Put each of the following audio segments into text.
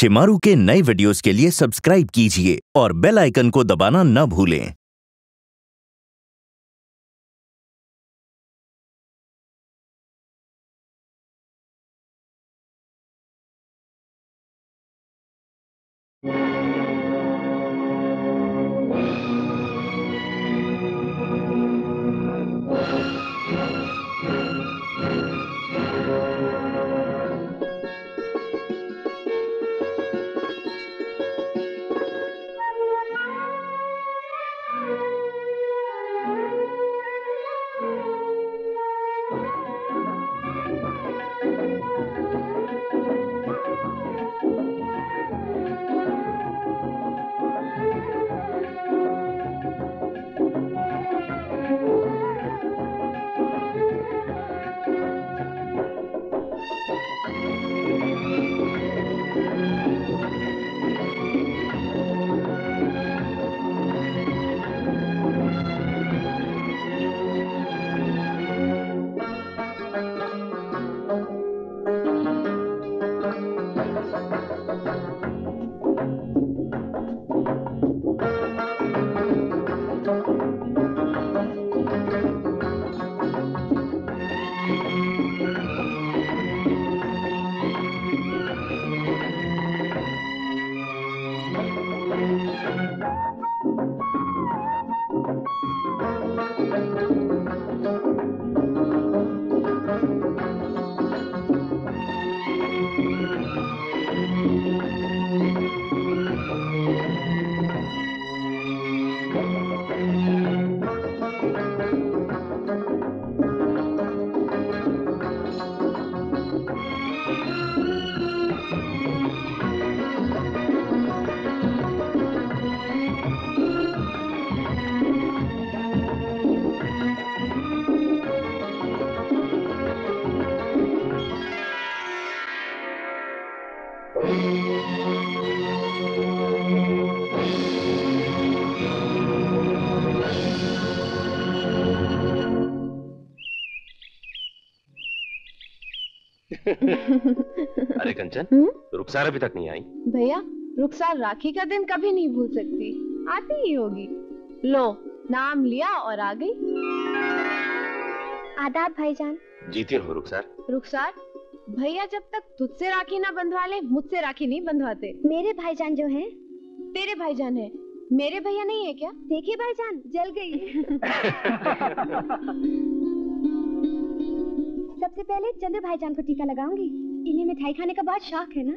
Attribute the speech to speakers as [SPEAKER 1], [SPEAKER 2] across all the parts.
[SPEAKER 1] शिमारू के नए वीडियोस के लिए सब्सक्राइब कीजिए और बेल आइकन को दबाना न भूलें।
[SPEAKER 2] अरे कंचन, रुखसार अभी तक नहीं आई।
[SPEAKER 3] भैया, रुखसार राखी का दिन कभी नहीं भूल सकती, आती ही होगी। लो, नाम लिया और आ गई।
[SPEAKER 4] आदाब भाईजान।
[SPEAKER 2] जीती रहो रुखसार।
[SPEAKER 3] रुखसार, भैया जब तक तुझसे राखी ना बंधवा ले, मुझसे राखी नहीं बंधवाते।
[SPEAKER 4] मेरे भाईजान जो हैं,
[SPEAKER 3] तेरे भाईजान है, मेरे भैया नहीं है क्या?
[SPEAKER 4] देखिए भाईजान, जल गई। सबसे पहले चंद्र भाईजान को टीका लगाऊंगी। इन्हें मिठाई खाने का बहुत शौक है ना।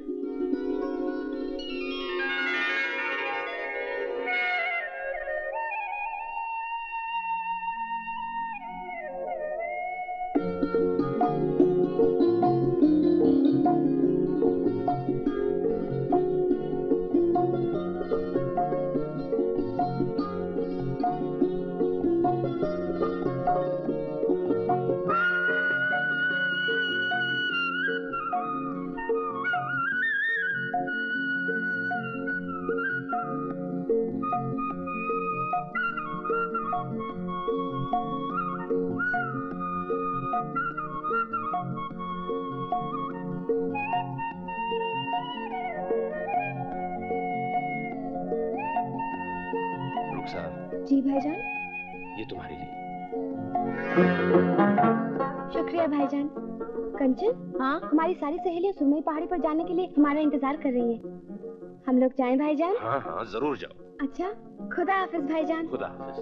[SPEAKER 4] जी भाईजान।
[SPEAKER 2] ये तुम्हारे लिए।
[SPEAKER 4] शुक्रिया भाईजान। कंचन, हाँ, हमारी सारी सहेलियां सुरमई पहाड़ी पर जाने के लिए हमारा इंतजार कर रही हैं। हम लोग जाएं भाईजान?
[SPEAKER 2] हाँ हाँ, जरूर जाओ।
[SPEAKER 4] अच्छा, खुदा हाफिज भाईजान।
[SPEAKER 2] खुदा हाफिज।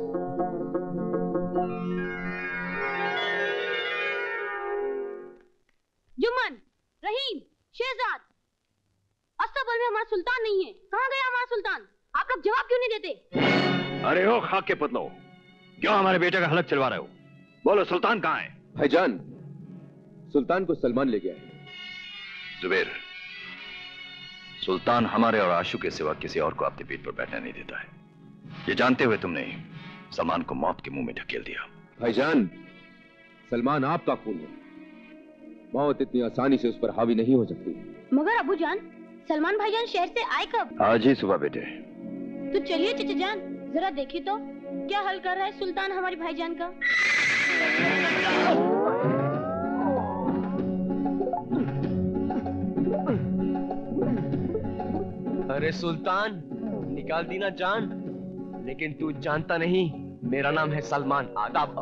[SPEAKER 5] जुम्मन, रहीम, शेहजाद, अस्तबल में हमारा सुल्तान नहीं है। कहाँ गया हमारा सुल्तान? आप लोग जवाब क्यों नहीं देते?
[SPEAKER 6] अरे ओ खाक के पुतलो, क्यों हमारे बेटे का हलक चलवा रहे हो? बोलो, सुल्तान कहाँ है?
[SPEAKER 7] भाईजान, सुल्तान को सलमान ले गया है।
[SPEAKER 6] जुबैर, सुल्तान हमारे और आशु के सिवा किसी और को अपने पीठ पर बैठने नहीं देता है। ये जानते हुए तुमने सलमान को मौत के मुंह में ढकेल दिया।
[SPEAKER 7] भाईजान, सलमान आपका खून है। मौत इतनी आसानी से उस पर हावी नहीं हो सकती।
[SPEAKER 5] मगर अबूजान, सलमान भाईजान शहर से आए कब?
[SPEAKER 6] आज ही सुबह बेटे।
[SPEAKER 5] तो चलिए चचा जान, जरा देखिए तो क्या हल कर रहा है सुल्तान हमारी भाईजान का।
[SPEAKER 8] अरे सुल्तान, निकाल दी ना जान, लेकिन तू जानता नहीं मेरा नाम है सलमान। आदाब।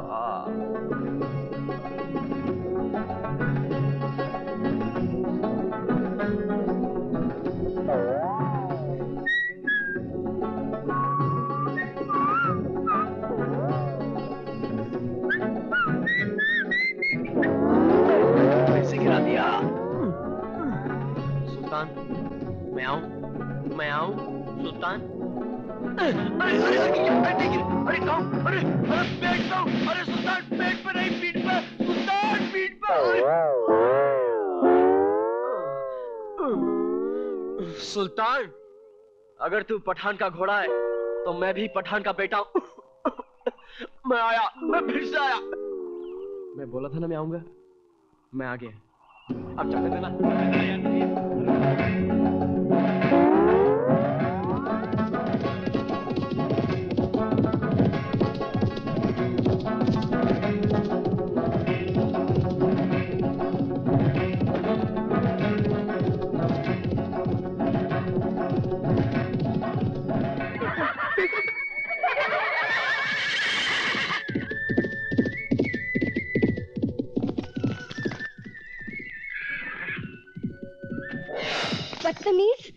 [SPEAKER 8] कैसे गिरा दिया? सुल्तान, मैं आऊं सुल्तान। अरे अरे अरे कहाँ? अरे पेट दो। अरे सुल्तान, पेट पे नहीं, पीठ पे। सुल्तान, पीठ पे। सुल्तान, अगर तू पठान का घोड़ा है तो मैं भी पठान का बेटा हूं। मैं आया, मैं फिर से आया। मैं बोला था ना मैं आऊंगा, मैं आ गया। अब चलते देना।
[SPEAKER 4] बदतमीज।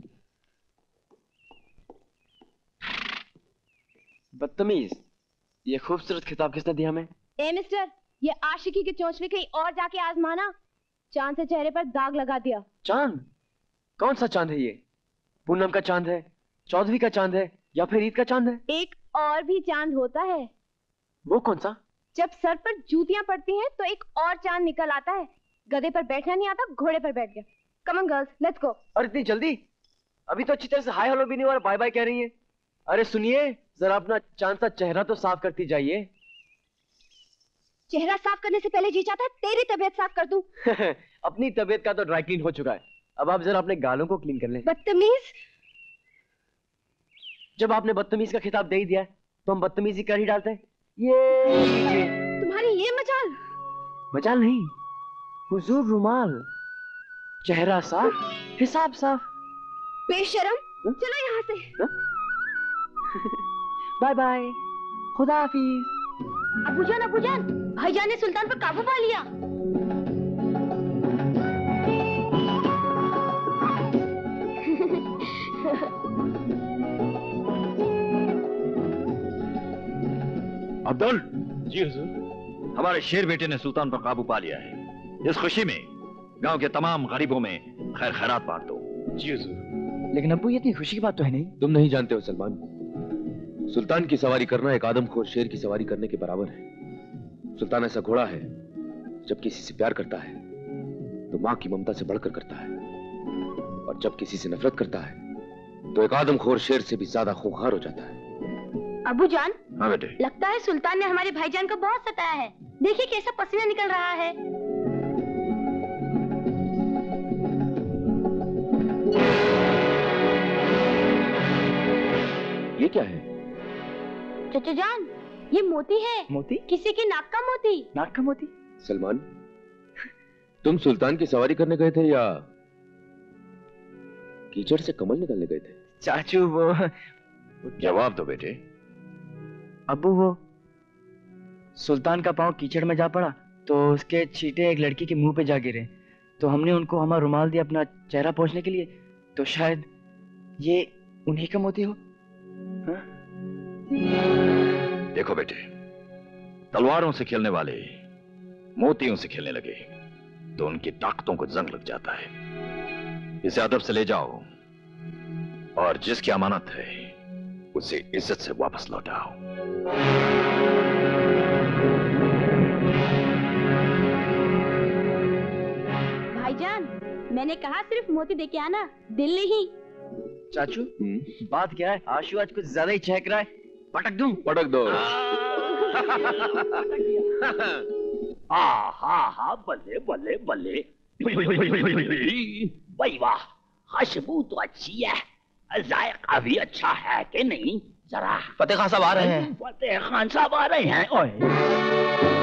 [SPEAKER 8] बदतमीज, ये खूबसूरत खिताब किसने दिया हमें?
[SPEAKER 3] ए मिस्टर, ये आशिकी के चोंचले कहीं और जाके आजमाना। चांद से चेहरे पर दाग लगा दिया।
[SPEAKER 8] चांद? कौन सा चांद है ये? पूनम का चांद है, चौदहवीं का चांद है, या फिर ईद का चांद है?
[SPEAKER 3] एक और भी चांद होता है।
[SPEAKER 8] वो कौन सा?
[SPEAKER 3] जब सर पर जूतियां पड़ती हैं तो एक और चांद निकल आता है। गधे पर बैठना नहीं आता, घोड़े पर बैठ गया। Come on girls, let's go.
[SPEAKER 8] और इतनी जल्दी? अभी तो अच्छी तरह से हाय हेलो भी नहीं हुआ, बाय बाय कह रही है। अरे सुनिए, जरा अपना चांद सा चेहरा तो साफ करती जाइए।
[SPEAKER 4] चेहरा साफ करने से पहले जी चाहता है तेरी तबीयत साफ कर दूं।
[SPEAKER 8] अपनी तबीयत का तो ड्राई क्लीन हो चुका है, अब आप जरा अपने गालों को क्लीन कर लें।
[SPEAKER 4] बदतमीज।
[SPEAKER 8] जब आपने बदतमीज का खिताब दे ही दिया है, तो हम बदतमीजी कर ही डालते हैं। ये
[SPEAKER 4] तुम्हारी ये मजाल।
[SPEAKER 8] मजाल नहीं, हुजूर रुमाल। चेहरा साफ, हिसाब साफ।
[SPEAKER 4] बेशरम, चलो यहाँ से।
[SPEAKER 8] बाय बाय, खुदा हाफिज।
[SPEAKER 5] अबूजान, भाईजान ने सुल्तान पर काबू पा लिया।
[SPEAKER 6] अब्दुल।
[SPEAKER 2] जी हुजूर।
[SPEAKER 6] हमारे शेर बेटे ने सुल्तान पर काबू पा लिया है। इस खुशी में गांव के तमाम गरीबों में खैर खैरात बांट दो।
[SPEAKER 2] जी हुजूर।
[SPEAKER 8] लेकिन अब्बू, ये इतनी खुशी की बात तो है नहीं।
[SPEAKER 7] तुम नहीं जानते हो सलमान, सुल्तान की सवारी करना एक आदमखोर शेर की सवारी करने के बराबर है। सुल्तान ऐसा घोड़ा है, जब किसी से प्यार करता है तो माँ की ममता से बढ़कर करता है, और जब किसी से नफरत करता है तो एक आदमखोर शेर से भी ज्यादा खूंखार हो जाता है।
[SPEAKER 5] अबूजान,
[SPEAKER 6] हाँ बेटे।
[SPEAKER 5] लगता है सुल्तान ने हमारे भाईजान को बहुत सताया है। देखिए कैसा पसीना निकल रहा है।
[SPEAKER 7] ये क्या है?
[SPEAKER 5] चचा जान, ये मोती है।
[SPEAKER 8] मोती?
[SPEAKER 5] किसी के नाक का मोती।
[SPEAKER 8] नाक का मोती?
[SPEAKER 7] सलमान, तुम सुल्तान की सवारी करने गए थे या कीचड़ से कमल निकालने गए थे?
[SPEAKER 8] चाचू, वो
[SPEAKER 6] जवाब दो बेटे।
[SPEAKER 8] अब्बू, वो सुल्तान का पांव कीचड़ में जा पड़ा तो उसके छींटे एक लड़की के मुंह पे जा गिरे, तो हमने उनको हमारा रुमाल दिया अपना चेहरा पोंछने के लिए, तो शायद ये उन्हीं का मोती हो। हाँ?
[SPEAKER 6] देखो बेटे, तलवारों से खेलने वाले मोतियों से खेलने लगे तो उनकी ताकतों को जंग लग जाता है। इसे अदब से ले जाओ और जिसकी अमानत है उसे इज्जत से वापस लौटाओ।
[SPEAKER 5] भाईजान, मैंने कहा सिर्फ मोती देके आना, दिल नहीं।
[SPEAKER 8] चाचू, बात क्या है? आशु आज कुछ ज्यादा ही चहक रहा है। पटक दूं?
[SPEAKER 7] पटक दो।
[SPEAKER 9] हा, बल्ले बल्ले बल्ले। भाई वाह, खुशबू तो अच्छी है, जायका भी अच्छा है कि नहीं? जरा
[SPEAKER 8] फतेह खान साहब आ रहे हैं।
[SPEAKER 9] फतेह खान साहब आ रहे हैं। ओए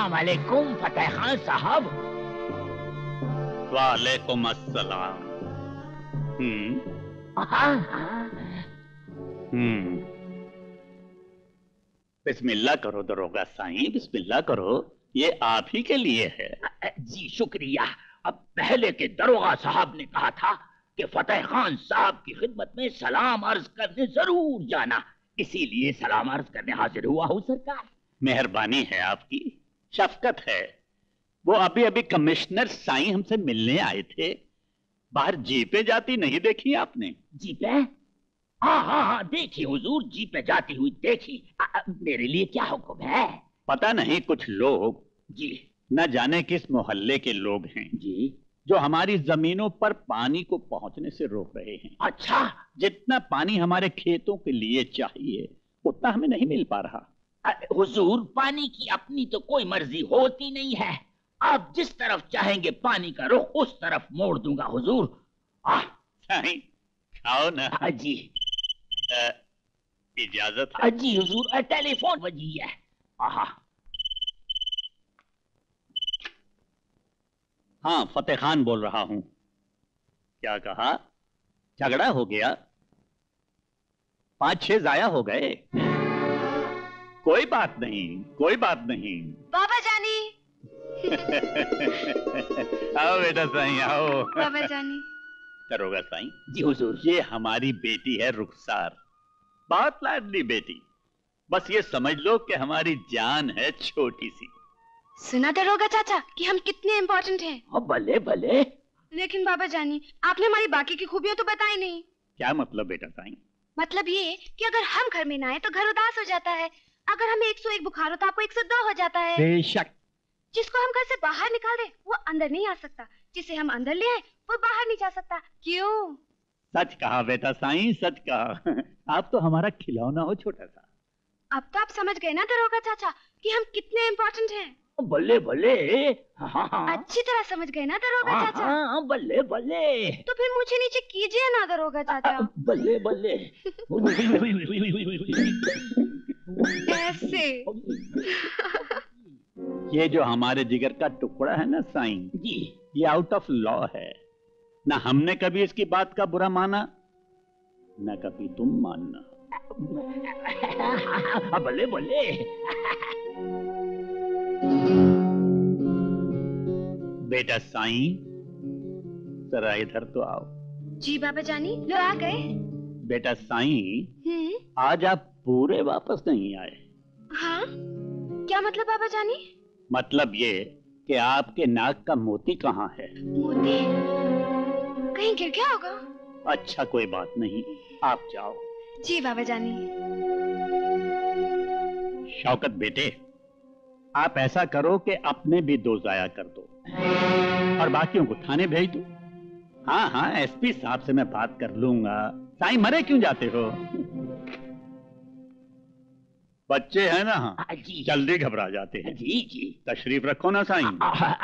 [SPEAKER 9] अस्सलाम वालेकुम फतेह खान साहब।
[SPEAKER 10] वालेकुम अस्सलाम। बिस्मिल्लाह करो दरोगा साईं, बिस्मिल्लाह करो, ये आप ही के लिए है।
[SPEAKER 9] जी शुक्रिया। अब पहले के दरोगा साहब ने कहा था कि फतेह खान साहब की खिदमत में सलाम अर्ज करने जरूर जाना, इसीलिए सलाम अर्ज करने हाजिर हुआ हूँ सरकार।
[SPEAKER 10] मेहरबानी है आपकी, शफकत है। वो अभी अभी कमिश्नर साईं हमसे मिलने आए थे। बाहर जीपें जाती नहीं देखी आपने?
[SPEAKER 9] जीपें? हाँ, देखी हुजूर, जीपें जाती हुई देखी। मेरे लिए क्या हुक्म है?
[SPEAKER 10] पता नहीं, कुछ लोग
[SPEAKER 9] जी
[SPEAKER 10] न जाने किस मोहल्ले के लोग हैं
[SPEAKER 9] जी,
[SPEAKER 10] जो हमारी जमीनों पर पानी को पहुंचने से रोक रहे हैं।
[SPEAKER 9] अच्छा,
[SPEAKER 10] जितना पानी हमारे खेतों के लिए चाहिए उतना हमें नहीं मिल पा रहा।
[SPEAKER 9] हुजूर, पानी की अपनी तो कोई मर्जी होती नहीं है। आप जिस तरफ चाहेंगे पानी का रुख उस तरफ मोड़ दूंगा हुजूर।
[SPEAKER 10] साईं खाओ ना।
[SPEAKER 9] जी
[SPEAKER 10] इजाजत है?
[SPEAKER 9] जी हुजूर, टेलीफोन बजी है।
[SPEAKER 10] हाँ, फतेह खान बोल रहा हूं। क्या कहा? झगड़ा हो गया? 5-6 जाया हो गए? कोई बात नहीं, कोई बात नहीं।
[SPEAKER 4] बाबा जानी।
[SPEAKER 10] आओ बेटा साईं, आओ।
[SPEAKER 4] बाबा जानी।
[SPEAKER 10] दरोगा साईं।
[SPEAKER 9] जी हुजूर।
[SPEAKER 10] ये हमारी बेटी है रुखसार, बहुत लाडली बेटी। बस ये समझ लो कि हमारी जान है छोटी सी।
[SPEAKER 4] सुना दरोगा चाचा कि हम कितने इम्पोर्टेंट हैं।
[SPEAKER 9] भले भले।
[SPEAKER 4] लेकिन बाबा जानी, आपने हमारी बाकी की खूबियां तो बताई नहीं।
[SPEAKER 10] क्या मतलब बेटा साईं?
[SPEAKER 4] मतलब ये कि अगर हम घर में ना आए तो घर उदास हो जाता है। अगर हमें 101 बुखार हो तो आपको 102 हो जाता है।
[SPEAKER 10] बेशक।
[SPEAKER 4] जिसको हम घर से बाहर निकाल दे वो अंदर नहीं आ सकता, जिसे हम अंदर ले आए वो बाहर नहीं जा सकता। क्यों?
[SPEAKER 10] सच कहा बेटा साईं, सच कहा। आप तो हमारा खिलौना हो छोटा सा।
[SPEAKER 4] अब तो आप समझ गए ना दरोगा चाचा कि हम कितने इम्पोर्टेंट हैं।
[SPEAKER 9] बल्ले बल्ले।
[SPEAKER 4] अच्छी तरह समझ गए ना दरोगा चाचा?
[SPEAKER 9] बल्ले बल्ले।
[SPEAKER 4] तो फिर मुझे नीचे कीजिए ना दरोगा चाचा।
[SPEAKER 9] बल्ले बल्ले।
[SPEAKER 4] ऐसे।
[SPEAKER 10] ये जो हमारे जिगर का टुकड़ा है ना साईं
[SPEAKER 9] जी,
[SPEAKER 10] ये आउट ऑफ लॉ है। ना हमने कभी इसकी बात का बुरा माना, ना कभी तुम मानना।
[SPEAKER 9] बल्ले बल्ले।
[SPEAKER 10] बेटा साईं, जरा इधर तो आओ।
[SPEAKER 4] जी बाबा जानी, लो आ गए।
[SPEAKER 10] बेटा साईं, आज आप पूरे वापस नहीं आए।
[SPEAKER 4] हाँ? क्या मतलब बाबा जानी?
[SPEAKER 10] मतलब ये कि आपके नाक का मोती कहाँ है?
[SPEAKER 4] मोती? कहीं गिर गया होगा।
[SPEAKER 10] अच्छा, कोई बात नहीं, आप जाओ।
[SPEAKER 4] जी बाबा जानी।
[SPEAKER 10] शौकत बेटे, आप ऐसा करो कि अपने भी 2 जाया कर दो और बाकियों को थाने भेज दो। हाँ, एसपी साहब से मैं बात कर लूंगा। साईं मरे क्यों जाते हो? बच्चे हैं ना, जल्दी घबरा जाते हैं।
[SPEAKER 9] जी जी।
[SPEAKER 10] तशरीफ रखो ना साईं।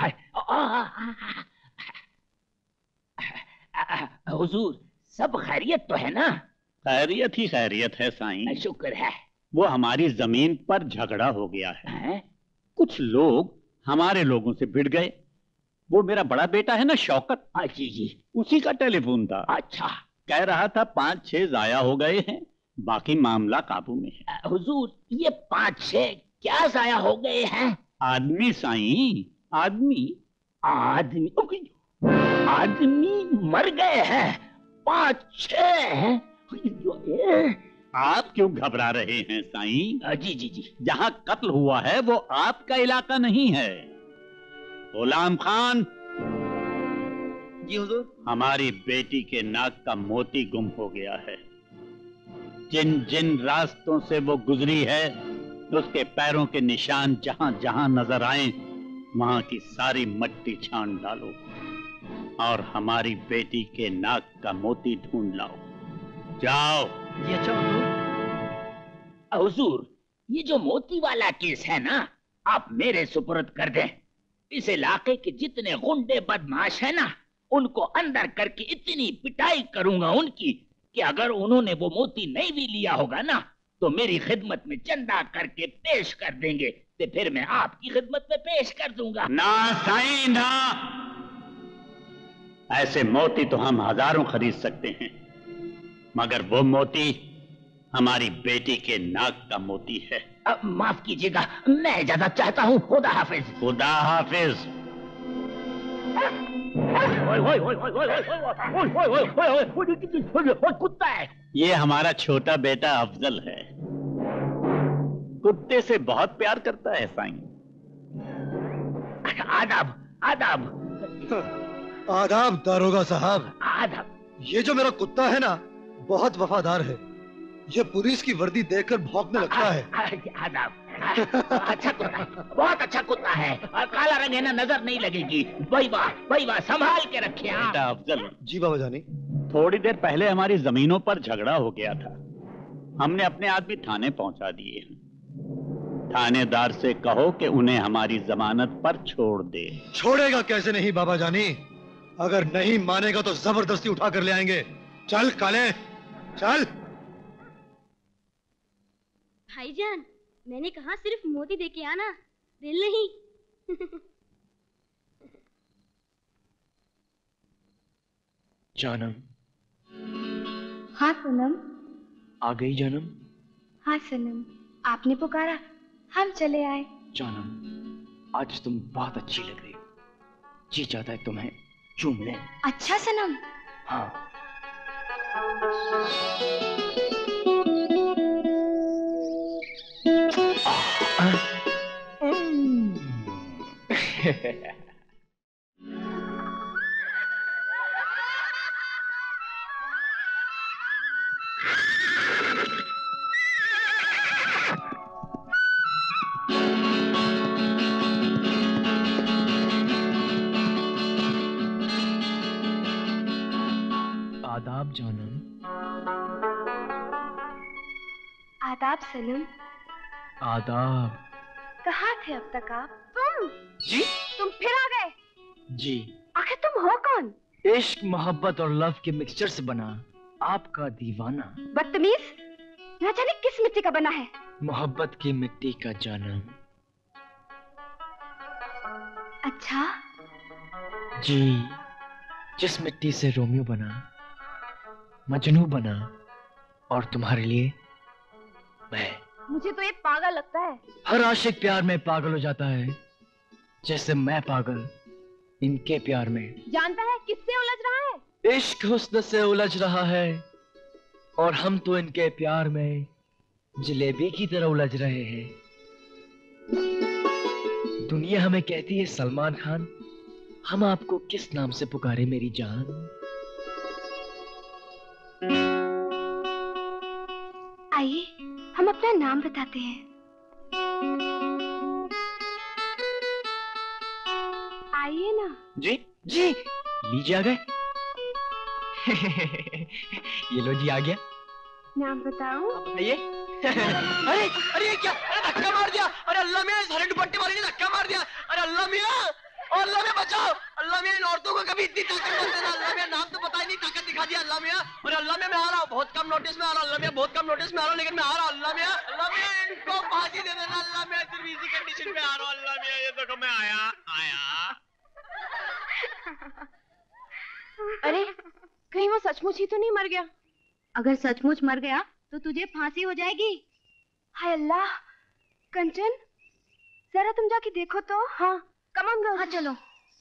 [SPEAKER 9] हुजूर, सब खैरियत तो है ना?
[SPEAKER 10] खैरियत ही खैरियत है साईं।
[SPEAKER 9] शुक्र है।
[SPEAKER 10] वो हमारी जमीन पर झगड़ा हो गया है। कुछ लोग हमारे लोगों से भिड़ गए। वो मेरा बड़ा बेटा है ना शौकत,
[SPEAKER 9] जी जी,
[SPEAKER 10] उसी का टेलीफोन था।
[SPEAKER 9] अच्छा।
[SPEAKER 10] कह रहा था 5-6 जाया हो गए हैं, बाकी मामला काबू में है।
[SPEAKER 9] हुजूर, ये 5-6 क्या जाया हो गए हैं?
[SPEAKER 10] आदमी साईं, आदमी।
[SPEAKER 9] आदमी मर गए हैं? 5-6?
[SPEAKER 10] आप क्यों घबरा रहे हैं साईं?
[SPEAKER 9] जी जी जी।
[SPEAKER 10] जहां कत्ल हुआ है वो आपका इलाका नहीं है। गुलाम खान।
[SPEAKER 8] जी हुजूर।
[SPEAKER 10] हमारी बेटी के नाक का मोती गुम हो गया है। जिन जिन रास्तों से वो गुजरी है उसके पैरों के निशान जहां जहां नजर आए वहां की सारी मट्टी छान डालो और हमारी बेटी के नाक का मोती ढूंढ लाओ। जाओ।
[SPEAKER 8] जी अच्छा हुजूर।
[SPEAKER 9] हुजूर, ये जो मोती वाला केस है ना, आप मेरे सुपुर्द कर दें। इस इलाके के जितने गुंडे बदमाश है ना, उनको अंदर करके इतनी पिटाई करूंगा उनकी कि अगर उन्होंने वो मोती नहीं भी लिया होगा ना तो मेरी खिदमत में चंदा करके पेश कर देंगे तो फिर मैं आपकी खिदमत में पेश कर दूंगा।
[SPEAKER 10] ना साईं ना, ऐसे मोती तो हम हजारों खरीद सकते हैं, मगर वो मोती हमारी बेटी के नाक का मोती है।
[SPEAKER 9] माफ कीजिएगा, मैं इजाजत चाहता हूँ। खुदा हाफिज।
[SPEAKER 10] खुदा हाफिज।
[SPEAKER 9] कुत्ता है।
[SPEAKER 10] ये हमारा छोटा बेटा अफजल है, कुत्ते से बहुत प्यार करता है साईं।
[SPEAKER 9] आदाब आदाब।
[SPEAKER 11] आदाब दारोगा साहब।
[SPEAKER 9] आदाब।
[SPEAKER 11] ये जो मेरा कुत्ता है ना, बहुत वफादार है। ये पुलिस की वर्दी देखकर भौंकने लगता है।
[SPEAKER 9] आदाब। अच्छा कुत्ता, बहुत अच्छा कुत्ता है, और काला रंग है ना, नजर नहीं लगेगी। भाई वाह, संभाल के रखे।
[SPEAKER 10] बेटा अफजल।
[SPEAKER 11] जी बाबा जानी।
[SPEAKER 10] थोड़ी देर पहले हमारी जमीनों पर झगड़ा हो गया था, हमने अपने आदमी थाने पहुंचा दिए। थानेदार से कहो कि उन्हें हमारी जमानत पर छोड़ दे।
[SPEAKER 11] छोड़ेगा कैसे नहीं बाबा जानी, अगर नहीं मानेगा तो जबरदस्ती उठा कर ले आएंगे। चल काले चल।
[SPEAKER 5] भाईजान, मैंने कहा सिर्फ मोती दे के आना, दिल नहीं।
[SPEAKER 8] जानम।
[SPEAKER 4] हाँ सनम।
[SPEAKER 8] आ गई जानम?
[SPEAKER 4] हाँ सनम, आपने पुकारा, हम चले आए।
[SPEAKER 8] जानम, आज तुम बहुत अच्छी लग रही हो, जी चाहता है तुम्हें चूम लें।
[SPEAKER 4] अच्छा सनम।
[SPEAKER 8] हाँ। आदाब जानम।
[SPEAKER 4] आदाब सनम।
[SPEAKER 8] आदाब।
[SPEAKER 4] कहाँ थे अब तक आप?
[SPEAKER 3] तुम?
[SPEAKER 8] जी?
[SPEAKER 3] तुम फिर आ गए?
[SPEAKER 8] जी।
[SPEAKER 3] आखिर तुम हो कौन?
[SPEAKER 8] इश्क, मोहब्बत और लव के मिक्सचर से बना आपका दीवाना।
[SPEAKER 3] बदतमीज, न जाने किस मिट्टी का बना है।
[SPEAKER 8] मोहब्बत की मिट्टी का जानम।
[SPEAKER 4] अच्छा?
[SPEAKER 8] जी, जिस मिट्टी से रोमियो बना, मजनू बना, और तुम्हारे लिए मैं।
[SPEAKER 3] मुझे तो ये पागल लगता है।
[SPEAKER 8] हर आशिक प्यार में पागल हो जाता है, जैसे मैं पागल इनके प्यार में।
[SPEAKER 3] जानता है किससे उलझ रहा है?
[SPEAKER 8] इश्क हुस्न से उलझ रहा है, और हम तो इनके प्यार में जलेबी की तरह उलझ रहे हैं। दुनिया हमें कहती है सलमान खान, हम आपको किस नाम से पुकारे मेरी जान?
[SPEAKER 4] आइए हम अपना नाम बताते हैं। आइए ना।
[SPEAKER 8] जी जी, लीजिए आ गए। ये लो जी, आ गया।
[SPEAKER 4] नाम बताऊं?
[SPEAKER 8] आप बताइए। अरे अरे क्या, अरे धक्का मार दिया। अरे अल्लाह मियां, इस हरे दुपट्टे वाले ने धक्का मार दिया। अरे अल्लाह मियां, अल्लाह मियां बचाओ। अल्लाह मियां, इन औरतों को कभी इतनी ताकत मत देना। अल्लाह मियां, नाम तो पता ही नहीं, ताकत दिखा दिया। अल्लाह मियां, अरे अल्लाह मियां, मैं आ रहा हूँ, बहुत कम नोटिस में आ रहा हूँ। अल्लाह मियां, बहुत कम नोटिस में आ रहा हूँ, लेकिन मैं आ रहा हूँ। अल्लाह मियां, इनको फांसी दे देना। अल्लाह मियां, सिर्फ इसी कंडीशन में आ रहा हूँ। अल्लाह मियां, ये देखो मैं आया।
[SPEAKER 3] अरे कहीं वो सचमुच ही तो नहीं मर गया?
[SPEAKER 5] अगर सचमुच मर गया तो तुझे फांसी हो जाएगी।
[SPEAKER 3] हाय अल्लाह। कंचन, जरा तुम जाके देखो तो। हाँ, कम ऑन गर्ल्स।
[SPEAKER 5] हाँ चलो।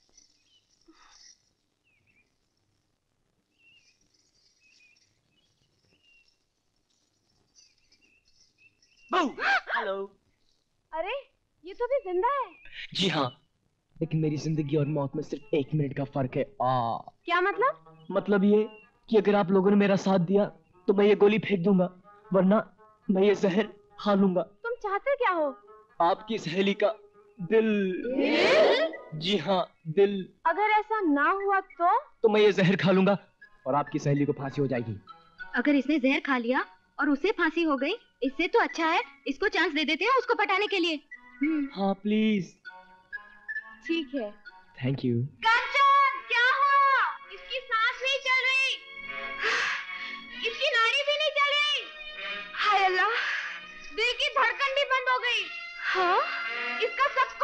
[SPEAKER 8] हेलो।
[SPEAKER 3] अरे ये तो भी जिंदा है।
[SPEAKER 8] जी हाँ, लेकिन मेरी जिंदगी और मौत में सिर्फ 1 मिनट का फर्क है।
[SPEAKER 3] क्या मतलब?
[SPEAKER 8] मतलब ये कि अगर आप लोगों ने मेरा साथ दिया तो मैं ये गोली फेंक दूंगा, वरना मैं ये जहर खा लूंगा।
[SPEAKER 3] तुम चाहते क्या हो?
[SPEAKER 8] आपकी सहेली का दिल। जी हाँ, दिल।
[SPEAKER 3] अगर ऐसा ना हुआ
[SPEAKER 8] तो मैं ये जहर खा लूंगा और आपकी सहेली को फांसी हो जाएगी।
[SPEAKER 5] अगर इसने जहर खा लिया और उसे फांसी हो गई, इससे तो अच्छा है इसको चांस दे देते हैं उसको पटाने के लिए।
[SPEAKER 8] हाँ प्लीज।
[SPEAKER 3] ठीक है।
[SPEAKER 8] Thank you.
[SPEAKER 3] कंचन, क्या हुआ? इसकी सांस नहीं चल रही, इसकी नाड़ी भी नहीं चल रही। हाय अल्लाह, दिल की धड़कन भी बंद हो गई। हाँ?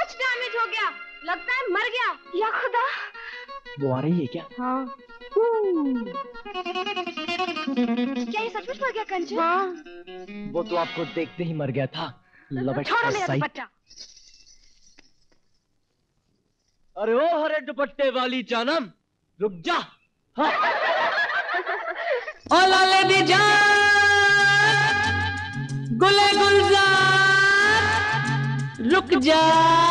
[SPEAKER 3] कुछ डैमेज हो गया, लगता है मर गया। या खुदा,
[SPEAKER 8] वो आ रही है क्या?
[SPEAKER 3] हाँ। क्या ये सचमुच मर गया कंचन? हाँ।
[SPEAKER 8] वो तो आपको देखते ही मर गया था।
[SPEAKER 3] छोड़ो मेरा दुपट्टा।
[SPEAKER 8] अरे ओ हरे दुपट्टे वाली जानम, रुक जा। हाँ। ओ लाले दी जान, गुले गुलजार, रुक जा।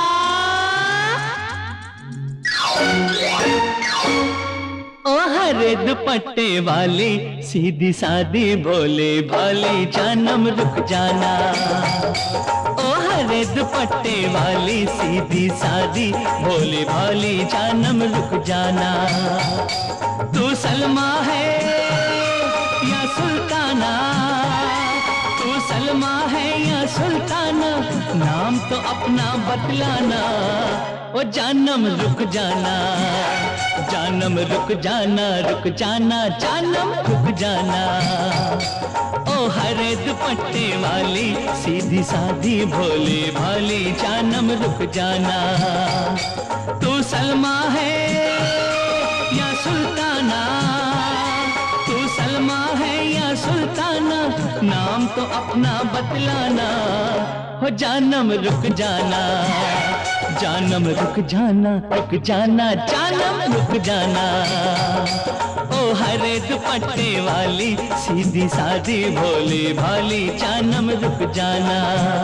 [SPEAKER 8] ओ हरे दुपट्टे वाली, सीधी सादी भोले भाली जानम, रुक जाना। ओ हरे दुपट्टे वाली, सीधी सादी भोले भाली जानम, रुक जाना। तू सलमा है या सुल्ताना, तू सलमा है या सुल्ताना, नाम तो अपना बतलाना। ओ जानम रुक जाना, जानम रुक जाना, रुक जाना, जानम रुक जाना। ओ हरे दुपट्टे वाली, सीधी सादी भोले भाली जानम, रुक जाना। तू सलमा है या सुल्ताना, तू सलमा है या सुल्ताना, नाम तो अपना बतलाना। हो जानम रुक जाना, जानम रुक जाना, रुक जाना, जानम रुक जाना। ओ हरे दुपट्टे वाली, सीधी सादी भोले भाली जानम, रुक जाना।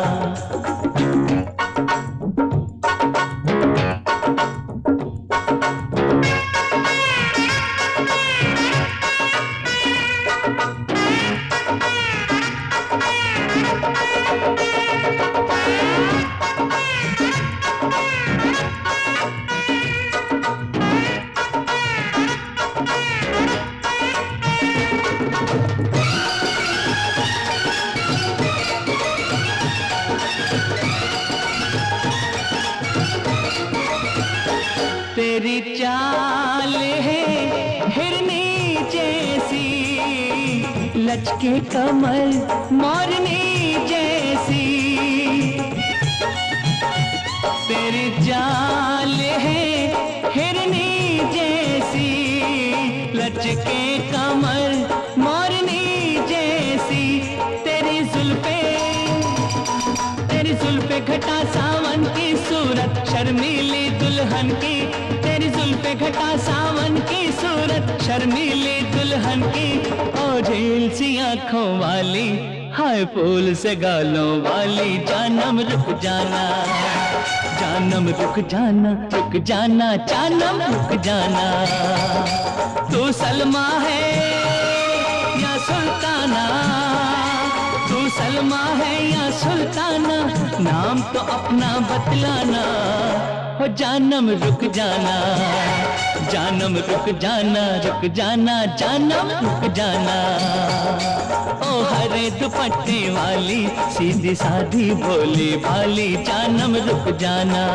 [SPEAKER 8] तेरी चाल है हिरनी जैसी, लचके कमर मोरनी जैसी। तेरी चाल है हिरनी जैसी, लचके कमर मोरनी जैसी। तेरी जुल्फे घटा सावन की सूरत, शर्मीली दुल्हन की। तेरी जुल्फे घटा सावन की सूरत, शर्मीली दुल्हन की। ओ झील सी आंखों वाली, हाय फूल से गालों वाली जानम रुक जाना, जानम रुक जाना, रुक जाना, जानम रुक जाना। तू सलमा है या सुल्ताना, तू सलमा है या सुल्ताना, नाम तो अपना बतलाना। हो जानम रुक जाना, जानम रुक जाना, रुक जाना, जानम रुक जाना। ओ हरे दुपट्टे वाली, सीधी सादी भोली भाली जानम रुक जाना।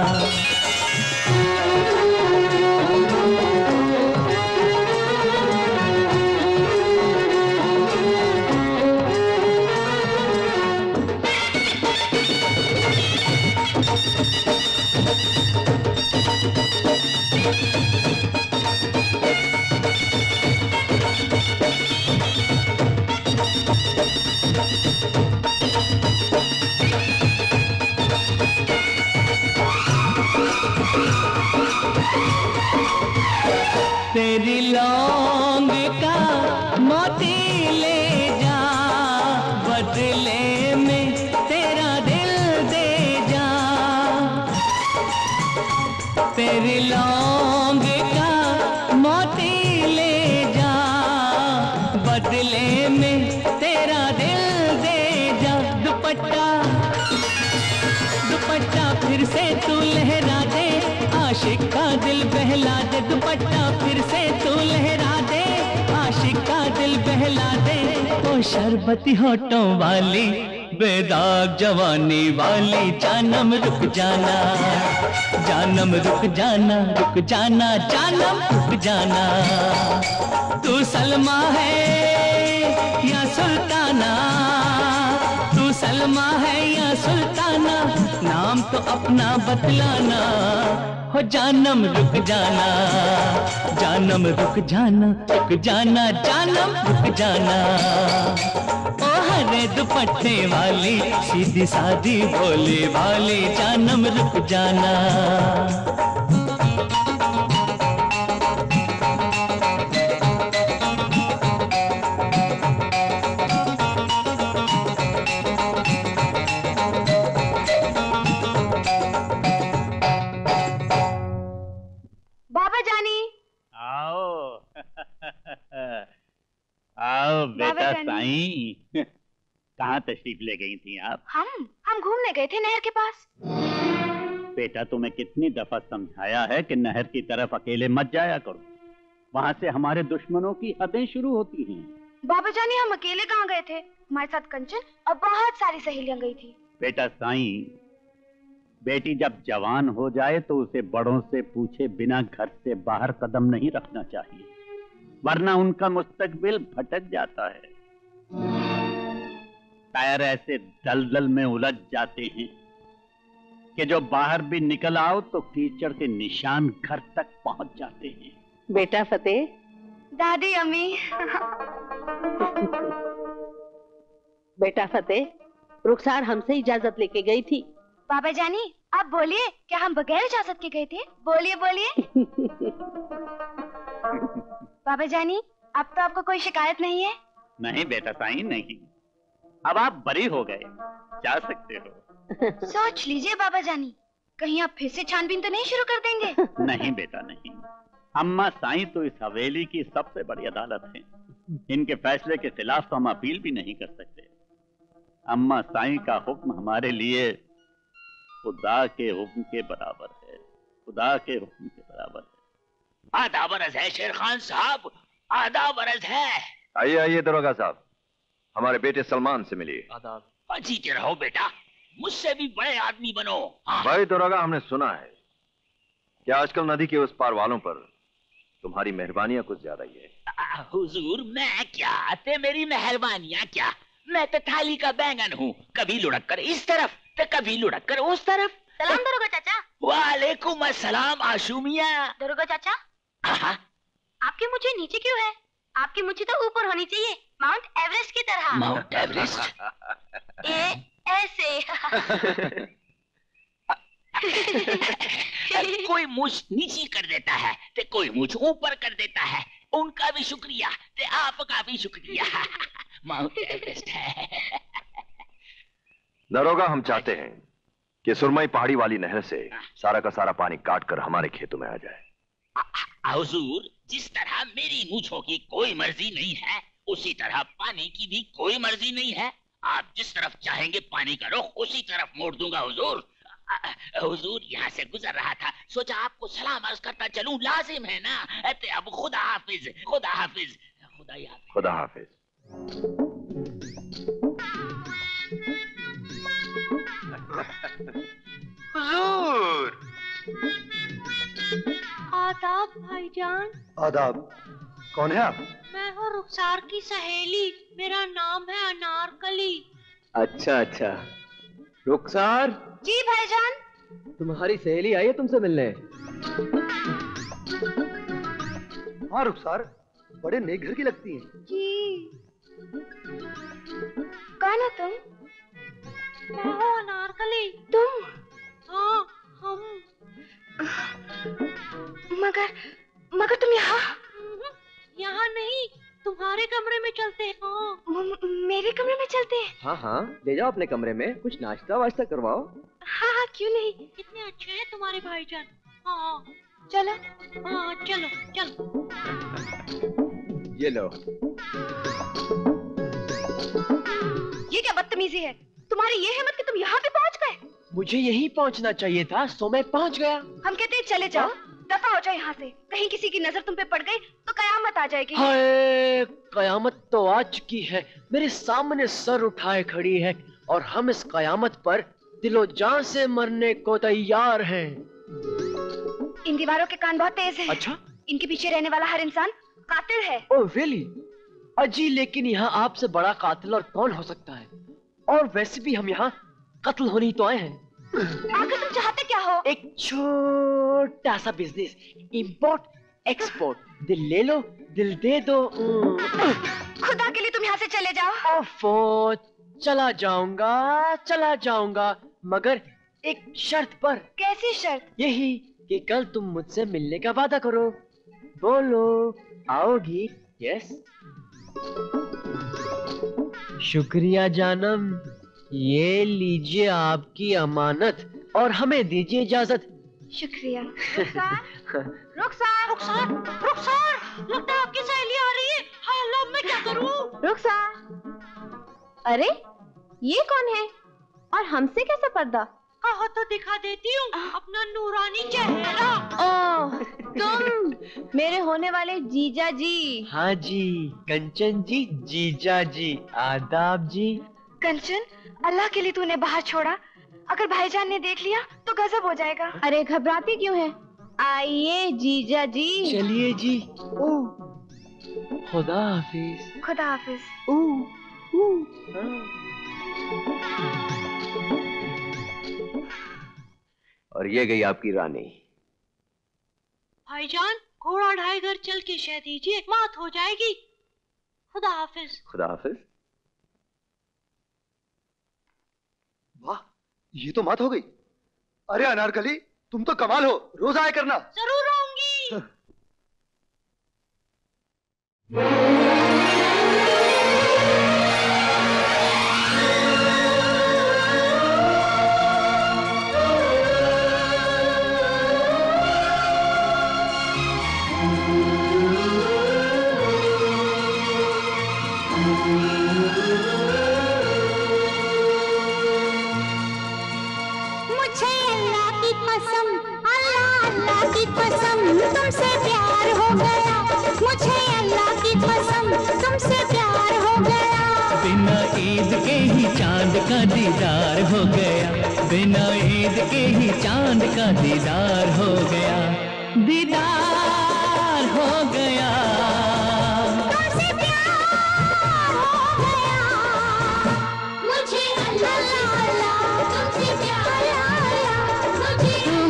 [SPEAKER 8] तेरी लौंग का मोती ले जा, बदले में तेरा दिल दे जा। तेरी लौंग का मोती ले जा, बदले में तेरा दिल दे जा। दुपट्टा दुपट्टा फिर से तू लहरा दे, आशिक का दिल बहला दे। दुपट्टा फिर से तू लहरा दे, आशिक का दिल बहला दे। ओ शरबती होठों वाली, बेदाग जवानी वाली जानम रुक जाना, जानम रुक जाना, रुक जाना, जानम रुक जाना। तू सलमा है या सुल्ताना, तू सलमा
[SPEAKER 12] सलमा है या सुल्ताना, नाम तो अपना बतलाना। हो जानम रुक जाना, जानम रुक जाना, रुक जाना, जानम रुक जाना। ओ हरे दुपट्टे वाली, सीधी सादी भोली भाली, जानम रुक जाना।
[SPEAKER 3] बाबा जानी,
[SPEAKER 10] आओ आओ बेटा साईं, कहाँ तशरीफ ले गई थी आप?
[SPEAKER 3] हम घूमने गए थे नहर के पास।
[SPEAKER 10] बेटा तुम्हें कितनी दफा समझाया है कि नहर की तरफ अकेले मत जाया करो, वहाँ से हमारे दुश्मनों की हदें शुरू होती हैं।
[SPEAKER 3] बाबा जानी हम अकेले कहाँ गए थे, हमारे साथ कंचन और बहुत सारी सहेलियां गई थी।
[SPEAKER 10] बेटा साईं, बेटी जब जवान हो जाए तो उसे बड़ों से पूछे बिना घर से बाहर कदम नहीं रखना चाहिए, वरना उनका मुस्तकबिल भटक जाता है। पैर ऐसे दलदल में उलझ जाते हैं कि जो बाहर भी निकल आओ तो कीचड़ के निशान घर तक पहुंच जाते हैं।
[SPEAKER 13] बेटा फतेह।
[SPEAKER 3] दादी अम्मी।
[SPEAKER 13] बेटा फतेह, रुखसार हमसे इजाजत लेके गई थी।
[SPEAKER 3] बाबा जानी आप बोलिए, क्या हम बगैर इजाजत के गए थे? बोलिए बोलिए। बाबा जानी अब तो आपको कोई शिकायत नहीं है?
[SPEAKER 10] नहीं बेटा साईं नहीं, अब आप बरी हो गए, जा सकते हो।
[SPEAKER 3] सोच लीजिए बाबा जानी, कहीं आप फिर से छानबीन तो नहीं शुरू कर देंगे?
[SPEAKER 10] नहीं बेटा नहीं, अम्मा साईं तो इस हवेली की सबसे बड़ी अदालत है, इनके फैसले के खिलाफ तो हम अपील भी नहीं कर सकते। अम्मा साईं का हुक्म हमारे लिए खुदा के हुक्म के बराबर है, खुदा के हुक्म के बराबर है।
[SPEAKER 9] आधा बरस है शेर खान साहब, आधा बरस है।
[SPEAKER 6] आइए आइए दरोगा साहब, हमारे बेटे सलमान से मिलिए।
[SPEAKER 9] आदाब। जीते रहो बेटा, मुझसे भी बड़े आदमी बनो।
[SPEAKER 6] भाई दरोगा, हमने सुना है कि आजकल नदी के उस पार वालों पर तुम्हारी मेहरबानियां कुछ ज्यादा ही है।
[SPEAKER 9] हुजूर मैं क्या, ते मेरी मेहरबानियां क्या, मैं तो थाली का बैंगन हूँ, कभी लुढ़क कर इस तरफ तो कभी लुढ़क कर उस तरफ।
[SPEAKER 3] सलाम दरोगा चाचा।
[SPEAKER 9] वालेकुम अस्सलाम आशुमिया।
[SPEAKER 3] दरोगा चाचा, आपकी मुझे नीचे क्यों है? आपकी मुझे तो ऊपर होनी चाहिए, माउंट एवरेस्ट की तरह।
[SPEAKER 9] Mount Everest?
[SPEAKER 3] ऐसे।
[SPEAKER 9] कोई मुझ नीचे कर देता है तो कोई मुझ ऊपर कर देता है, उनका भी शुक्रिया तो आपका भी शुक्रिया। माउंट एवरेस्ट है।
[SPEAKER 6] दरोगा, हम चाहते हैं कि सुरमई पहाड़ी वाली नहर से सारा का सारा पानी काट कर हमारे खेतों में आ जाए।
[SPEAKER 9] हुजूर, जिस तरह मेरी मूंछों की कोई मर्जी नहीं है, उसी तरह पानी की भी कोई मर्जी नहीं है। आप जिस तरफ चाहेंगे पानी का रुख उसी तरफ मोड़ दूंगा हुजूर। हुजूर यहाँ से गुजर रहा था, सोचा आपको सलाम अर्ज करता चलूं, लाजिम है ना। अब खुदा हाफिज, खुदा हाफिज, खुदा हाफिज,
[SPEAKER 6] खुदा हाफिज।
[SPEAKER 14] हुजूर।
[SPEAKER 5] आदाब भाईजान।
[SPEAKER 11] आदाब। कौन है आप?
[SPEAKER 5] मैं हूँ रुखसार की सहेली, मेरा नाम है अनारकली।
[SPEAKER 7] अच्छा अच्छा, रुखसार।
[SPEAKER 3] जी भाईजान।
[SPEAKER 7] तुम्हारी सहेली आई है तुमसे मिलने।
[SPEAKER 11] हाँ रुखसार, बड़े नेक घर की लगती हैं।
[SPEAKER 3] जी। कौन हो तुम?
[SPEAKER 5] मैं हूँ अनारकली।
[SPEAKER 3] तुम?
[SPEAKER 5] हाँ हम।
[SPEAKER 3] मगर तुम यहाँ?
[SPEAKER 5] यहाँ नहीं, तुम्हारे कमरे में चलते हैं।
[SPEAKER 3] मेरे कमरे में चलते हैं?
[SPEAKER 7] हाँ हाँ, ले जाओ अपने कमरे में, कुछ नाश्ता वाश्ता करवाओ।
[SPEAKER 3] हाँ हाँ क्यों नहीं।
[SPEAKER 5] कितने अच्छे हैं तुम्हारे भाईजान। हाँ
[SPEAKER 3] चलो।
[SPEAKER 5] हाँ चलो चलो।
[SPEAKER 7] ये लो।
[SPEAKER 3] ये क्या बदतमीजी है, तुम्हारी ये हिम्मत कि तुम यहाँ पे पहुँच गए?
[SPEAKER 7] मुझे यहीं पहुँचना चाहिए था, सो मैं पहुँच गया।
[SPEAKER 3] हम कहते हैं चले जाओ, दफा हो जाओ यहाँ से, कहीं किसी की नजर तुम पे पड़ गई तो कयामत आ जाएगी।
[SPEAKER 7] हाय, कयामत तो आ चुकी है, मेरे सामने सर उठाए खड़ी है और हम इस कयामत पर दिलो जान से मरने को तैयार हैं।
[SPEAKER 3] इन दीवारों के कान बहुत तेज हैं।
[SPEAKER 7] अच्छा?
[SPEAKER 3] इनके पीछे रहने वाला हर इंसान कातिल है।
[SPEAKER 7] Oh really? अजी, लेकिन यहाँ आपसे बड़ा कातिल और कौन हो सकता है?
[SPEAKER 8] और वैसे भी हम यहाँ कत्ल होने ही तो आए हैं।
[SPEAKER 3] आखिर तुम चाहते क्या हो?
[SPEAKER 8] एक छोटा सा बिजनेस, इंपोर्ट एक्सपोर्ट। दिल ले लो, दिल दे दो।
[SPEAKER 3] खुदा के लिए तुम यहाँ से चले जाओ।
[SPEAKER 8] ओफो, चला जाऊंगा, मगर एक शर्त पर।
[SPEAKER 3] कैसी शर्त?
[SPEAKER 8] यही कि कल तुम मुझसे मिलने का वादा करो। बोलो, आओगी? यस। शुक्रिया जानम, ये लीजिए आपकी अमानत और हमें दीजिए इजाजत।
[SPEAKER 3] शुक्रिया।
[SPEAKER 5] रुखसार, लगता है आपकी सहेली आ रही है। हाय अल्लाह, मैं क्या करूं?
[SPEAKER 3] रुखसार, अरे ये कौन है और हमसे कैसा पर्दा?
[SPEAKER 5] हाँ तो दिखा देती हूँ अपना नूरानी चेहरा।
[SPEAKER 3] ओह, तुम मेरे होने वाले जीजा जी।
[SPEAKER 8] हाँ जी, कंचन जी, जीजा जी, आदाब जी।
[SPEAKER 4] कंचन, अल्लाह के लिए तूने बाहर छोड़ा, अगर भाईजान ने देख लिया तो गजब हो जाएगा।
[SPEAKER 3] अरे घबराती क्यों है? आइए जीजा जी।
[SPEAKER 8] चलिए जी। खुदा हाफिज।
[SPEAKER 4] खुदा हाफिज।
[SPEAKER 7] और ये गई आपकी रानी।
[SPEAKER 5] भाईजान, घोड़ा ढाई घर चल के शह दीजिए, मात हो जाएगी। खुदा हाफिज।
[SPEAKER 7] खुदा हाफिज।
[SPEAKER 11] वाह, ये तो मात हो गई। अरे अनारकली, तुम तो कमाल हो, रोज आया करना।
[SPEAKER 5] जरूर आऊंगी।
[SPEAKER 12] तुमसे प्यार हो गया, मुझे अल्लाह की कसम तुमसे प्यार हो गया। बिना ईद के ही चांद का दीदार हो गया, बिना ईद के ही चांद का दीदार हो गया, दीदार हो गया। तुमसे प्यार हो गया, मुझे अल्लाह तुमसे प्यार मुझे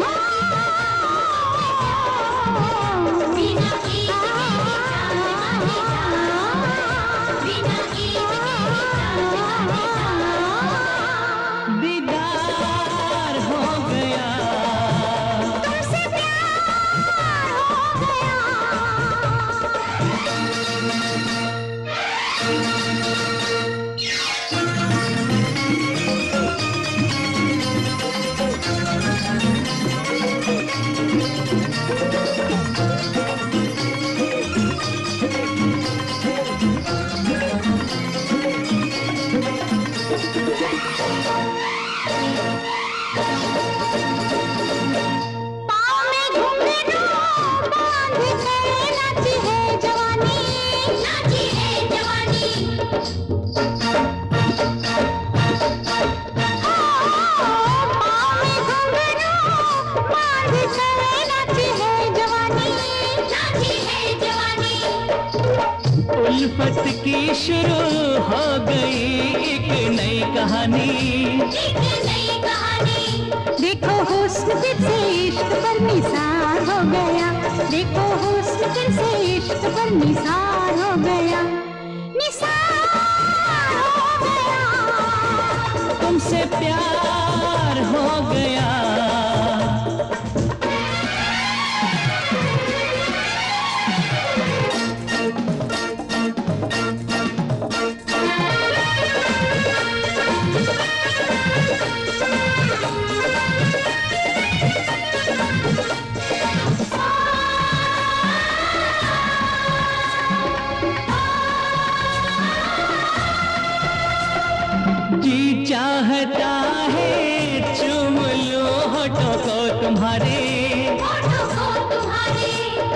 [SPEAKER 12] उल्फत की शुरू हो गई एक नई कहानी, एक नई कहानी। देखो हुस्न फिर से इश्क पर निसार हो गया, देखो हुस्न फिर से इश्क पर निसार हो गया, निसार हो गया। तुमसे प्यार हो गया। जी चाहता है चूम लो होठों को तुम्हारे, होठों को तुम्हारे।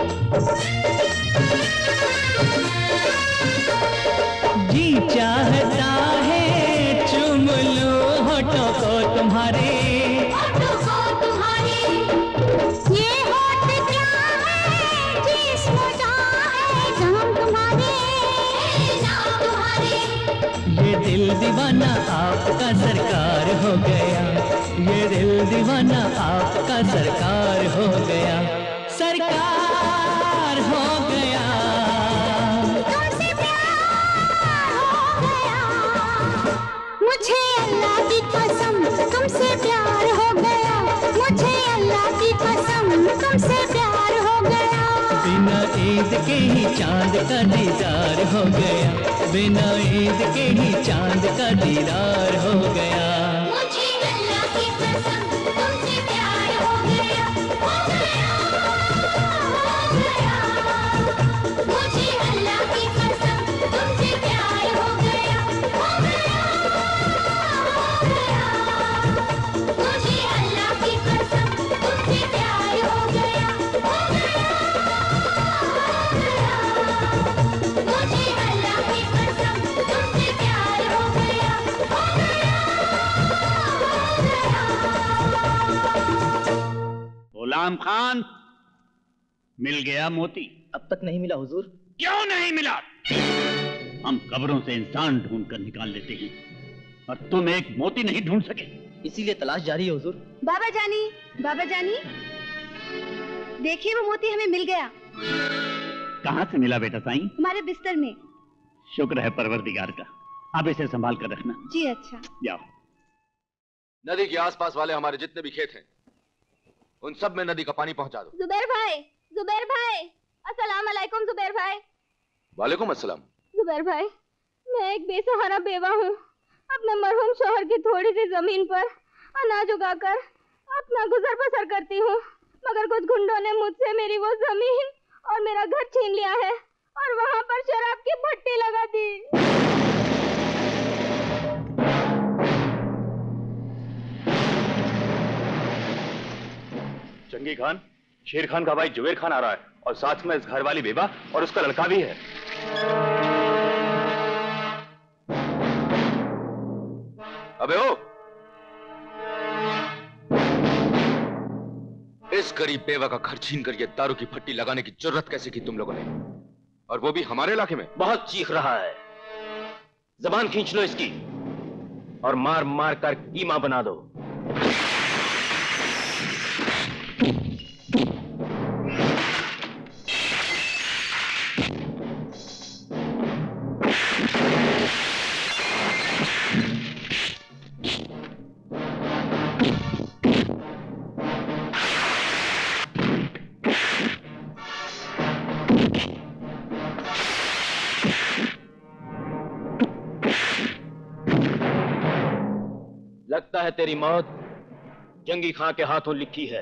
[SPEAKER 12] जी चाहता है चूम लो होठों को तुम्हारे, होठों को तुम्हारे। ये होठ क्या है जिस्म क्या है, नाम तुम्हारे, नाम तुम्हारे। ये दिल दीवाना आपका सरकार हो गया, ये दिल दीवाना आपका सरकार हो गया, सरकार हो गया।
[SPEAKER 15] तुमसे प्यार हो गया, मुझे अल्लाह की कसम तुमसे प्यार हो गया, मुझे अल्लाह की कसम तुमसे प्यार हो गया।
[SPEAKER 12] बिना ईद के ही चांद का दीदार हो गया, बिना ईद के ही चांद का दीदार हो गया।
[SPEAKER 15] मुझे अल्लाह की कसम तुमसे प्यार हो गया, हो गया, हो गया। मुझे अल्लाह की कसम तुमसे प्यार हो गया, हो गया, हो गया। मुझे अल्लाह की कसम तुमसे प्यार हो गया, हो गया, हो गया। मुझे अल्लाह की कसम तुमसे प्यार हो गया, हो गया, हो गया।
[SPEAKER 10] गुलाम खान, मिल गया मोती?
[SPEAKER 8] अब तक नहीं मिला हुजूर।
[SPEAKER 10] क्यों नहीं मिला? हम कब्रों से इंसान ढूंढ कर निकाल लेते हैं और तुम एक मोती नहीं ढूंढ सके,
[SPEAKER 8] इसीलिए तलाश जारी है हुजूर।
[SPEAKER 3] बाबा जानी, बाबा जानी, देखिए वो मोती हमें मिल गया।
[SPEAKER 10] कहाँ से मिला बेटा साईं?
[SPEAKER 3] हमारे बिस्तर में।
[SPEAKER 10] शुक्र है परवरदिगार का। अब इसे संभाल कर रखना।
[SPEAKER 3] जी अच्छा।
[SPEAKER 10] जाओ।
[SPEAKER 7] नदी के आसपास वाले हमारे जितने भी खेत हैं, उन सब में नदी का पानी पहुंचा दो।
[SPEAKER 3] जुबैर भाई, जुबैर भाई, अस्सलाम वालेकुम जुबैर भाई।
[SPEAKER 7] वालेकुम अस्सलाम।
[SPEAKER 3] जुबैर भाई, मैं एक बेसहारा बेवा हूँ। अपने मरहूम शौहर की थोड़ी सी जमीन पर अनाज उगाकर अपना गुजर बसर करती हूँ, मगर कुछ गुंडों ने मुझसे मेरी वो जमीन और मेरा घर छीन लिया है और वहाँ पर शराब की भट्टी लगा दी।
[SPEAKER 2] जंगी खान, शेर खान का भाई जुबैर खान आ रहा है और साथ में इस घर वाली बेबा और उसका लड़का भी है।
[SPEAKER 7] अबे ओ, इस गरीब बेवा का घर छीन कर ये दारू की भट्टी लगाने की जुर्रत कैसे की तुम लोगों ने, और वो भी हमारे इलाके में?
[SPEAKER 2] बहुत चीख रहा है, जबान खींच लो इसकी और मार मार कर कीमा बना दो। लगता है तेरी मौत जंगी खां के हाथों लिखी है।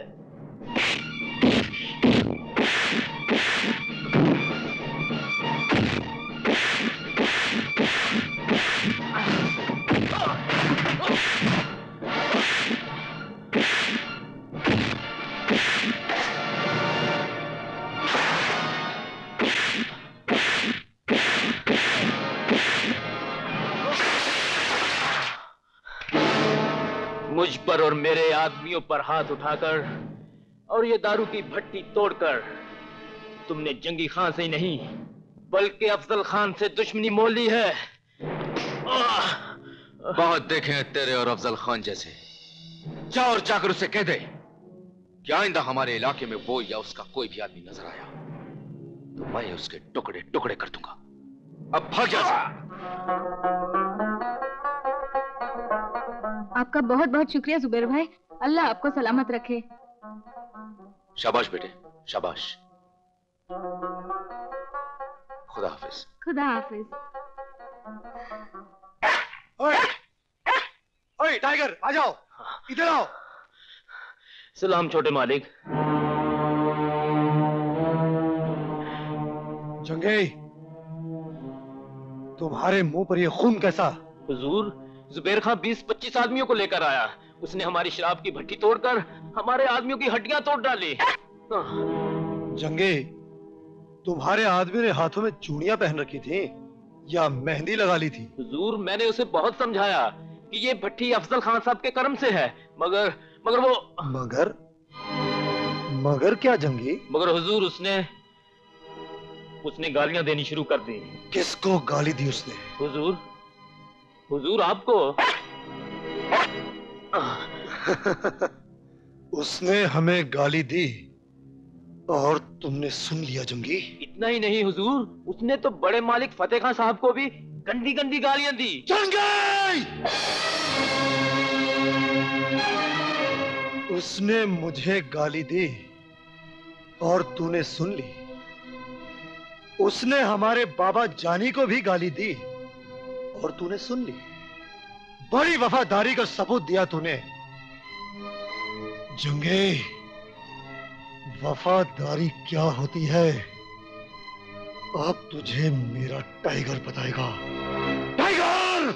[SPEAKER 2] मुझ पर और मेरे आदमियों पर हाथ उठाकर और ये दारू की भट्टी तोड़कर तुमने जंगी खान से ही नहीं बल्कि अफजल खान से दुश्मनी मोल ली है।
[SPEAKER 7] बहुत देखे हैं तेरे और अफजल खान जैसे। जा और जाकर उसे कह दे कि आइंदा हमारे इलाके में वो या उसका कोई भी आदमी नजर आया तो मैं उसके टुकड़े टुकड़े कर दूंगा। अब भाग जा।
[SPEAKER 3] आपका बहुत बहुत शुक्रिया जुबैर भाई, अल्लाह आपको सलामत रखे।
[SPEAKER 7] शाबाश बेटे, शाबाश। खुदा हाफिज।
[SPEAKER 3] खुदा हाफिज।
[SPEAKER 11] ओए, ओए टाइगर, आ जाओ, इधर आओ।
[SPEAKER 2] सलाम छोटे मालिक।
[SPEAKER 11] जंगे, तुम्हारे मुंह पर ये खून कैसा?
[SPEAKER 2] हुजूर, जुबैर खां 20-25 आदमियों को लेकर आया। उसने हमारी शराब की भट्टी तोड़कर हमारे आदमियों की हड्डियां तोड़ डाली।
[SPEAKER 11] जंगे, तुम्हारे आदमी ने हाथों में चूड़ियां पहन रखी थी या मेहंदी लगा ली थी?
[SPEAKER 2] हुजूर, मैंने उसे बहुत समझाया कि ये भट्टी अफजल खान साहब के कर्म से है, मगर वो
[SPEAKER 11] मगर क्या जंगी?
[SPEAKER 2] मगर हुजूर, उसने गालियां देनी शुरू कर दी।
[SPEAKER 11] किसको गाली दी उसने?
[SPEAKER 2] हुजूर, हुजूर आपको
[SPEAKER 11] उसने हमें गाली दी और तुमने सुन लिया जंगी।
[SPEAKER 2] इतना ही नहीं हुजूर, उसने तो बड़े मालिक फतेह खान साहब को भी गंदी गंदी गालियां दी।
[SPEAKER 11] जंगी! उसने मुझे गाली दी और तूने सुन ली। उसने हमारे बाबा जानी को भी गाली दी और तूने सुन ली। बड़ी वफादारी का सबूत दिया तूने। जंगे, वफादारी क्या होती है अब तुझे मेरा टाइगर बताएगा। टाइगर!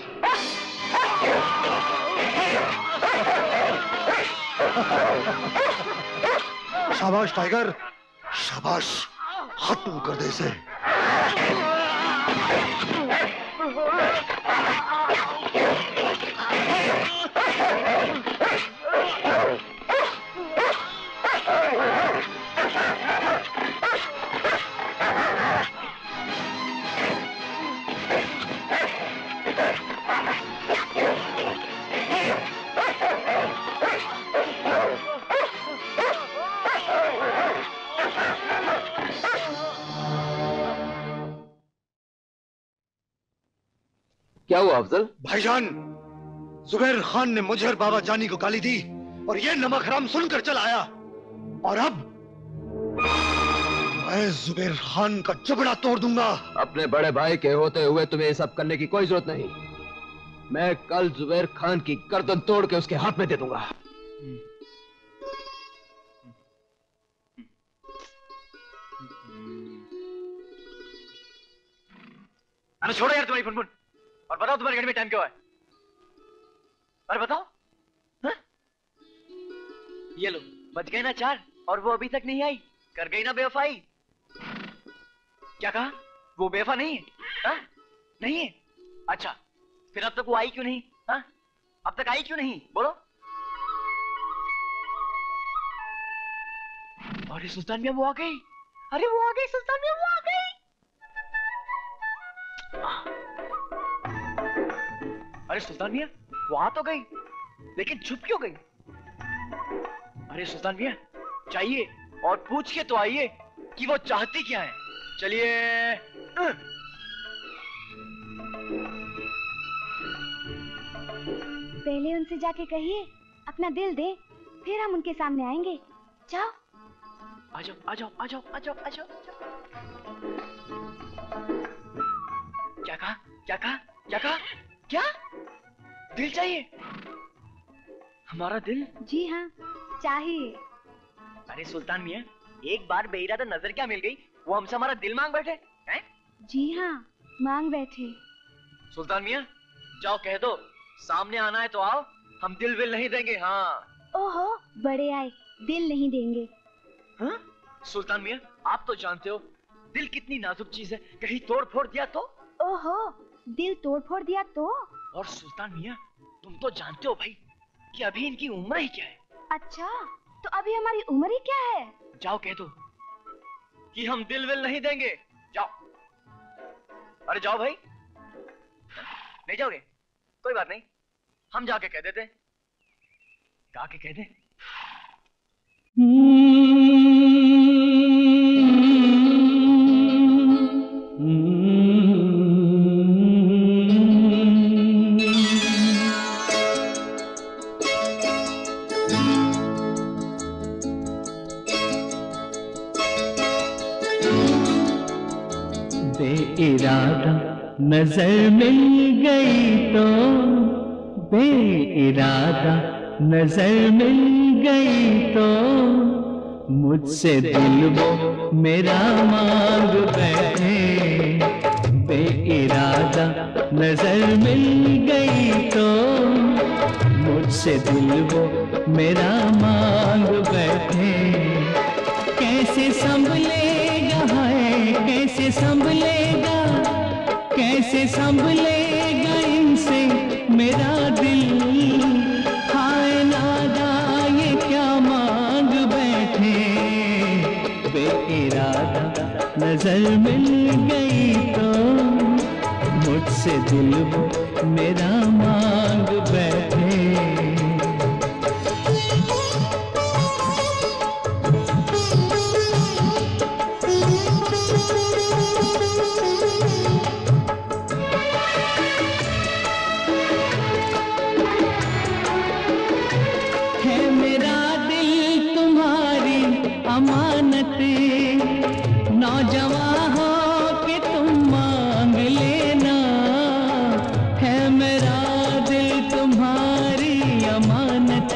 [SPEAKER 11] शाबाश टाइगर, शाबाश। खत्म कर दे इसे।
[SPEAKER 7] क्या हुआ अफजल?
[SPEAKER 11] भाईजान, जुबैर खान ने मुझे और बाबा जानी को गाली दी और ये नमक हराम सुनकर चला आया। और अब मैं जुबैर खान का जबड़ा तोड़ दूंगा।
[SPEAKER 7] अपने बड़े भाई के होते हुए तुम्हें ये सब करने की कोई जरूरत नहीं। मैं कल जुबैर खान की गर्दन तोड़ के उसके हाथ में दे दूंगा।
[SPEAKER 8] अरे छोड़ो यार तुम्हारी फुनफुन, और बताओ तुम्हारी गाड़ी में टाइम क्या है? अरे बताओ। हाँ? ये लो, बच गए ना 4, और वो अभी तक नहीं आई। कर गई ना बेवफाई। क्या कहा? वो बेवफा नहीं है? हाँ? नहीं है? अच्छा, फिर अब तक वो आई क्यों नहीं? हाँ? अब तक आई क्यों नहीं? बोलो। अरे सुल्तान मियां वो आ गई। अरे वो आ गई, सुल्तान मियां वो आ गई। अरे सुल्तान मियां वो आ तो गई, लेकिन छुप क्यों गई? अरे सुल्तान मियां चाहिए और पूछ के तो आइए कि वो चाहती क्या है। चलिए।
[SPEAKER 4] पहले उनसे जाके कहिए अपना दिल दे, फिर हम उनके सामने आएंगे। जाओ।
[SPEAKER 8] आ जाओ, आ जाओ, आ जाओ, आ जाओ, आ जाओ। क्या कहा? क्या कहा? क्या कहा? क्या? दिल चाहिए? हमारा दिल?
[SPEAKER 4] जी हाँ, चाहिए।
[SPEAKER 8] अरे सुल्तान मियां, एक बार बेइरादा नजर क्या मिल गई, वो हमसे हमारा दिल मांग बैठे हैं?
[SPEAKER 4] जी हाँ, मांग बैठे।
[SPEAKER 8] सुल्तान मियां जाओ कह दो, सामने आना है तो आओ, हम दिल विल नहीं देंगे। हाँ।
[SPEAKER 4] ओहो, बड़े आए, दिल नहीं देंगे।
[SPEAKER 8] हाँ? सुल्तान मियां आप तो जानते हो दिल कितनी नाजुक चीज है, कहीं तोड़ फोड़ दिया तो?
[SPEAKER 4] ओहो, दिल तोड़ फोड़ दिया तो?
[SPEAKER 8] और सुल्तान मियां तुम तो जानते हो भाई कि अभी इनकी उम्र ही क्या है।
[SPEAKER 4] अच्छा, तो अभी हमारी उम्र ही क्या है?
[SPEAKER 8] जाओ कह दो कि हम दिल विल नहीं देंगे। जाओ। अरे जाओ भाई। नहीं जाओगे? कोई बात नहीं, हम जाके कह देते। जाके कह दे।
[SPEAKER 12] बेइरादा नजर मिल गई तो, बेइरादा नजर मिल गई तो, मुझसे दिल वो मेरा मांग बैठे। बेइरादा नजर मिल गई तो, मुझसे दिल वो मेरा मांग बैठे। कैसे संभलेगा है, कैसे संभलेगा, कैसे संभलेगा इनसे मेरा दिल। हाय नादा ये क्या मांग बैठे। बेइरादा नजर मिल गई तो, मुझसे दिल वो मेरा मांग बैठे। है मेरा दिल तुम्हारी अमानत, नौजवान हो के तुम मांग लेना। है मेरा दिल तुम्हारी अमानत,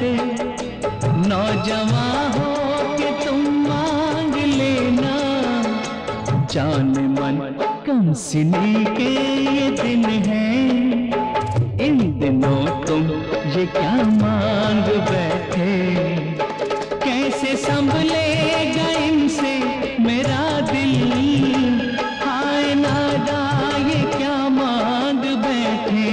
[SPEAKER 12] नौजवान हो के तुम मांग लेना। जान मन कम सिनी के ये दिन है, इन दिनों तुम ये क्या मांग बैठे। कैसे संभलेगा इनसे मेरा दिल, हाय नादा ये क्या मांग बैठे।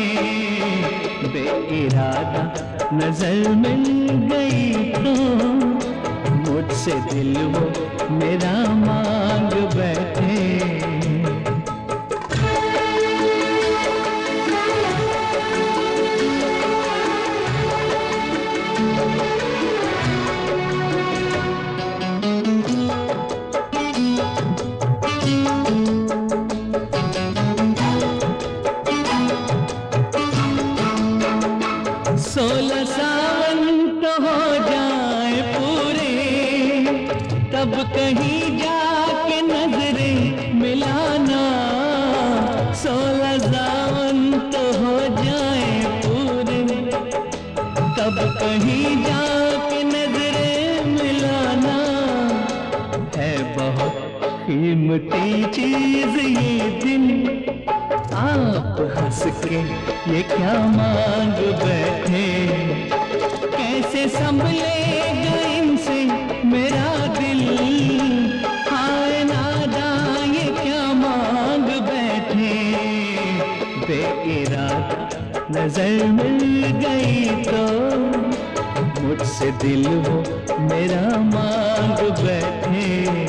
[SPEAKER 12] बेइरादा नजर मिल गई तो मुझसे दिल वो मेरा मांग बैठे। सोलह सावन तो हो जाए पूरे, तब कहीं जाके नजरें मिलाना। 16 सावन तो हो जाए पूरे, तब कहीं जाके नजरें मिलाना। है बहुत कीमती चीज ये दिन, आप हंस के ये क्या मांग बैठे। कैसे संभलेगा इनसे मेरा दिल, हाय नादा ये क्या मांग बैठे। बेइरादा नजर मिल गई तो मुझसे दिल वो मेरा मांग बैठे।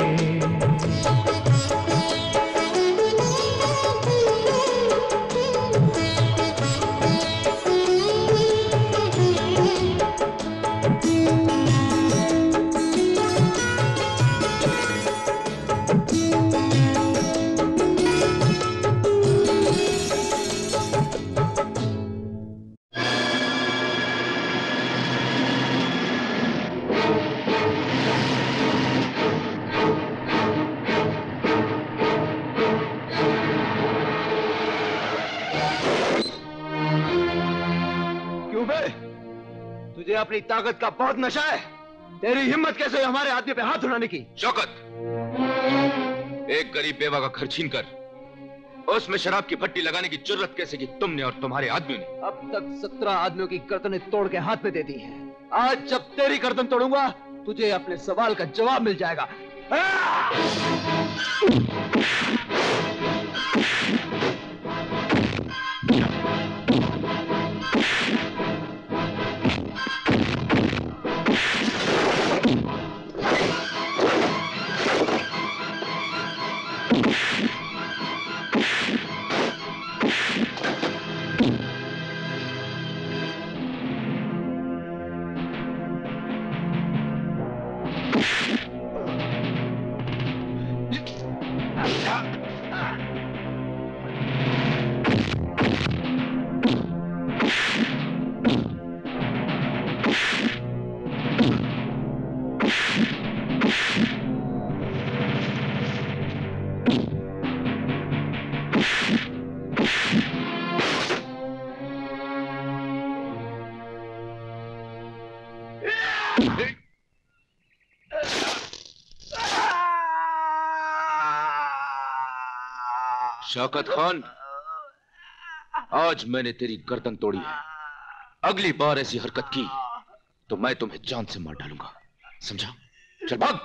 [SPEAKER 7] तुझे अपनी ताकत का बहुत नशा है। तेरी हिम्मत कैसे हुई हमारे आदमी पे हाथ उठाने की? शौकत, एक गरीब बेवा का घर छीन कर उसमें शराब की भट्टी लगाने की जुर्रत कैसे की तुमने और तुम्हारे आदमियों ने? अब तक 17 आदमियों की गर्दनें तोड़ के हाथ में दे दी है। आज जब तेरी गर्दन तोड़ूंगा तुझे अपने सवाल का जवाब मिल जाएगा। शौकत खान, आज मैंने तेरी गर्दन तोड़ी है। अगली बार ऐसी हरकत की तो मैं तुम्हें जान से मार डालूंगा, समझा? चल भाग।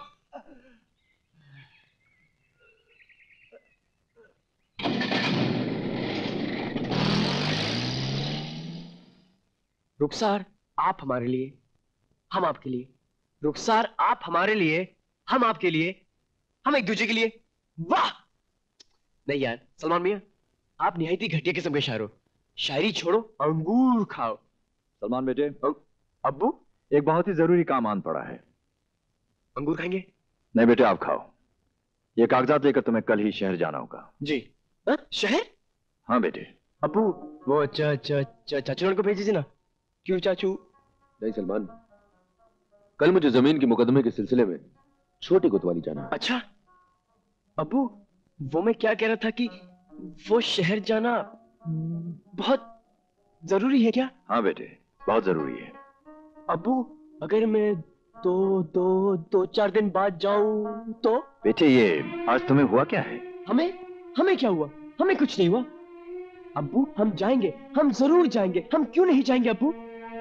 [SPEAKER 16] रुखसार, आप हमारे लिए, हम आपके लिए। रुखसार, आप हमारे लिए, हम आपके लिए, हम एक दूसरे के लिए। वाह! नहीं यार सलमान मियां, आप निहायत ही घटिया किस्म के शायर हो। शायरी छोड़ो, अंगूर खाओ।
[SPEAKER 6] सलमान बेटे, अब्बू एक बहुत ही जरूरी काम आन पड़ा है।
[SPEAKER 16] अंगूर खाएंगे?
[SPEAKER 6] नहीं बेटे, आप खाओ। ये कागजात लेकर तुम्हें कल ही शहर जाना होगा।
[SPEAKER 16] जी। शहर?
[SPEAKER 6] हाँ बेटे।
[SPEAKER 16] अब्बू वो चाचू को भेज दीजिए ना। क्यों चाचू?
[SPEAKER 7] नहीं सलमान, कल मुझे जमीन के मुकदमे के सिलसिले में छोटी कोतवाली जाना है।
[SPEAKER 16] अच्छा अब्बू, वो मैं क्या कह रहा था कि वो शहर जाना बहुत जरूरी है क्या?
[SPEAKER 6] हाँ बेटे, बहुत जरूरी है।
[SPEAKER 16] अब्बू अगर मैं दो चार दिन बाद जाऊं तो?
[SPEAKER 6] बेटे ये आज तुम्हें हुआ क्या है?
[SPEAKER 16] हमें क्या हुआ? हमें कुछ नहीं हुआ। अब्बू हम जाएंगे, हम जरूर जाएंगे। हम क्यों नहीं जाएंगे अब्बू?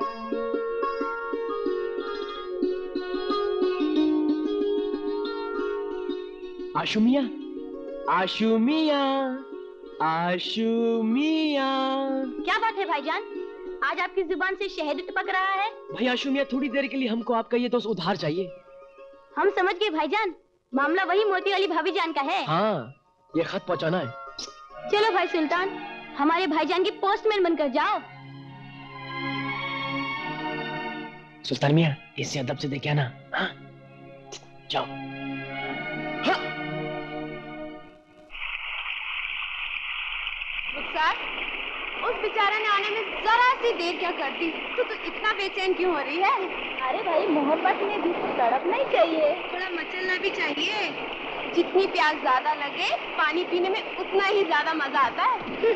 [SPEAKER 16] आशु मियां, आशु मियां, आशु मियां।
[SPEAKER 5] क्या बात है भाईजान, आज आपकी जुबान से शहद टपक रहा है?
[SPEAKER 16] भाई आशु मियां, थोड़ी देर के लिए हमको आपका ये दोस्त उधार चाहिए।
[SPEAKER 5] हम समझ गए भाईजान, मामला वही मोती वाली भाभी जान का है।
[SPEAKER 16] हाँ, ये खत पहुंचाना है।
[SPEAKER 5] चलो भाई सुल्तान, हमारे भाईजान के पोस्टमैन बनकर जाओ।
[SPEAKER 16] सुल्तान मियां, इसे अदब से देखे ना। हाँ? जाओ। हाँ?
[SPEAKER 4] रुखसार, उस बेचारे ने आने में जरा सी देर क्या कर दी? तू तो इतना बेचैन क्यों हो रही है?
[SPEAKER 3] अरे भाई, मोहब्बत में भी तो तड़पना ही चाहिए,
[SPEAKER 4] थोड़ा मचलना भी चाहिए। जितनी प्यास ज्यादा लगे, पानी पीने में उतना ही ज्यादा मजा आता है।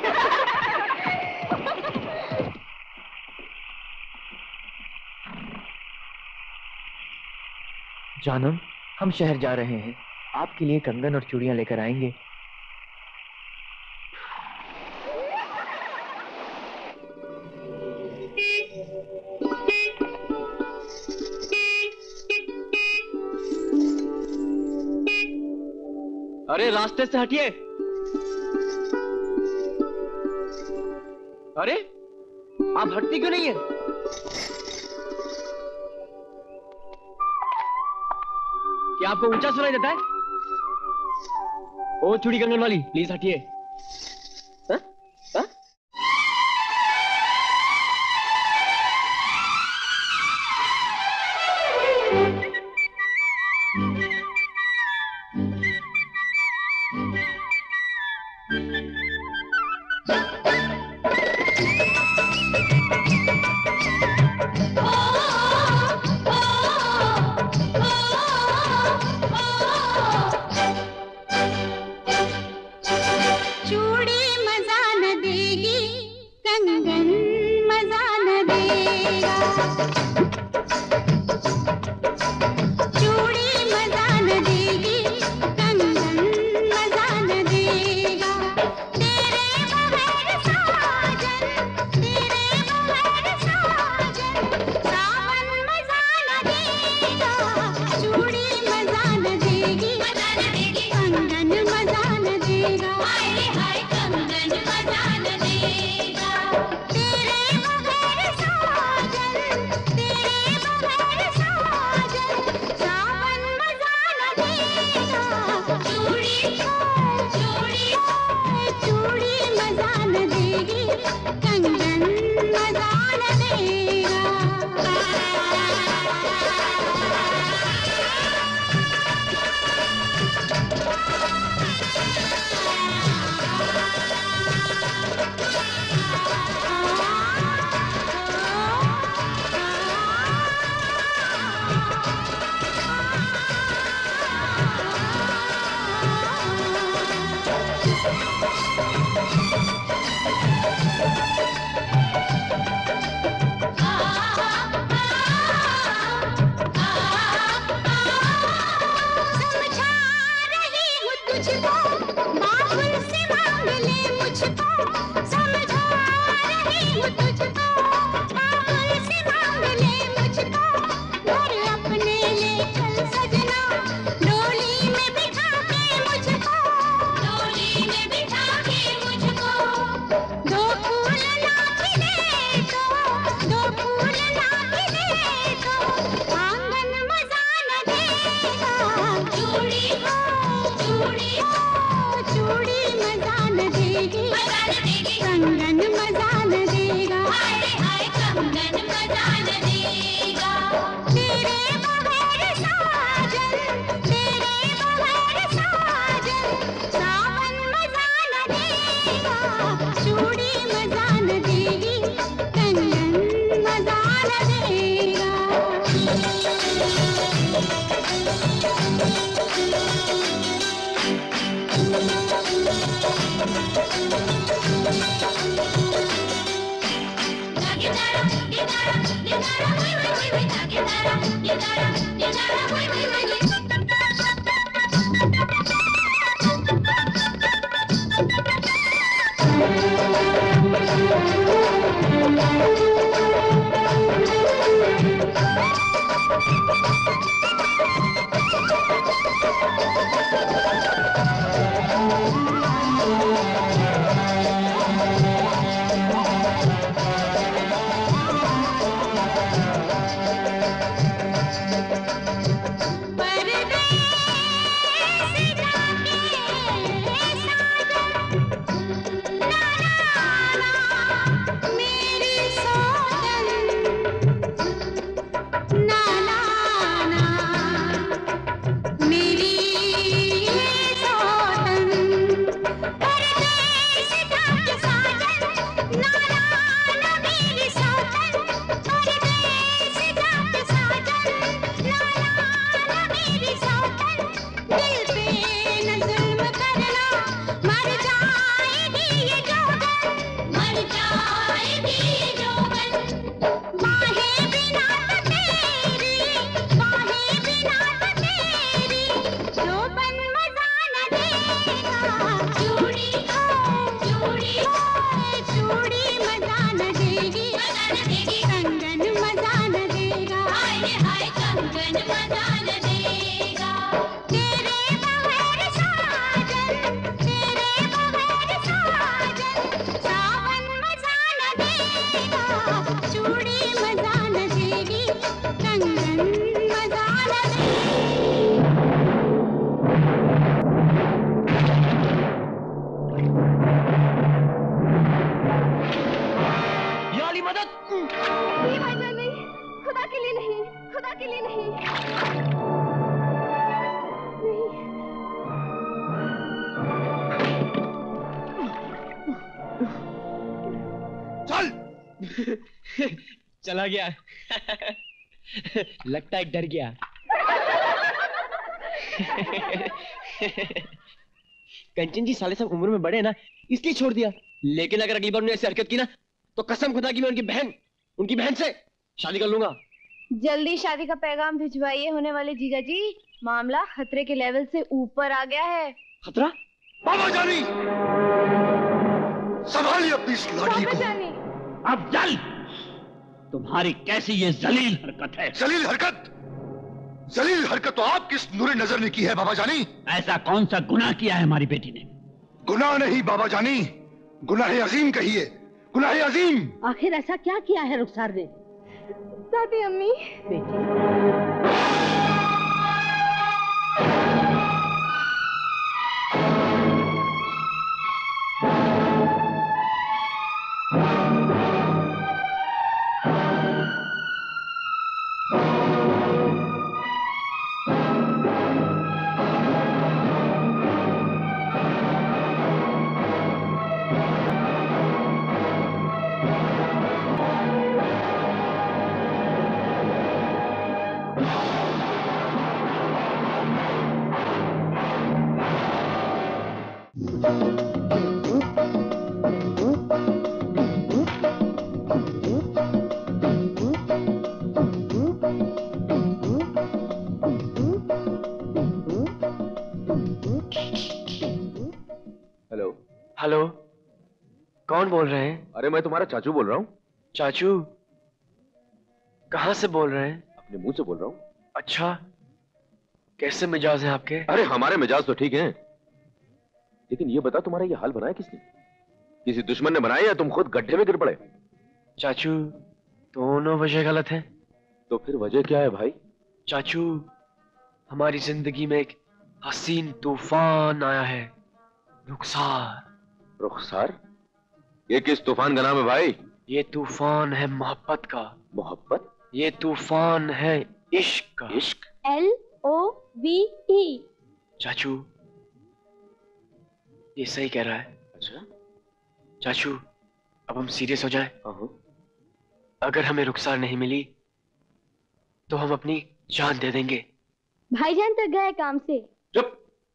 [SPEAKER 8] जानम, हम शहर जा रहे हैं, आपके लिए कंगन और चूड़ियां लेकर आएंगे।
[SPEAKER 16] अरे रास्ते से हटिए। अरे आप हटती क्यों नहीं है? क्या आपको ऊंचा सुनाई देता है? ओ चूड़ी कंगन वाली, प्लीज हटिए।
[SPEAKER 15] चूड़ी मजा न देगी।
[SPEAKER 16] चला गया। लगता है डर गया। कंचन जी साले सब उम्र में बड़े हैं ना, इसलिए छोड़ दिया। लेकिन अगर अगली बार उन्होंने ऐसी हरकत की ना, तो कसम खुदा की मैं उनकी बहन से शादी कर लूंगा।
[SPEAKER 4] जल्दी शादी का पैगाम भिजवाइए होने वाले जीजा जी, मामला खतरे के लेवल से ऊपर आ गया है।
[SPEAKER 16] खतरा?
[SPEAKER 11] बाबा जानी, संभालिए अपनी इस लाठी को।
[SPEAKER 10] अब जल, तुम्हारी कैसी ये जलील हरकत है?
[SPEAKER 11] जलील हरकत? जलील हरकत तो आपकी इस नूरे नजर ने की है बाबा जानी।
[SPEAKER 10] ऐसा कौन सा गुनाह किया है हमारी बेटी ने?
[SPEAKER 11] गुनाह नहीं बाबा जानी, गुनाह अजीम कहिए, गुनाह अजीम।
[SPEAKER 13] आखिर ऐसा क्या किया है रुखसार ने?
[SPEAKER 4] दादी अम्मी,
[SPEAKER 16] हेलो, कौन बोल रहे हैं?
[SPEAKER 7] अरे मैं तुम्हारा चाचू बोल रहा हूँ।
[SPEAKER 16] चाचू? कहाँ से बोल रहे हैं?
[SPEAKER 7] अपने मुंह से बोल रहा हूँ।
[SPEAKER 16] अच्छा, कैसे मिजाज हैं आपके?
[SPEAKER 7] अरे हमारे मिजाज तो ठीक हैं, लेकिन ये बता तुम्हारा ये हाल बनाया किसने? किसी दुश्मन ने बनाया या तुम खुद गड्ढे में गिर पड़े?
[SPEAKER 16] चाचू, दोनों वजह गलत हैं।
[SPEAKER 7] तो फिर वजह क्या है भाई?
[SPEAKER 16] चाचू, हमारी जिंदगी में एक हसीन तूफान आया है, रुखसार।
[SPEAKER 7] रुखसार? ये किस तूफान का नाम है भाई?
[SPEAKER 16] ये तूफान है मोहब्बत का।
[SPEAKER 7] मोहब्बत?
[SPEAKER 16] ये तूफान है इश्क का।
[SPEAKER 7] इश्क?
[SPEAKER 4] LOVE।
[SPEAKER 16] चाचू, ये सही कह रहा है।
[SPEAKER 7] अच्छा
[SPEAKER 16] चाचू, अब हम सीरियस हो जाएं। अगर हमें रुखसार नहीं मिली तो हम अपनी जान दे देंगे।
[SPEAKER 4] भाईजान तो गए काम से।
[SPEAKER 7] चुप।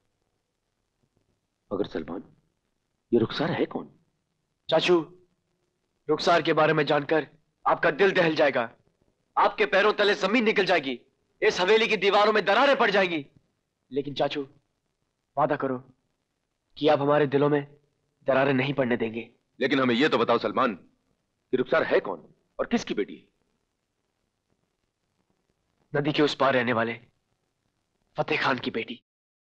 [SPEAKER 7] मगर सलमान, ये रुखसार है कौन?
[SPEAKER 16] चाचू, रुखसार के बारे में जानकर आपका दिल दहल जाएगा, आपके पैरों तले जमीन निकल जाएगी, इस हवेली की दीवारों में दरारें पड़ जाएंगी। लेकिन चाचू, वादा करो कि आप हमारे दिलों में दरारें नहीं पड़ने देंगे।
[SPEAKER 7] लेकिन हमें यह तो बताओ सलमान कि रुखसार है कौन और किसकी बेटी है?
[SPEAKER 16] नदी के उस पार रहने वाले फतेह खान की बेटी।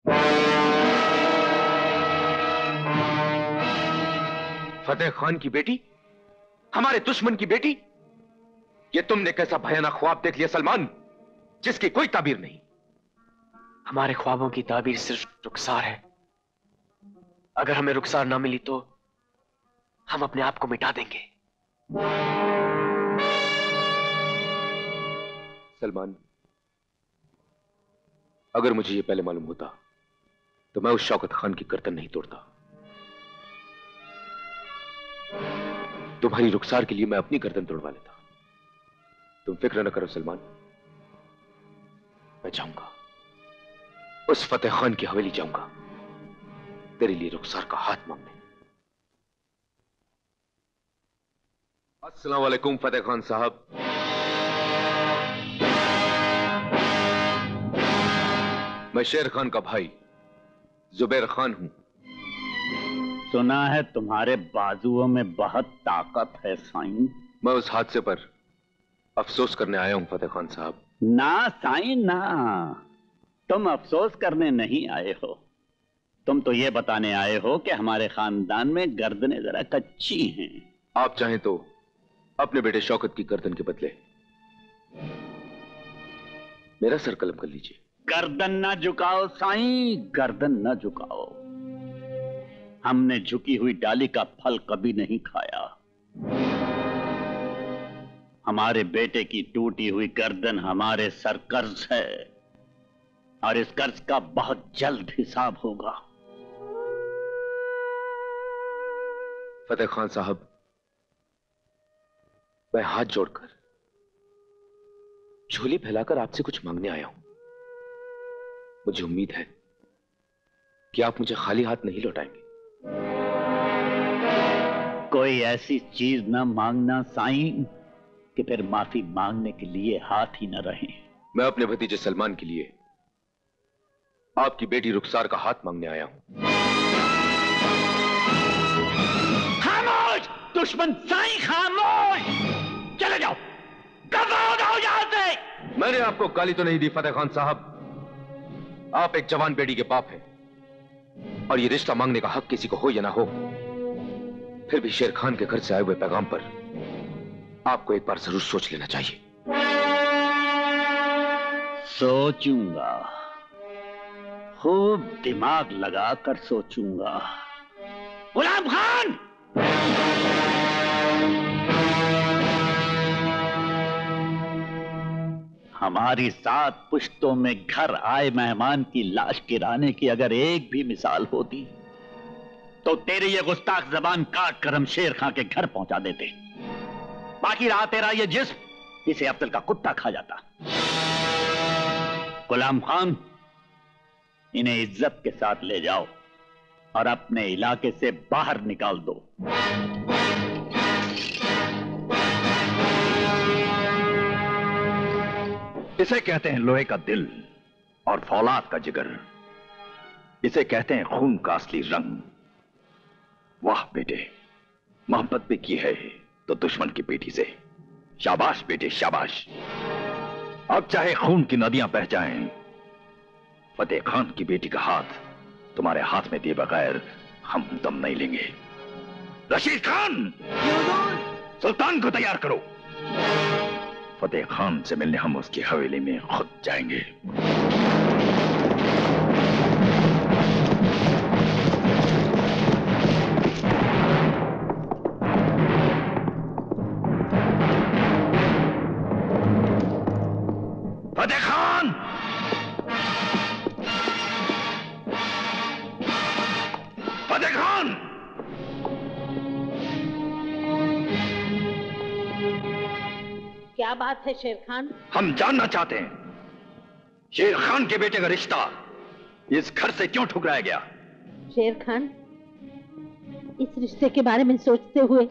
[SPEAKER 7] फतेह खान की बेटी? हमारे दुश्मन की बेटी? ये तुमने कैसा भयानक ख्वाब देख लिया सलमान, जिसकी कोई ताबीर नहीं।
[SPEAKER 16] हमारे ख्वाबों की ताबीर सिर्फ रुखसार है। अगर हमें रुखसार ना मिली तो हम अपने आप को मिटा देंगे।
[SPEAKER 7] सलमान, अगर मुझे यह पहले मालूम होता तो मैं उस शौकत खान की गर्दन नहीं तोड़ता। तुम्हारी रुखसार के लिए मैं अपनी गर्दन तोड़वा लेता। तुम फिक्र न करो सलमान, मैं जाऊंगा, उस फतेह खान की हवेली जाऊंगा तेरे लिए रुखसार का हाथ मांगने। अस्सलाम वालेकुम फतेह खान साहब। मैं शेर खान का भाई जुबैर खान हूं।
[SPEAKER 10] सुना है तुम्हारे बाजुओं में बहुत ताकत है साईं।
[SPEAKER 7] मैं उस हादसे पर अफसोस करने आया हूं फतेह खान साहब।
[SPEAKER 10] ना साईं ना, तुम अफसोस करने नहीं आए हो, तुम तो ये बताने आए हो कि हमारे खानदान में गर्दनें जरा कच्ची हैं।
[SPEAKER 7] आप चाहें तो अपने बेटे शौकत की गर्दन के बदले मेरा सर कलम कर लीजिए।
[SPEAKER 10] गर्दन ना झुकाओ साईं, गर्दन ना झुकाओ। हमने झुकी हुई डाली का फल कभी नहीं खाया। हमारे बेटे की टूटी हुई गर्दन हमारे सर कर्ज है और इस कर्ज का बहुत जल्द हिसाब होगा।
[SPEAKER 7] फतेह खान साहब, मैं हाथ जोड़कर झोली फैलाकर आपसे कुछ मांगने आया हूं। मुझे उम्मीद है कि आप मुझे खाली हाथ नहीं लौटाएंगे।
[SPEAKER 10] कोई ऐसी चीज न मांगना साईं कि फिर माफी मांगने के लिए हाथ ही न रहे।
[SPEAKER 7] मैं अपने भतीजे सलमान के लिए आपकी बेटी रुखसार का हाथ मांगने आया हूं।
[SPEAKER 9] खामोश दुश्मन साईं, खामोश! चले जाओ, दफा हो जाओ यहां से।
[SPEAKER 7] मैंने आपको गाली तो नहीं दी फतेह खान साहब। आप एक जवान बेटी के बाप हैं और ये रिश्ता मांगने का हक किसी को हो या ना हो, फिर भी शेर खान के घर से आए हुए पैगाम पर आपको एक बार जरूर सोच लेना चाहिए।
[SPEAKER 10] सोचूंगा, खूब दिमाग लगाकर सोचूंगा।
[SPEAKER 9] गुलाम खान!
[SPEAKER 10] हमारी 7 पुश्तों में घर आए मेहमान की लाश गिराने की अगर एक भी मिसाल होती तो तेरी ये गुस्ताख जबान काट कर हम शेर खां के घर पहुंचा देते। बाकी रहा तेरा ये जिस्म, इसे अब्दुल का कुत्ता खा जाता। गुलाम खान, इन्हें इज्जत के साथ ले जाओ और अपने इलाके से बाहर निकाल दो।
[SPEAKER 6] इसे कहते हैं लोहे का दिल और फौलाद का जिगर। इसे कहते हैं खून का असली रंग। वाह बेटे, मोहब्बत भी की है तो दुश्मन की बेटी से। शाबाश बेटे शाबाश। अब चाहे खून की नदियां बह जाएं, फतेह खान की बेटी का हाथ तुम्हारे हाथ में दिए बगैर हम दम नहीं लेंगे। रशीद खान, सुल्तान को तैयार करो। फतेह खान से मिलने हम उसकी हवेली में खुद जाएंगे। फतेह खान! फतेह खान!
[SPEAKER 13] क्या बात है शेर खान?
[SPEAKER 6] हम जानना चाहते हैं शेर खान के बेटे का रिश्ता इस घर से क्यों ठुकराया गया?
[SPEAKER 13] शेर खान, इस रिश्ते के बारे में सोचते हुए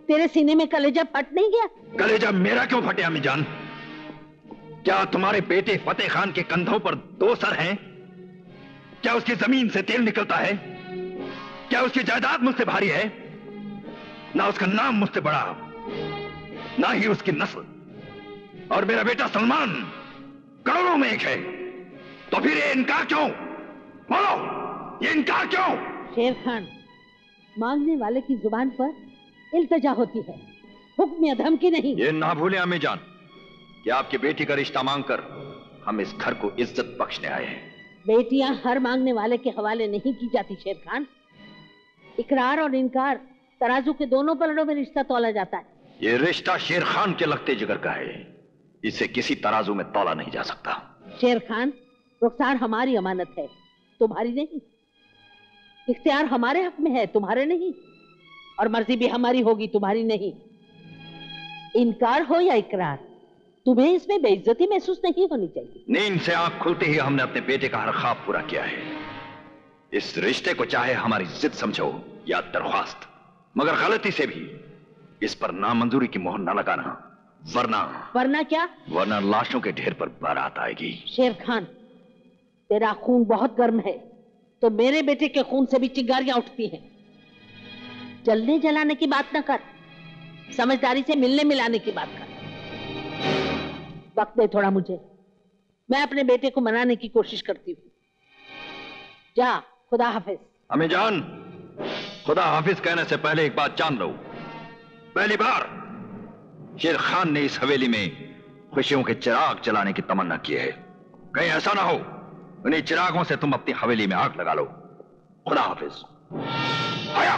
[SPEAKER 13] तेरे सीने में कलेजा फट नहीं गया?
[SPEAKER 6] कलेजा मेरा क्यों फटे अम्मी जान? क्या तुम्हारे बेटे फतेह खान के कंधों पर 2 सर हैं? क्या उसकी जमीन से तेल निकलता है? क्या उसकी जायदाद मुझसे भारी है? ना उसका नाम मुझसे बड़ा, ना ही उसकी नस्ल। और मेरा बेटा सलमान करोड़ों में एक है, तो फिर ये इनकार क्यों? बोलो, ये इनकार क्यों?
[SPEAKER 13] शेर खान, मांगने वाले की जुबान पर इल्तजा होती है, हुक्म या धमकी नहीं।
[SPEAKER 6] ये ना भूलें अम्मी जान कि आपकी बेटी का रिश्ता मांगकर हम इस घर को इज्जत बख्शने आए हैं।
[SPEAKER 13] बेटियां हर मांगने वाले के हवाले नहीं की जाती शेर खान। इकरार और इनकार तराजू के दोनों पलड़ों में रिश्ता तौला जाता है।
[SPEAKER 6] ये रिश्ता शेर खान के लगते जिगर का है, इसे किसी तराजू में तौला नहीं जा सकता।
[SPEAKER 13] शेर खान, रुखसार हमारी अमानत है, तुम्हारी नहीं। इख्तियार हमारे हक में है, तुम्हारे नहीं। और मर्जी भी हमारी होगी, तुम्हारी नहीं। इनकार हो या इकरार, तुम्हें इसमें बेइज्जती महसूस नहीं होनी चाहिए।
[SPEAKER 6] नींद से आंख खुलते ही हमने अपने बेटे का हर ख्वाब पूरा किया है। इस रिश्ते को चाहे हमारी जिद समझो या दरख्वास्त, मगर गलती से भी इस पर नामंजूरी की मोहर न लगाना,
[SPEAKER 13] वरना क्या?
[SPEAKER 6] वरना लाशों के ढेर पर बारात आएगी।
[SPEAKER 13] शेर खान, तेरा खून बहुत गर्म है, तो मेरे बेटे के खून से भी चिंगारियां उठती हैं। जलने जलाने की बात न कर, समझदारी से मिलने मिलाने की बात कर। वक्त दे थोड़ा मुझे, मैं अपने बेटे को मनाने की कोशिश करती हूँ। जा, खुदा हाफिज।
[SPEAKER 6] अम्मी जान, खुदा हाफिज कहने से पहले एक बात जान लो। पहली बार शेर खान ने इस हवेली में खुशियों के चिराग जलाने की तमन्ना की है। कहीं ऐसा ना हो उन्हीं चिरागों से तुम अपनी हवेली में आग लगा लो। खुदा हाफिज। आया।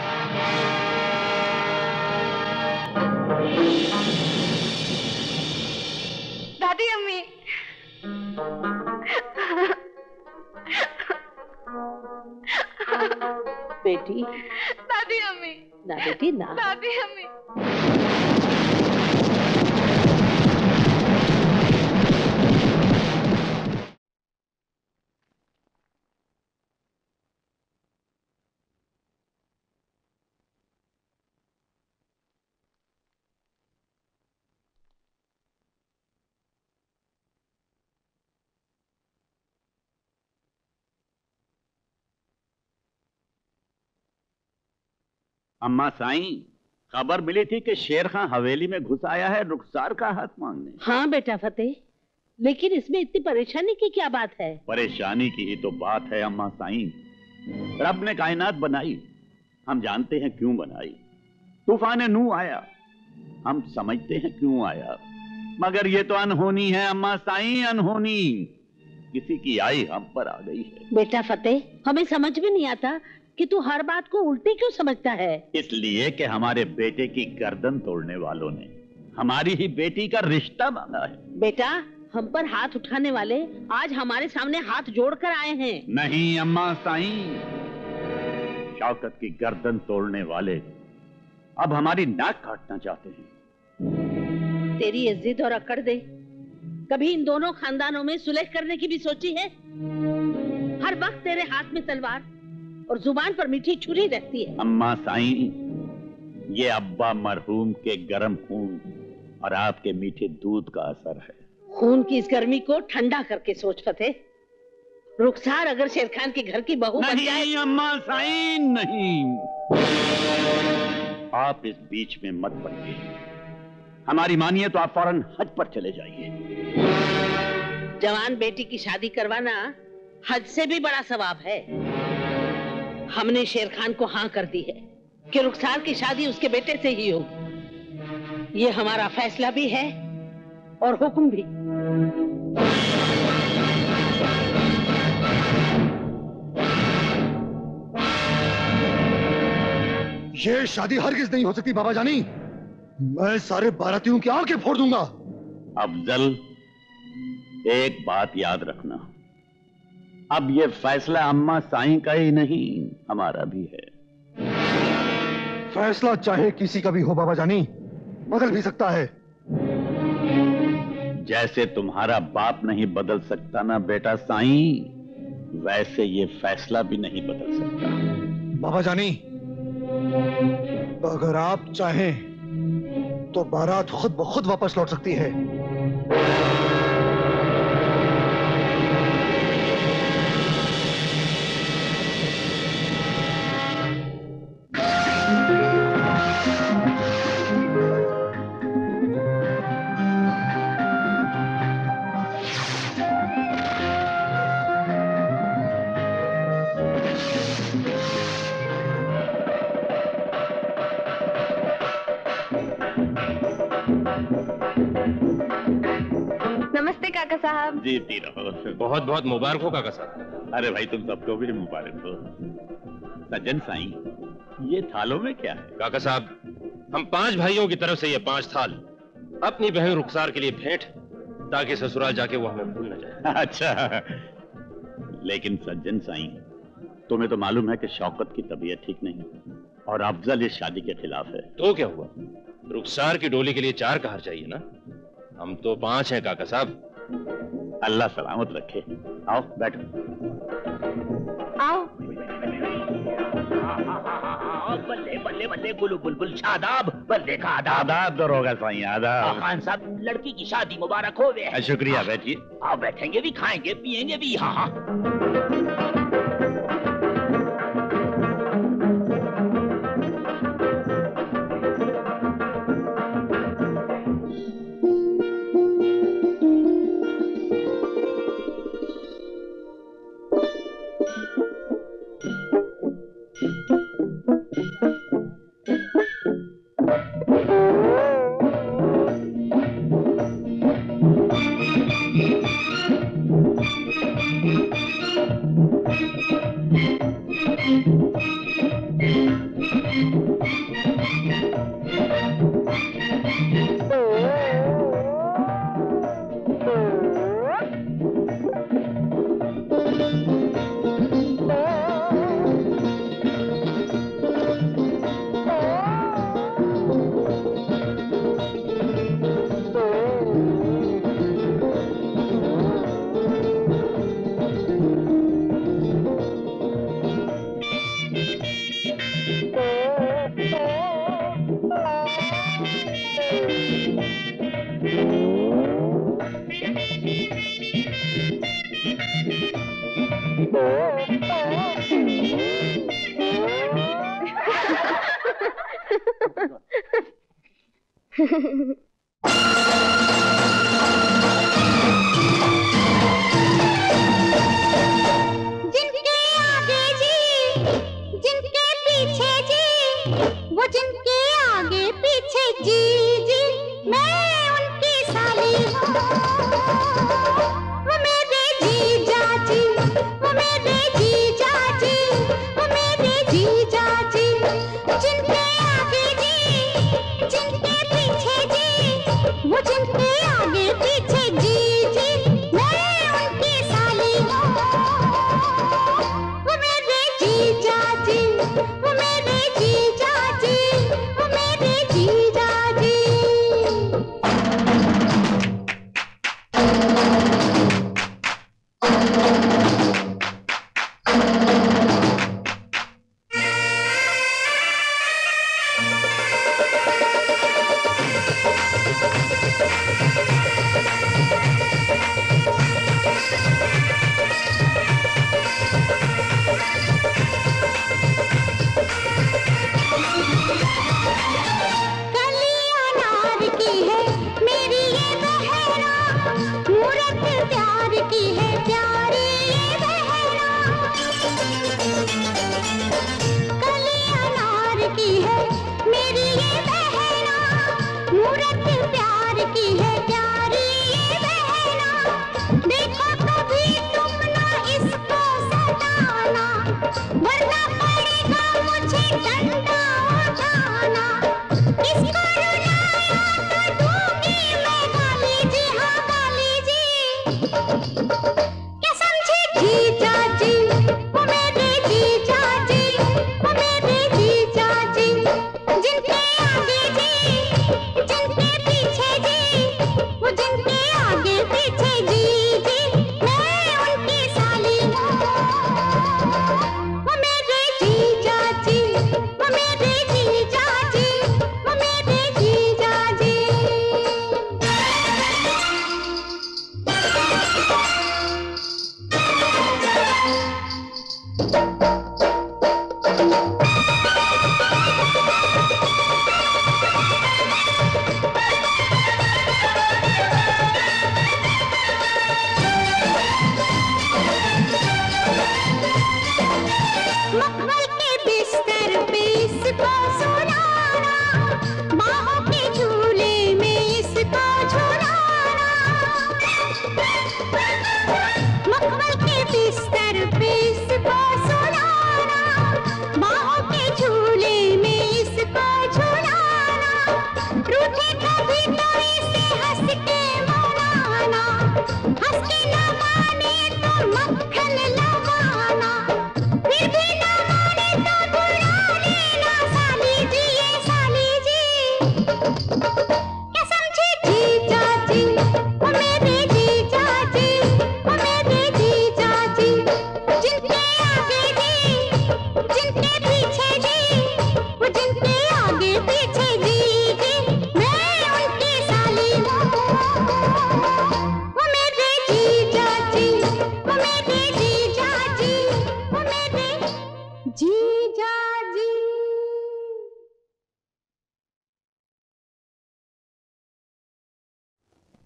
[SPEAKER 3] दादी अम्मी।
[SPEAKER 13] बेटी।
[SPEAKER 3] दादी अम्मी।
[SPEAKER 13] ना बेटी ना।
[SPEAKER 3] दादी अम्मी।
[SPEAKER 10] अम्मा साईं, खबर मिली थी कि शेर खान हवेली में घुस आया है रुखसार का हाथ मांगने।
[SPEAKER 13] हाँ बेटा फतेह, लेकिन इसमें इतनी परेशानी की क्या बात है?
[SPEAKER 10] परेशानी की ही तो बात है अम्मा साईं। रब ने कायनात बनाई, हम जानते हैं क्यों बनाई। तूफान नू आया, हम समझते हैं क्यों आया, मगर ये तो अनहोनी है अम्मा साईं, अनहोनी। किसी की आई हम पर आ गई है।
[SPEAKER 13] बेटा फतेह, हमें समझ में नहीं आता कि तू हर बात को उल्टी क्यों समझता है।
[SPEAKER 10] इसलिए कि हमारे बेटे की गर्दन तोड़ने वालों ने हमारी ही बेटी का रिश्ता मांगा है।
[SPEAKER 13] बेटा, हम पर हाथ उठाने वाले आज हमारे सामने हाथ जोड़कर आए हैं।
[SPEAKER 10] नहीं अम्मा साईं, शौकत की गर्दन तोड़ने वाले अब हमारी नाक काटना चाहते हैं।
[SPEAKER 13] तेरी ये जिद और अकड़ दे कभी इन दोनों खानदानों में सुलह करने की भी सोची है? हर वक्त तेरे हाथ में तलवार और जुबान पर मीठी छुरी रहती है।
[SPEAKER 10] अम्मा साईं, ये अब्बा मरहूम के गर्म खून और आपके मीठे दूध का असर है।
[SPEAKER 13] खून की इस गर्मी को ठंडा करके सोच फतेह। रुखसार अगर शेर खान के घर की बहू बन जाए।
[SPEAKER 10] नहीं अम्मा साईं, नहीं। आप इस बीच में मत पड़िए। हमारी मानिए तो आप फौरन हज पर चले जाइए।
[SPEAKER 13] जवान बेटी की शादी करवाना हज से भी बड़ा सवाब है। हमने शेर खान को हाँ कर दी है कि रुखसार की शादी उसके बेटे से ही होगी। ये हमारा फैसला भी है और हुक्म भी।
[SPEAKER 11] ये शादी हरगिज नहीं हो सकती बाबा जानी। मैं सारे बारातियों की आंखें फोड़ दूंगा।
[SPEAKER 10] अफजल, एक बात याद रखना, अब ये फैसला अम्मा साईं का ही नहीं, हमारा भी है।
[SPEAKER 11] फैसला चाहे किसी का भी हो बाबा जानी, बदल भी सकता है।
[SPEAKER 10] जैसे तुम्हारा बाप नहीं बदल सकता ना बेटा साईं, वैसे ये फैसला भी नहीं बदल सकता।
[SPEAKER 11] बाबा जानी, अगर आप चाहें तो बारात खुद ब खुद वापस लौट सकती है।
[SPEAKER 4] नमस्ते काका साहब।
[SPEAKER 17] जीती रहो। बहुत बहुत मुबारक हो काका साहब।
[SPEAKER 10] अरे भाई तुम सबको भी मुबारक हो। सज्जन साईं, ये थालों में क्या है?
[SPEAKER 17] काका साहब, हम 5 भाइयों की तरफ से ये 5 थाल अपनी बहन रुखसार के लिए भेंट, ताकि ससुराल जाके वो हमें भूल न जाए।
[SPEAKER 10] अच्छा, लेकिन सज्जन साईं, तुम्हें तो मालूम है कि शौकत की तबीयत ठीक नहीं और अफजल इस शादी के खिलाफ है।
[SPEAKER 17] तो क्या हुआ? रुखसार की डोली के लिए 4 कहार चाहिए ना। हम तो 5 हैं काका साहब।
[SPEAKER 10] अल्लाह सलामत रखे। आओ बैठो।
[SPEAKER 4] आओ।
[SPEAKER 9] बल्ले बल्ले बल्ले गुलु बुलबुल शादाब, बल्ले का आदाब।
[SPEAKER 10] आदाब तो होगा साईं, आदाब।
[SPEAKER 9] खान साहब, लड़की की शादी मुबारक हो गए।
[SPEAKER 10] शुक्रिया, बैठिए।
[SPEAKER 9] आप बैठेंगे भी, खाएंगे पिएंगे भी। हाँ हाँ।
[SPEAKER 15] जिनके आगे जी, जिनके पीछे जी, वो जिनके आगे पीछे जी जी, मैं उनकी साली हूँ। वो मेरे जीजा जी, वो मेरे जीजा जी, वो मेरे जीजा जी। जिनके आगे जी, जिनके पीछे जी, वो जिनके आगे पीछे जी जी, मैं उनकी साली हूँ। वो मेरे जीजा जी, वो मेरे जीजा जी, वो मेरे जीजा जी। कली अनार की है मेरी ये बहना, मूरत प्यार की है प्यारी ये बहना। कली अनार की है मेरी ये बहना, मूरत प्यार की है प्यारी ये बहना। देखो कभी तुम ना इसको सताना, वरना पड़ेगा मुझे डंडा उठाना। इसको रुलाया तो दूंगी मैं गाली जी, हाँ गाली जी। क्या समझे जीजा जी, वो मेरे जीजा जी, वो मेरे जीजा जी। जिनके आगे जी, जिनके पीछे जी,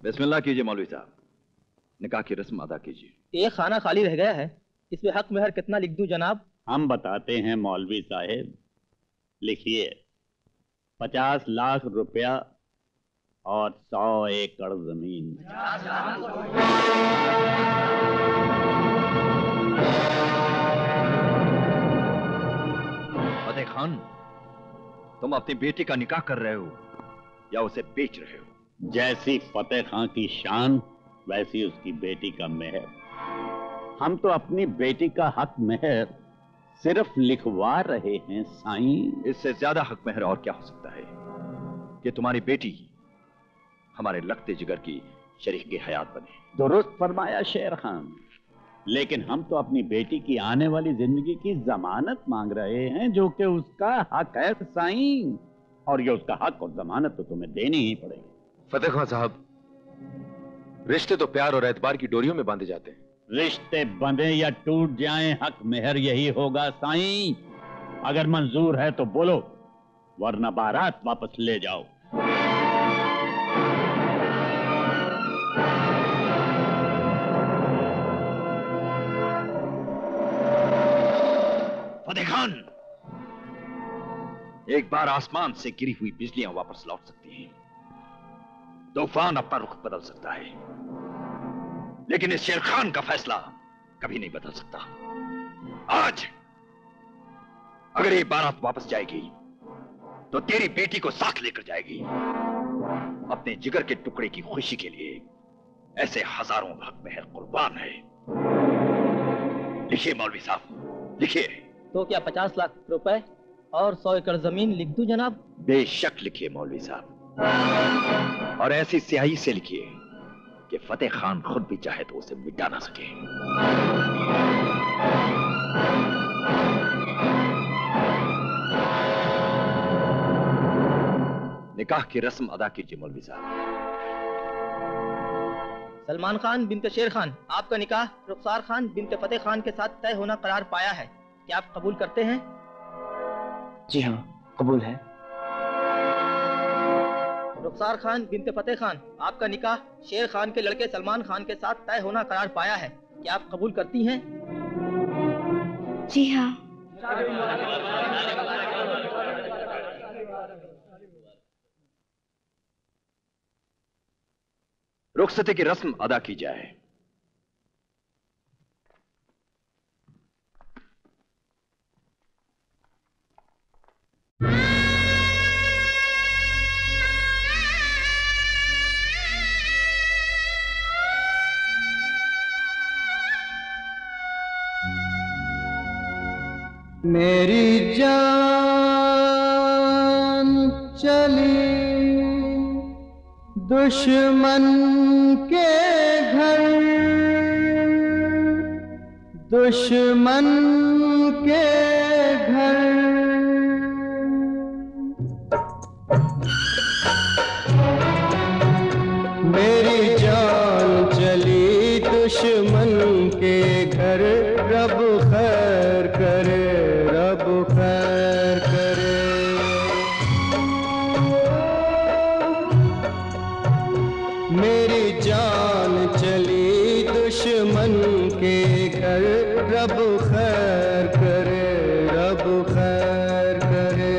[SPEAKER 6] बिस्मिल्लाह कीजिए मौलवी साहब, निकाह की रस्म अदा कीजिए।
[SPEAKER 18] एक खाना खाली रह गया है, इसमें हक मेहर कितना लिख दूं जनाब?
[SPEAKER 10] हम बताते हैं मौलवी साहब, लिखिए 50 लाख रुपया और 100 एकड़ जमीन।
[SPEAKER 6] फतेह खान, तुम अपनी बेटी का निकाह कर रहे हो या उसे बेच रहे हो?
[SPEAKER 10] जैसी फतेह खान की शान वैसी उसकी बेटी का मेहर। हम तो अपनी बेटी का हक मेहर सिर्फ लिखवा रहे हैं साईं।
[SPEAKER 6] इससे ज्यादा हक मेहर और क्या हो सकता है कि तुम्हारी बेटी हमारे लगते जिगर की शरीक हयात बने।
[SPEAKER 10] दुरुस्त फरमाया शेर खान, लेकिन हम तो अपनी बेटी की आने वाली जिंदगी की जमानत मांग रहे हैं जो कि उसका हक है साईं, और ये उसका हक और जमानत तो तुम्हें देनी ही पड़ेगी।
[SPEAKER 7] फतेह खान साहब, रिश्ते तो प्यार और एतबार की डोरियों में बांधे जाते हैं।
[SPEAKER 10] रिश्ते बंधे या टूट जाएं, हक मेहर यही होगा साईं। अगर मंजूर है तो बोलो, वरना बारात वापस ले जाओ।
[SPEAKER 6] फतेह खान, एक बार आसमान से गिरी हुई बिजलियां वापस लौट सकती हैं, तूफान अपना रुख बदल सकता है, लेकिन इस शेर खान का फैसला कभी नहीं बदल सकता। आज अगर ये बारात वापस जाएगी तो तेरी बेटी को साथ लेकर जाएगी। अपने जिगर के टुकड़े की खुशी के लिए ऐसे हजारों हक मेहर कुर्बान है। लिखिए मौलवी साहब, लिखिए।
[SPEAKER 18] तो क्या 50 लाख रुपए और 100 एकड़ जमीन लिख दूं जनाब?
[SPEAKER 6] बेशक लिखिए मौलवी साहब, और ऐसी स्याही से लिखिए कि फतेह खान खुद भी चाहे तो उसे मिटा ना सके। निकाह की रस्म अदा कीजिए मौलवी साहब।
[SPEAKER 18] सलमान खान बिनते शेर खान, आपका निकाह रुखसार खान बिनते फतेह खान के साथ तय होना करार पाया है। क्या आप कबूल करते हैं?
[SPEAKER 8] जी हाँ, कबूल है।
[SPEAKER 18] रुखसार खान बिनते फतेह खान, आपका निकाह शेर खान के लड़के सलमान खान के साथ तय होना करार पाया है। क्या आप कबूल करती हैं?
[SPEAKER 4] जी हाँ।
[SPEAKER 6] रुखसती की रस्म अदा की जाए।
[SPEAKER 12] मेरी जान चली दुश्मन के घर, दुश्मन के घर। मेरी जान चली दुश्मन के घर, रब खैर करे, रब खैर करे। मेरी जान चली दुश्मन के घर, रब खैर करे, रब खैर करे।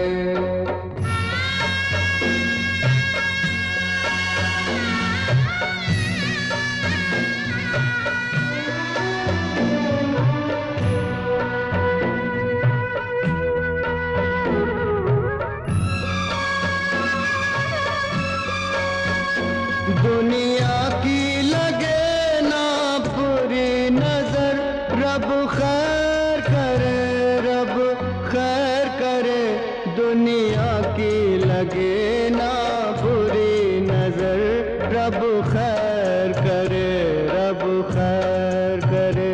[SPEAKER 12] दुनिया की लगे ना बुरी नजर, रब खैर करे, रब खैर करे। दुनिया की लगे ना बुरी नजर, रब खैर करे, रब खैर करे।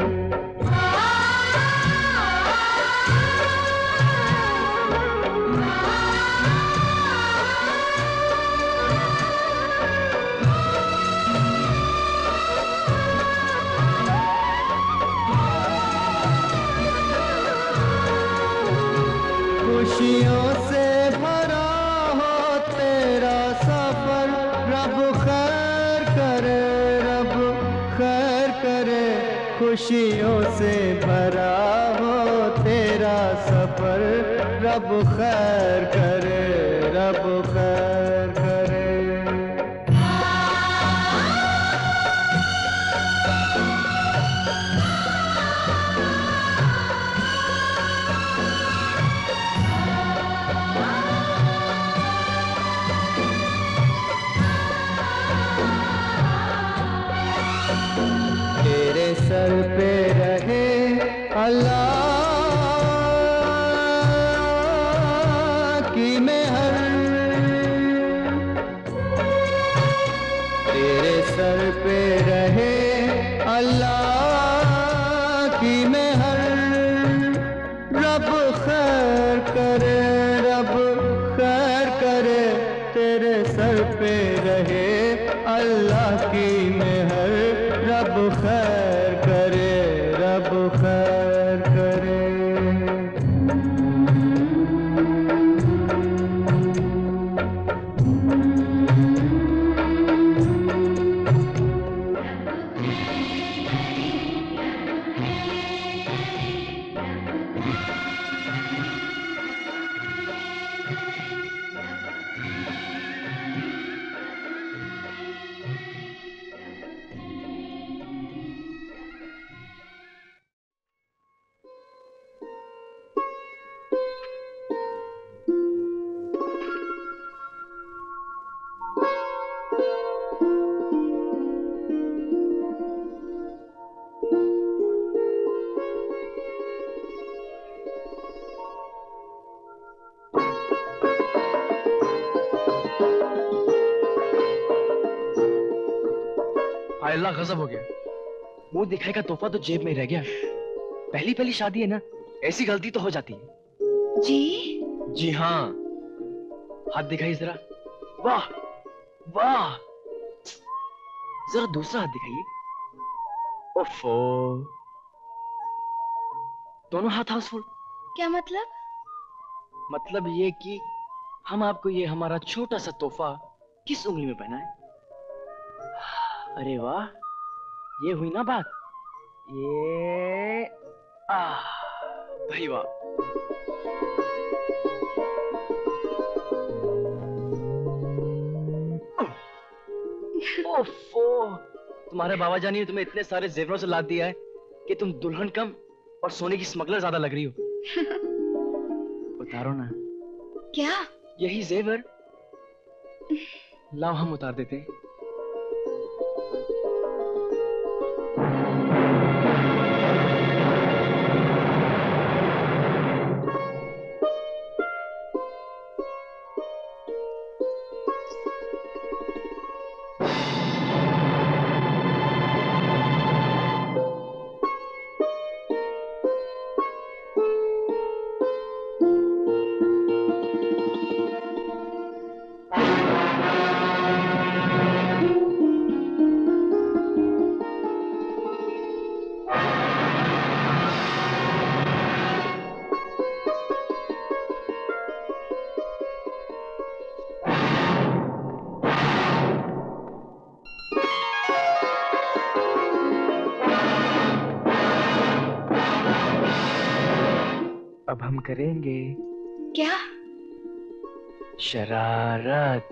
[SPEAKER 12] खुशियों से भरा हो तेरा सफर, रब खैर करे रब खैर करे, खुशियों से भरा हो तेरा सफर, रब खैर करे, रब खैर करे। तेरे सर पे रहे अल्लाह की मेहर, तेरे सर पे रहे अल्लाह की मेहर, रब खैर करे, रब खैर करे, तेरे सर पे रहे अल्लाह की मेहर, रब खैर करे, रब खैर करे।
[SPEAKER 8] हाय अल्लाह, गजब हो गया। मुंह दिखाई का तोहफा तो जेब में रह गया। पहली पहली शादी है ना, ऐसी गलती तो हो जाती है। जी हाँ, हाथ दिखाइए जरा। वाह वाह, जरा दूसरा हाथ दिखाइए। ओफो, दोनों हाथ हाउसफुल।
[SPEAKER 4] क्या मतलब?
[SPEAKER 8] मतलब ये कि हम आपको ये हमारा छोटा सा तोहफा किस उंगली में पहनाएं? अरे वाह, ये हुई ना बात। ये भाई वाह। ओफो, तुम्हारे बाबा जानी ने तुम्हें इतने सारे जेवरों से लाद दिया है कि तुम दुल्हन कम और सोने की स्मगलर ज्यादा लग रही हो। उतारो ना।
[SPEAKER 4] क्या?
[SPEAKER 8] यही जेवर। लाओ हम उतार देते हैं। अब हम करेंगे
[SPEAKER 4] क्या?
[SPEAKER 8] शरारत।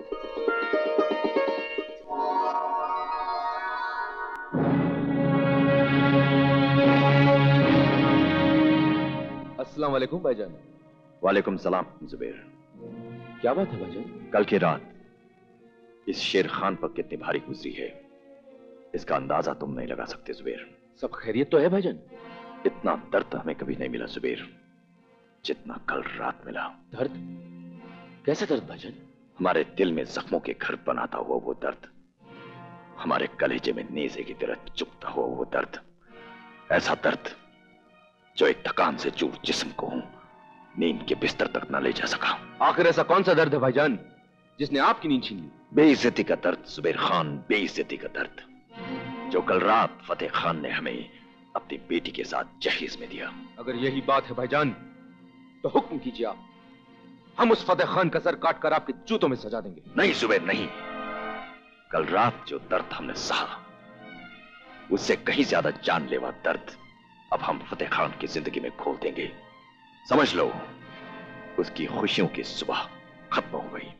[SPEAKER 7] अस्सलाम वालेकुम भाईजान।
[SPEAKER 6] वालेकुम सलाम जुबैर।
[SPEAKER 7] क्या बात है भाईजान?
[SPEAKER 6] कल की रात इस शेर खान पर कितनी भारी गुजरी है, इसका अंदाजा तुम नहीं लगा सकते जुबैर।
[SPEAKER 7] सब खैरियत तो है भाईजान?
[SPEAKER 6] इतना दर्द हमें कभी नहीं मिला जुबैर जितना कल रात मिला।
[SPEAKER 7] दर्द? कैसा दर्द भाईजान?
[SPEAKER 6] हमारे दिल में जख्मों के घर बनाता हुआ वो दर्द, हमारे कलेजे में नेज़े की तरह चुभता हुआ वो दर्द, ऐसा दर्द जो एक थकान से चूर जिस्म को नींद के बिस्तर तक न ले जा सका।
[SPEAKER 7] आखिर ऐसा कौन सा दर्द है भाईजान जिसने आपकी नींद छीन ली?
[SPEAKER 6] बेइज्जती का दर्द जुबैर खान, बेइज्जती का दर्द जो कल रात फतेह खान ने हमें अपनी बेटी के साथ जहेज में दिया।
[SPEAKER 7] अगर यही बात है भाईजान तो हुक्म कीजिए आप, हम उस फतेह खान का सर काट कर आपके जूतों में सजा देंगे।
[SPEAKER 6] नहीं जुबैर नहीं, कल रात जो दर्द हमने सहा, उससे कहीं ज्यादा जानलेवा दर्द अब हम फतेह खान की जिंदगी में खोल देंगे। समझ लो, उसकी खुशियों की सुबह खत्म हो गई।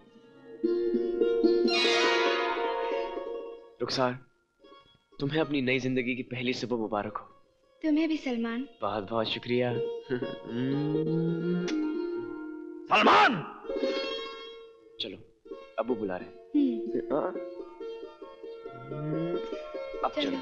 [SPEAKER 16] रुखसार, तुम्हें अपनी नई जिंदगी की पहली सुबह मुबारक हो।
[SPEAKER 4] तुम्हें भी सलमान।
[SPEAKER 16] बहुत बहुत शुक्रिया।
[SPEAKER 6] सलमान!
[SPEAKER 16] चलो, अब्बू बुला रहे हैं। अब चलो।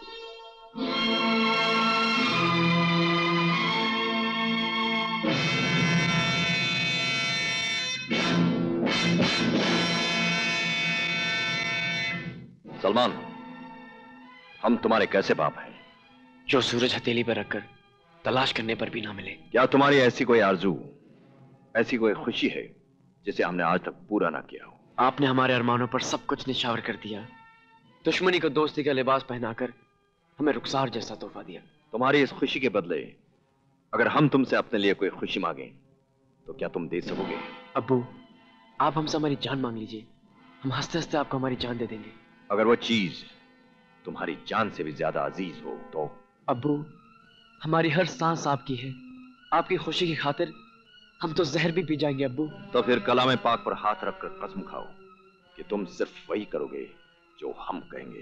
[SPEAKER 6] सलमान, हम तुम्हारे कैसे बाप हैं
[SPEAKER 16] जो सूरज हथेली पर रखकर तलाश करने पर भी ना मिले?
[SPEAKER 6] क्या तुम्हारी ऐसी कोई आरजू, ऐसी कोई खुशी है जिसे हमने आज तक पूरा ना किया हो?
[SPEAKER 16] आपने हमारे अरमानों पर सब कुछ निछावर कर दिया। दुश्मनी को दोस्ती का लिबास पहनाकर हमें रुखसार जैसा तोहफा दिया।
[SPEAKER 6] तुम्हारी इस खुशी के बदले अगर हम तुमसे अपने लिए कोई खुशी मांगें तो क्या तुम दे सकोगे?
[SPEAKER 16] अब्बू, आप हमसे हमारी जान मांग लीजिए, हम हंसते हंसते आपको हमारी जान दे देंगे।
[SPEAKER 6] अगर वो चीज तुम्हारी जान से भी ज्यादा अजीज हो तो?
[SPEAKER 16] अब्बू, हमारी हर सांस आपकी है। आपकी खुशी की खातिर हम तो जहर भी पी जाएंगे अब्बू।
[SPEAKER 6] तो फिर कलाम पाक पर हाथ रखकर कसम खाओ कि तुम सिर्फ वही करोगे जो हम कहेंगे।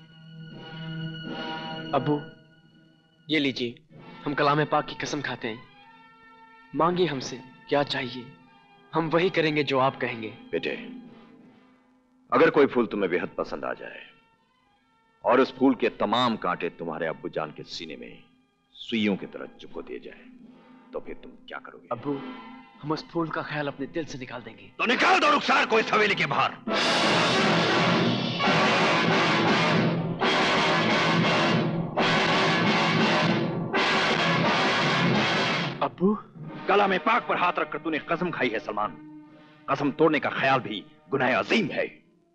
[SPEAKER 16] अब्बू, ये लीजिए, हम कलाम पाक की कसम खाते हैं। मांगिए हमसे क्या चाहिए, हम वही करेंगे जो आप कहेंगे।
[SPEAKER 6] बेटे, अगर कोई फूल तुम्हें बेहद पसंद आ जाए और उस फूल के तमाम कांटे तुम्हारे अब्बू जान के सीने में सुइयों की तरह चुभो दिए जाए तो फिर तुम क्या करोगे?
[SPEAKER 16] अब्बू, हम उस फूल का ख्याल अपने दिल से निकाल देंगे।
[SPEAKER 6] तो निकाल दो रुखसार को इस हवेली के बाहर।
[SPEAKER 16] अब्बू,
[SPEAKER 6] कलाम पाक पर हाथ रखकर तूने कसम खाई है सलमान। कसम तोड़ने का ख्याल भी गुनाह अजीम है।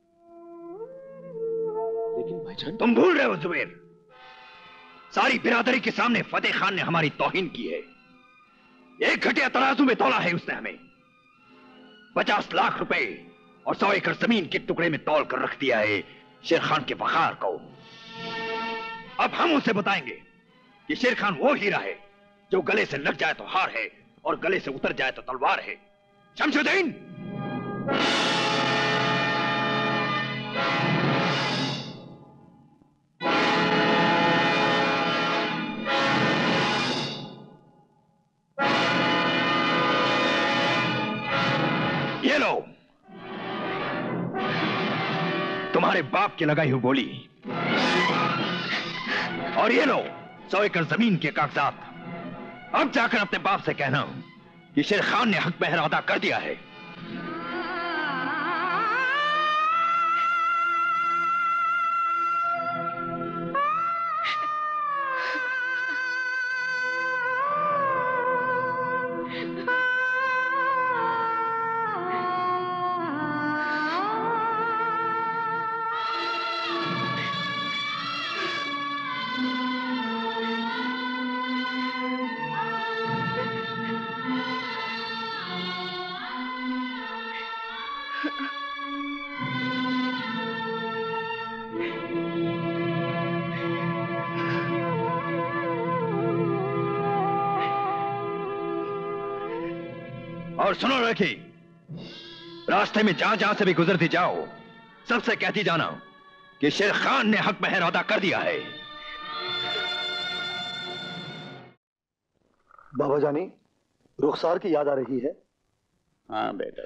[SPEAKER 16] लेकिन भाईजान,
[SPEAKER 6] तुम भूल रहे हो जुबैर, सारी बिरादरी के सामने फतेह खान ने हमारी तौहीन की है। एक घटिया तराजू में तौला है उसने हमें। 50 लाख रुपए और 100 एकड़ जमीन के टुकड़े में तौल कर रख दिया है शेर खान के वकार को। अब हम उसे बताएंगे कि शेर खान वो हीरा है जो गले से लग जाए तो हार है और गले से उतर जाए तो तलवार है। शमशुद्दीन, ये लो तुम्हारे बाप की लगाई हुई गोली, और ये लो 100 एकड़ जमीन के कागजात। अब जाकर अपने बाप से कहना कि शेर खान ने हक महर अदा कर दिया है। और सुनो रखी, रास्ते में जहां जहां से भी गुजरती जाओ, सबसे कहती जाना कि शेर खान ने हक महर अदा कर दिया है।
[SPEAKER 11] बाबा जानी, रुखसार की याद आ रही है?
[SPEAKER 10] हाँ बेटा।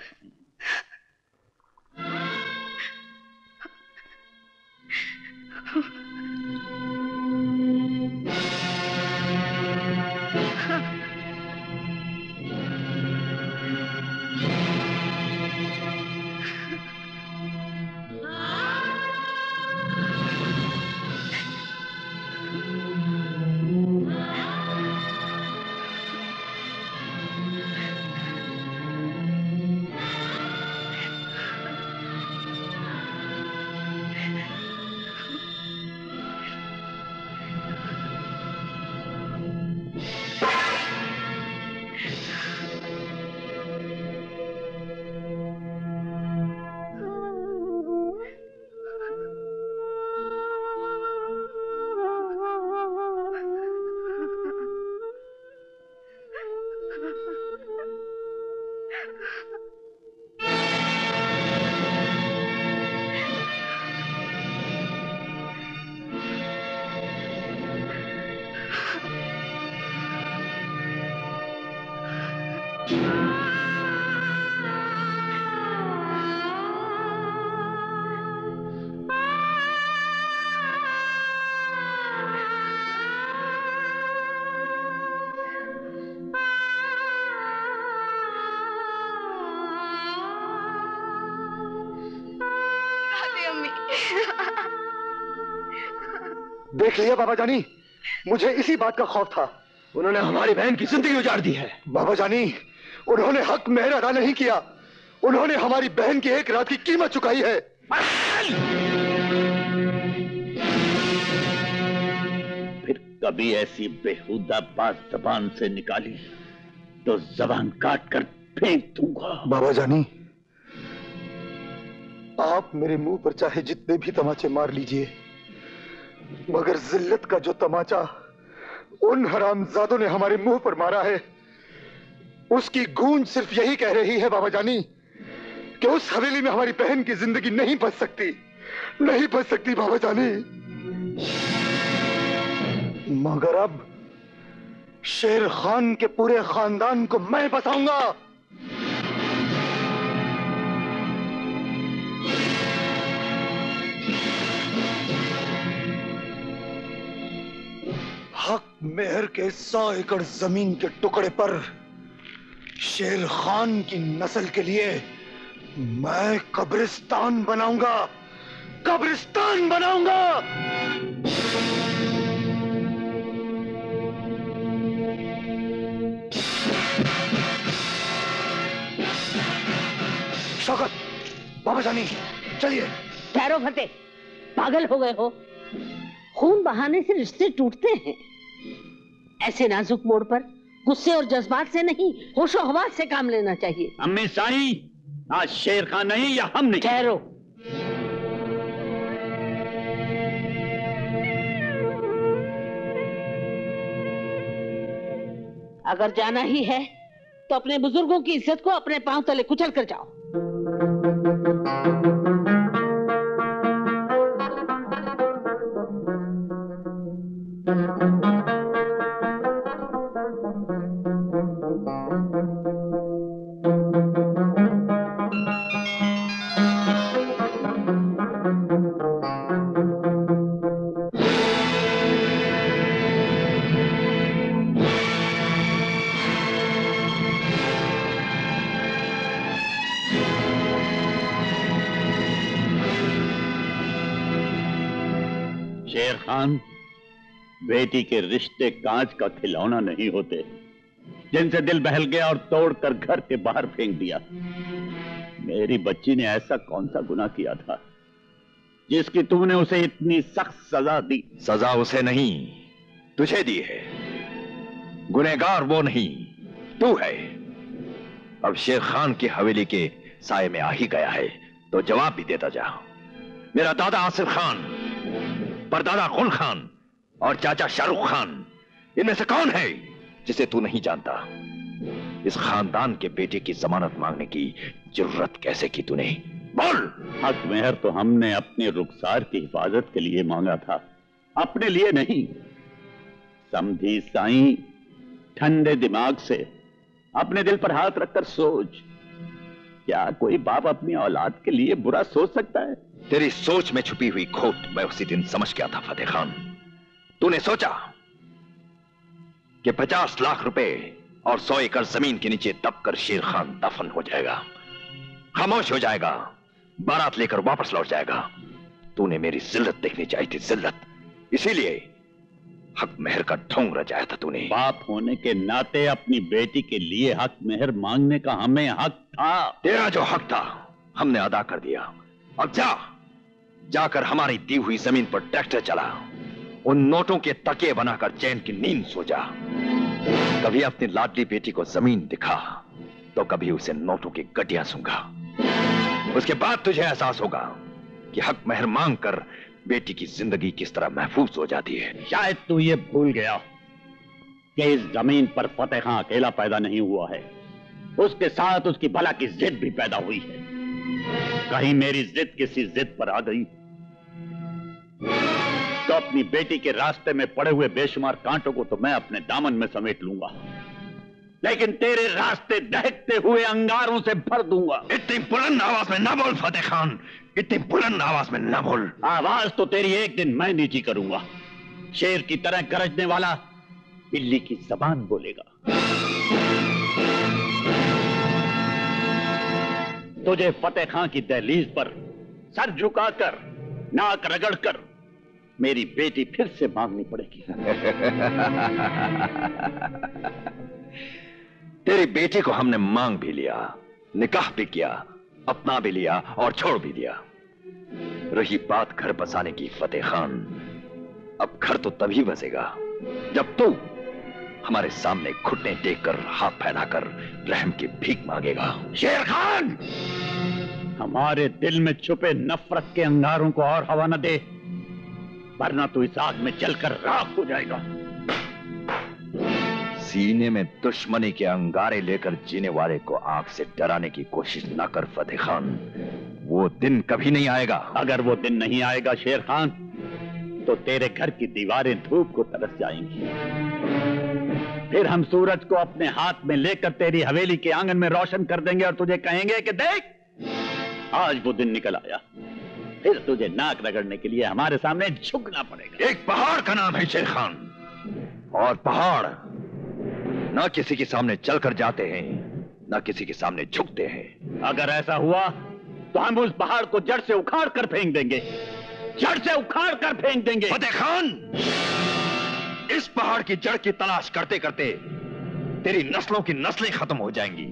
[SPEAKER 11] देख लिया बाबा जानी, मुझे इसी बात का खौफ था। उन्होंने हमारी बहन की जिंदगी उजाड़ दी है। बाबा जानी, उन्होंने हक मेहर अदा नहीं किया, उन्होंने हमारी बहन की एक रात की कीमत चुकाई है।
[SPEAKER 10] फिर कभी ऐसी बेहुदा बात जबान से निकाली तो जबान काट कर फेंक दूंगा।
[SPEAKER 11] बाबा जानी, आप मेरे मुंह पर चाहे जितने भी तमाचे मार लीजिए, मगर जिल्लत का जो तमाचा उन हरामजादों ने हमारे मुंह पर मारा है, उसकी गूंज सिर्फ यही कह रही है बाबा जानी कि उस हवेली में हमारी बहन की जिंदगी नहीं बच सकती, नहीं बच सकती बाबा जानी। मगर अब शेर खान के पूरे खानदान को मैं बचाऊंगा। हक मेहर के 100 एकड़ जमीन के टुकड़े पर शेर खान की नस्ल के लिए मैं कब्रिस्तान बनाऊंगा, कब्रिस्तान बनाऊंगा। शौकत, बाबा जानी, चलिए।
[SPEAKER 13] ठहरो फतेह, पागल हो गए हो? खून बहाने से रिश्ते टूटते हैं। ऐसे नाजुक मोड़ पर गुस्से और जज्बात से नहीं, होशो हवास से काम लेना चाहिए।
[SPEAKER 10] अम्मी साई, आज शेर खान नहीं या हम नहीं।
[SPEAKER 13] ठहरो। अगर जाना ही है तो अपने बुजुर्गों की इज्जत को अपने पांव तले कुचल कर जाओ।
[SPEAKER 10] शेर खान, बेटी के रिश्ते कांच का खिलौना नहीं होते जिनसे दिल बहल गया और तोड़कर घर के बाहर फेंक दिया। मेरी बच्ची ने ऐसा कौन सा गुनाह किया था जिसकी तूने उसे इतनी सख्त सजा दी?
[SPEAKER 6] सजा उसे नहीं, तुझे दी है। गुनहगार वो नहीं, तू है। अब शेर खान की हवेली के साए में आ ही गया है तो जवाब भी देता जा। मेरा दादा आसिफ खान, परदादा गुल खान और चाचा शाहरुख खान, इनमें से कौन है जिसे तू नहीं जानता? इस खानदान के बेटे की जमानत मांगने की जरूरत कैसे की तूने? बोल।
[SPEAKER 10] हक मेहर तो हमने अपने रुखसार की हिफाजत के लिए मांगा था, अपने लिए नहीं। समझी साईं, ठंडे दिमाग से अपने दिल पर हाथ रखकर सोच, क्या कोई बाप अपनी औलाद के लिए बुरा सोच सकता है?
[SPEAKER 6] तेरी सोच में छुपी हुई खोट मैं उसी दिन समझ गया था फतेह खान। तूने सोचा कि 50 लाख रुपए और 100 एकड़ जमीन के नीचे दबकर शेर खान दफन हो जाएगा, खामोश हो जाएगा, बारात लेकर वापस लौट जाएगा। तूने मेरी जिल्लत देखनी चाहिए थी, जिल्लत। इसीलिए हक मेहर का ढोंग रचाया था तूने।
[SPEAKER 10] बाप होने के नाते अपनी बेटी के लिए हक मेहर मांगने का हमें हक था।
[SPEAKER 6] तेरा जो हक था हमने अदा कर दिया। अब जाकर हमारी दी हुई जमीन पर ट्रैक्टर चला, उन नोटों के तकिए बनाकर चैन की नींद सो जा। कभी अपनी लाडली बेटी को जमीन दिखा तो कभी उसे नोटों की गड्डियां सूंघा। उसके बाद तुझे एहसास होगा कि हक मेहर मांग कर बेटी की जिंदगी किस तरह महफूज हो जाती है।
[SPEAKER 10] शायद तू ये भूल गया कि इस जमीन पर फतेह खां अकेला पैदा नहीं हुआ है, उसके साथ उसकी भला की जिद भी पैदा हुई है। कहीं मेरी जिद किसी जिद पर आ गई तो अपनी बेटी के रास्ते में पड़े हुए बेशुमार कांटों को तो मैं अपने दामन में समेट लूंगा, लेकिन तेरे रास्ते दहकते हुए अंगारों से भर दूंगा।
[SPEAKER 6] इतनी बुलंद आवाज में ना बोल फतेह खान, इतनी बुलंद आवाज में ना बोल।
[SPEAKER 10] आवाज तो तेरी एक दिन मैं नीची करूंगा। शेर की तरह गरजने वाला बिल्ली की जबान बोलेगा। तुझे फतेह खान की दहलीज पर सर झुकाकर, नाक रगड़कर मेरी बेटी फिर से मांगनी पड़ेगी।
[SPEAKER 6] तेरी बेटी को हमने मांग भी लिया, निकाह भी किया, अपना भी लिया और छोड़ भी दिया। रही बात घर बसाने की फतेह खान, अब घर तो तभी बसेगा जब तू हमारे सामने घुटने टेककर हाथ फैलाकर रहम की भीख मांगेगा।
[SPEAKER 10] शेर खान, हमारे दिल में छुपे नफरत के अंगारों को और हवा न दे, वरना तू इस आग में जलकर राख हो जाएगा।
[SPEAKER 6] सीने में दुश्मनी के अंगारे लेकर जीने वाले को आग से डराने की कोशिश न कर फतेह खान, वो दिन कभी नहीं आएगा।
[SPEAKER 10] अगर वो दिन नहीं आएगा शेर खान, तो तेरे घर की दीवारें धूप को तरस जाएंगी। फिर हम सूरज को अपने हाथ में लेकर तेरी हवेली के आंगन में रोशन कर देंगे और तुझे कहेंगे कि देख, आज वो दिन निकल आया। फिर तुझे नाक रगड़ने के लिए हमारे सामने झुकना पड़ेगा।
[SPEAKER 6] एक पहाड़ का नाम है शेर खान, और पहाड़ ना किसी के सामने चलकर जाते हैं, ना किसी के सामने झुकते हैं।
[SPEAKER 10] अगर ऐसा हुआ तो हम उस पहाड़ को जड़ से उखाड़ कर फेंक देंगे, जड़ से उखाड़ कर फेंक देंगे।
[SPEAKER 6] फतेह खान, इस पहाड़ की जड़ की तलाश करते करते तेरी नस्लों की नस्लें खत्म हो जाएंगी।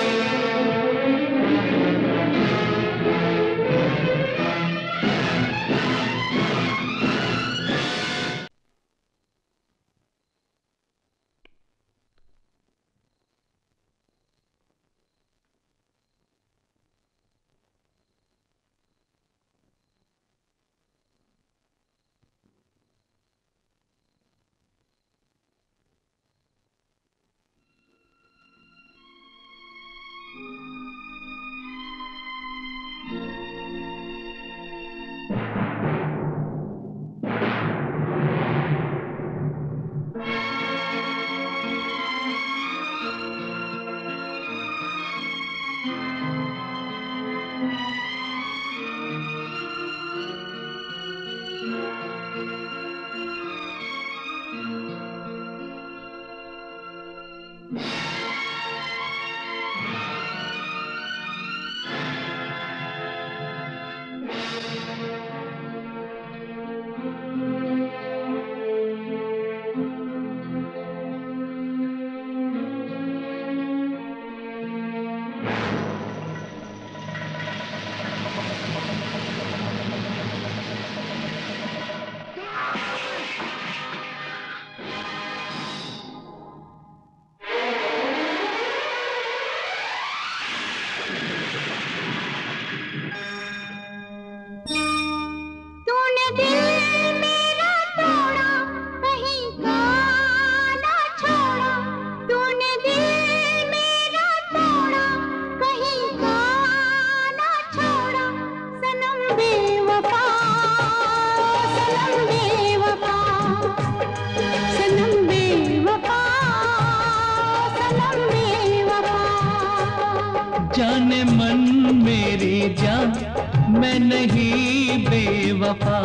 [SPEAKER 12] जाने मन मेरी जान मैं नहीं बेवफा,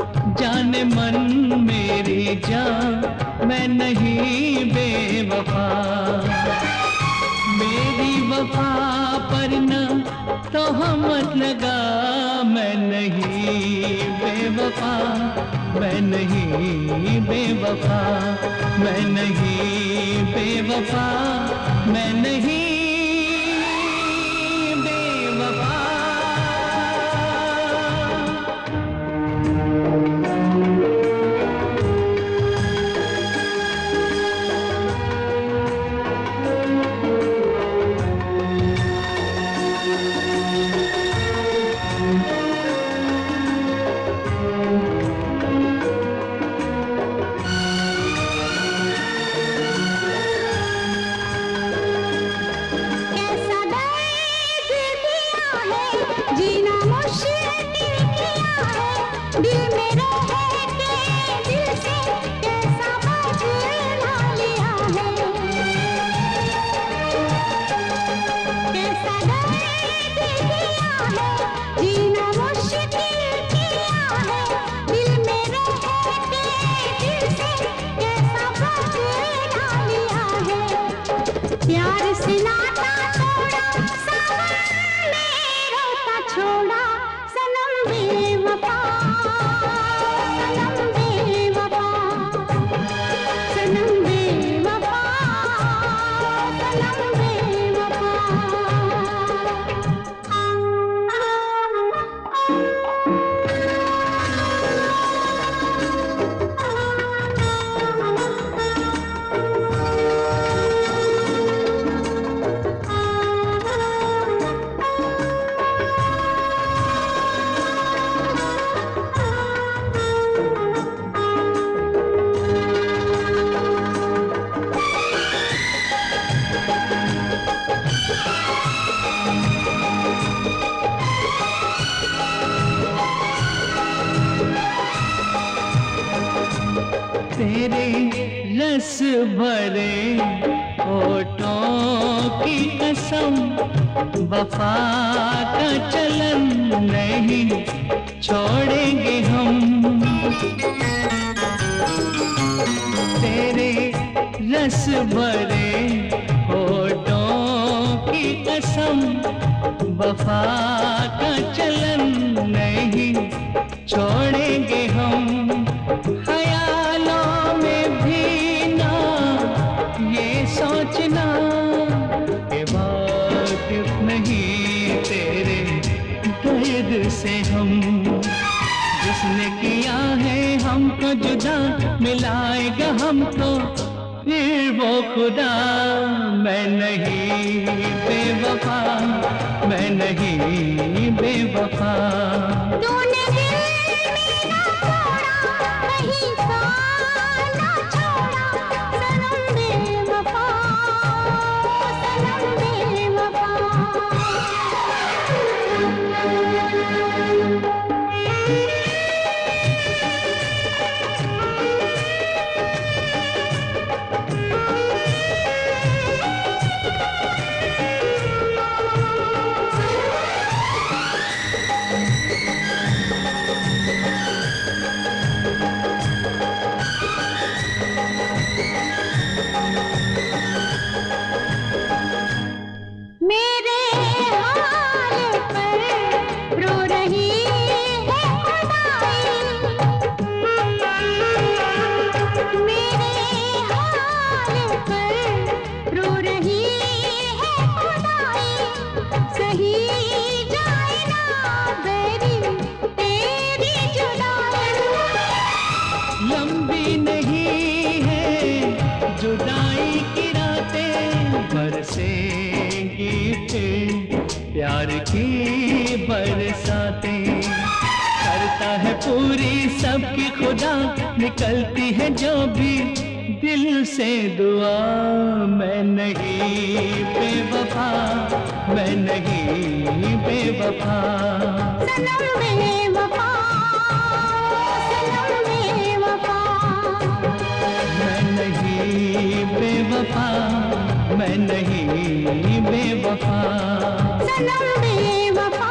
[SPEAKER 12] जाने मन मेरी जान मैं नहीं बेवफा। मेरी वफा पर न तो मत लगा, मैं नहीं बेवफा, मैं नहीं बेवफा, मैं नहीं बेवफा, मैं नहीं रस भरे होठों की कसम, वफा का चलन नहीं छोड़ेंगे हम। तेरे रस भरे होठों की कसम, वफा का चलन नहीं छोड़ेंगे हम। ख्यालों में भी ना ये सोचना कि वाकिफ नहीं तेरे दर्द से हम। जिसने किया है हमको जुदा, मिलाएगा हमको फिर वो खुदा। मैं नहीं बेवफा, मैं नहीं बेवफा।
[SPEAKER 15] तूने दिल में ना तोड़ा, कहीं सा ना छोड़ा, सनम बेवफा, सनम बेवफा। मेरे हाल पर रो रही है खुदाई, मेरे हाल पर रो रही है खुदाई। सही जाए ना बेरी तेरी जुदाई।
[SPEAKER 12] लंबी नहीं है जुदाई की रातें, बरसेंगी फिर प्यार की बरसातें। करता है पूरी सबकी खुदा, निकलती है जो भी दिल से दुआ। मैं नहीं बेवफा, मैं नहीं बेवफा।
[SPEAKER 15] सनम बेवफा, सनम बेवफा।
[SPEAKER 12] मैं नहीं बेवफा, मैं नहीं बेवफा।
[SPEAKER 15] सनम बेवफा,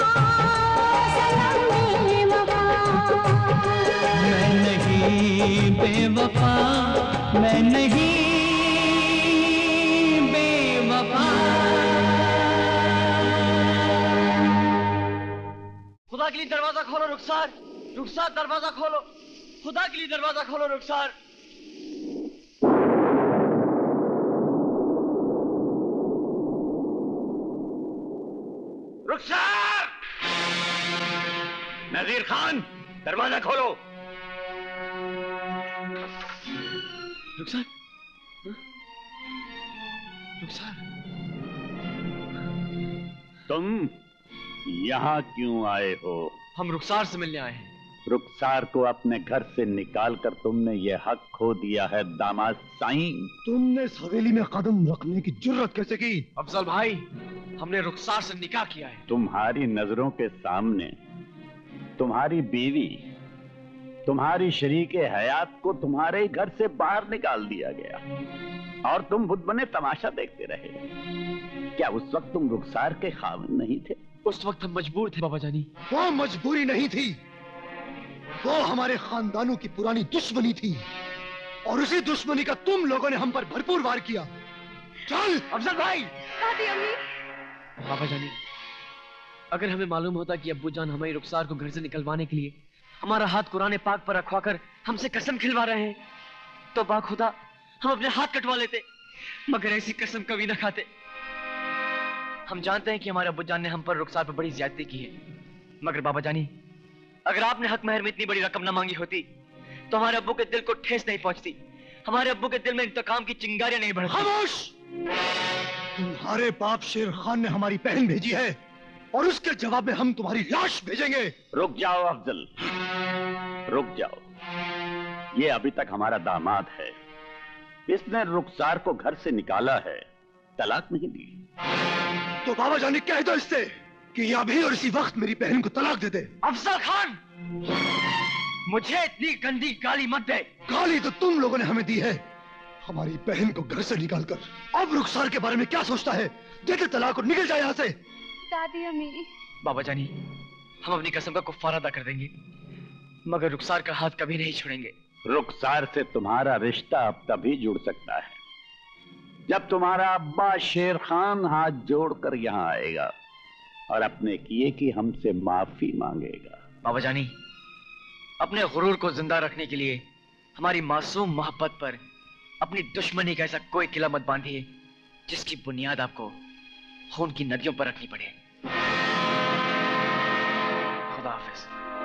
[SPEAKER 15] सनम बेवफा।
[SPEAKER 12] मैं नहीं बेवफा, मैं नहीं बेवफा।
[SPEAKER 16] खुदा के लिए दरवाजा खोलो रुखसार, रुखसार दरवाजा खोलो, खुदा के लिए दरवाजा खोलो रुखसार।
[SPEAKER 6] रुखसार! नजीर खान, दरवाजा खोलो।
[SPEAKER 16] रुखसार, रुखसार,
[SPEAKER 10] तुम यहाँ क्यों आए हो?
[SPEAKER 16] हम रुखसार से मिलने आए हैं।
[SPEAKER 10] रुखसार को अपने घर से निकालकर तुमने ये हक खो दिया है दामाद साईं।
[SPEAKER 11] तुमने इस हवेली में कदम रखने की जुर्रत कैसे की?
[SPEAKER 16] अफजल भाई, हमने रुखसार से निकाह किया है।
[SPEAKER 10] तुम्हारी नजरों के सामने तुम्हारी बीवी, तुम्हारी शरीके हयात को तुम्हारे घर से बाहर निकाल दिया गया और तुम बुत बने तमाशा देखते रहे। क्या उस वक्त तुम रुखसार के खाविंद नहीं थे?
[SPEAKER 16] उस वक्त हम मजबूर थे बाबा जानी।
[SPEAKER 11] वो मजबूरी नहीं थी, वो हमारे खानदानों की पुरानी दुश्मनी थी और उसी दुश्मनी का तुम लोगों ने हम पर भरपूर वार किया। चल अफजल भाई।
[SPEAKER 3] दादी अम्मी।
[SPEAKER 16] बाबा जानी, अगर हमें मालूम होता कि अब्बू जान हमारी रुखसार को घर से निकलवाने के लिए हमारा हाथ कुरान पाक पर रखवाकर हमसे कसम खिलवा रहे हैं, तो बाखुदा हम अपने हाथ कटवा लेते, मगर ऐसी कसम कभी न खाते। हम जानते हैं कि हमारे अब्बू जान ने हम पर रुखसार पर बड़ी ज्यादती की है, मगर बाबा जानी, अगर आपने हक महर में इतनी बड़ी रकम न मांगी होती तो हमारे अब्बू के दिल को ठेस नहीं पहुंचती, हमारे अब्बू के दिल में इंतकाम की चिंगारियां नहीं बढ़ती।
[SPEAKER 11] खामोश! तुम्हारे बाप शेर खान ने हमारी बहन भेजी है और उसके जवाब में हम तुम्हारी लाश भेजेंगे।
[SPEAKER 10] रुक जाओ अफजल, रुक जाओ। ये अभी तक हमारा दामाद है, इसने रुखसार को घर से निकाला है, तलाक नहीं दी।
[SPEAKER 11] तो बाबा जानी कह दो इससे कि ये अभी और इसी वक्त मेरी बहन को तलाक दे दे।
[SPEAKER 16] अफजल खान, मुझे इतनी गंदी गाली मत दे।
[SPEAKER 11] गाली तो तुम लोगों ने हमें दी है, हमारी बहन को घर से निकालकर अब रुखसार के बारे में क्या सोचता है? दे दे तलाक और निकल जाए यहाँ से।
[SPEAKER 3] दादी अम्मी।
[SPEAKER 8] बाबा जानी, हम अपनी कसम का कुफ्फारा अदा कर देंगे, मगर रुखसार का हाथ कभी नहीं छोड़ेंगे।
[SPEAKER 10] रुखसार से तुम्हारा रिश्ता अब तभी जुड़ सकता है जब तुम्हारा अब्बा शेर खान हाथ जोड़कर यहाँ आएगा और अपने किए की हमसे माफी मांगेगा।
[SPEAKER 8] बाबा जानी, अपने गुरूर को जिंदा रखने के लिए हमारी मासूम मोहब्बत पर अपनी दुश्मनी का ऐसा कोई किला मत बांधिए जिसकी बुनियाद आपको खून की नदियों पर रखनी पड़े। खुदा हाफिज।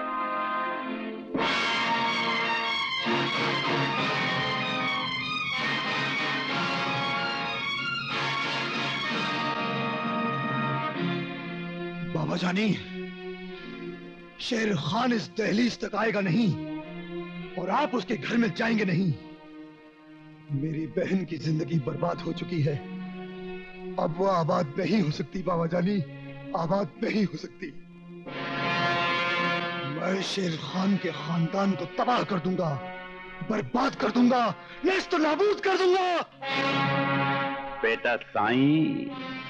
[SPEAKER 11] बाबा जानी, शेर खान इस दहलीज तक आएगा नहीं और आप उसके घर में जाएंगे नहीं। मेरी बहन की जिंदगी बर्बाद हो चुकी है, अब वो आबाद नहीं हो सकती। बाबा जानी, आबाद नहीं हो सकती। मैं शेर खान के खानदान को तबाह कर दूंगा, बर्बाद कर दूंगा, नेस्त नाबूद कर दूंगा।
[SPEAKER 10] बेटा साईं,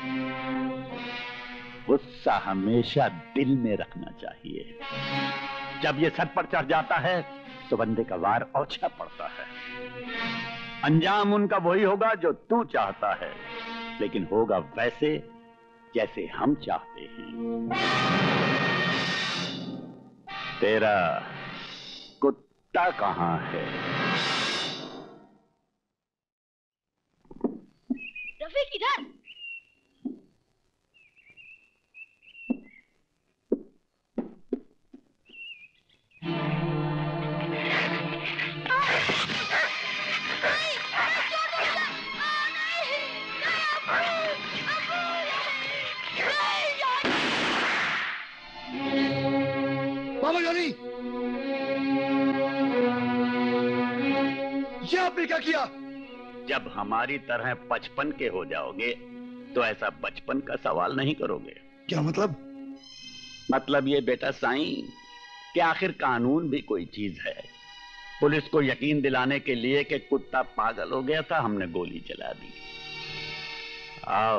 [SPEAKER 10] गुस्सा हमेशा दिल में रखना चाहिए। जब ये सर पर चढ़ जाता है तो बंदे का वार औछा पड़ता है। अंजाम उनका वही होगा जो तू चाहता है, लेकिन होगा वैसे जैसे हम चाहते हैं। तेरा कुत्ता कहाँ है?
[SPEAKER 5] रफीक इधर।
[SPEAKER 11] बाबा जानी, ये आपने क्या किया?
[SPEAKER 10] जब हमारी तरह 55 के हो जाओगे तो ऐसा बचपन का सवाल नहीं करोगे।
[SPEAKER 11] क्या मतलब?
[SPEAKER 10] मतलब ये बेटा साईं कि आखिर कानून भी कोई चीज है। पुलिस को यकीन दिलाने के लिए कि कुत्ता पागल हो गया था, हमने गोली चला दी। आओ।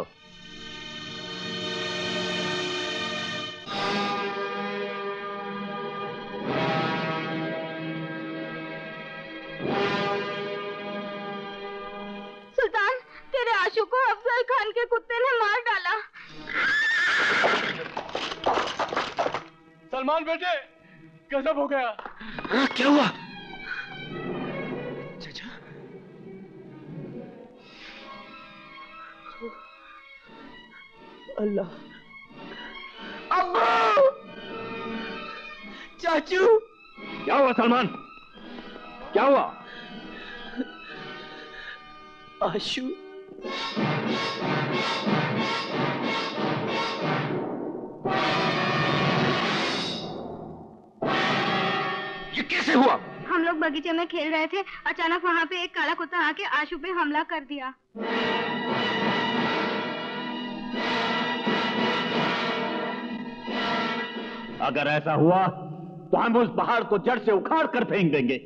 [SPEAKER 3] सुल्तान, तेरे आशू को अफजल खान के कुत्ते ने मार डाला।
[SPEAKER 16] सलमान बेटे, गजब हो गया।
[SPEAKER 11] क्या हुआ?
[SPEAKER 8] चाचा,
[SPEAKER 16] अल्लाह। अब्बू, चाचू।
[SPEAKER 6] क्या हुआ सलमान? क्या हुआ?
[SPEAKER 16] आशू।
[SPEAKER 6] ये कैसे हुआ?
[SPEAKER 3] हम लोग बगीचे में खेल रहे थे, अचानक वहाँ पे एक काला कुत्ता आके आशू पे हमला कर दिया।
[SPEAKER 10] अगर ऐसा हुआ तो हम उस पहाड़ को जड़ से उखाड़ कर फेंक देंगे।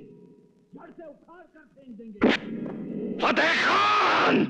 [SPEAKER 6] फतेह खान!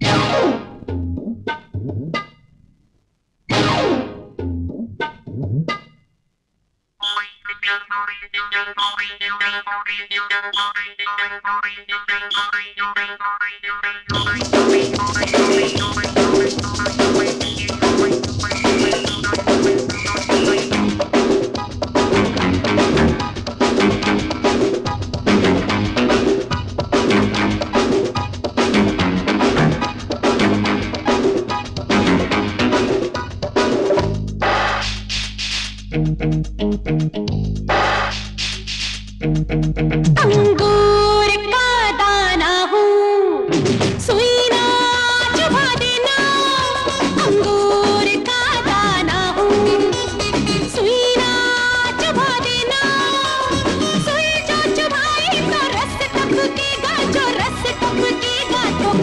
[SPEAKER 15] अंगूर का दाना हूँ, सुई ना चुभा देना। अंगूर का दाना हूँ, सुई ना चुभा देना। सुई जो चुभाई तो रस टपकेगा, जो रस टपकेगा तो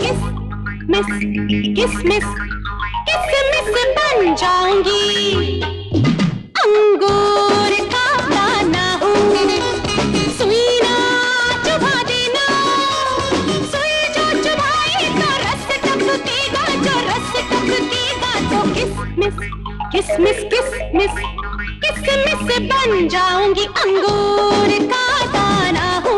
[SPEAKER 15] किसमिस बन जाऊंगी। अंगूर का दाना हूँ, सुई ना चुभा देना। सुई जो किसमिस किसमिस बन जाऊंगी अंगूर का दाना हूँ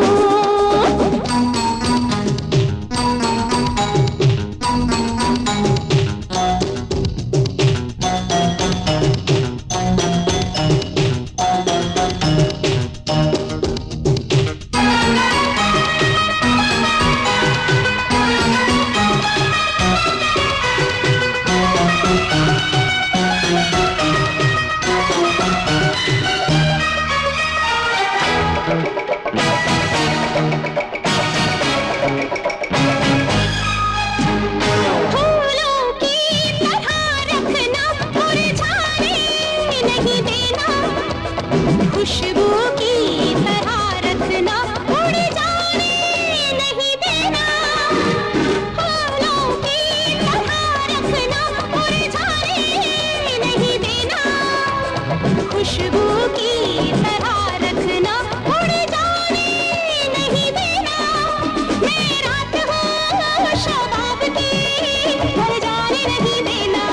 [SPEAKER 15] खुशबू की तरह रखना उड़ जाने नहीं देना फूलों की तरह रखना उड़ जाने नहीं देना खुशबू की तरह रखना उड़ जाने नहीं देना मैं रात हूँ शबाब की ढल जाने नहीं देना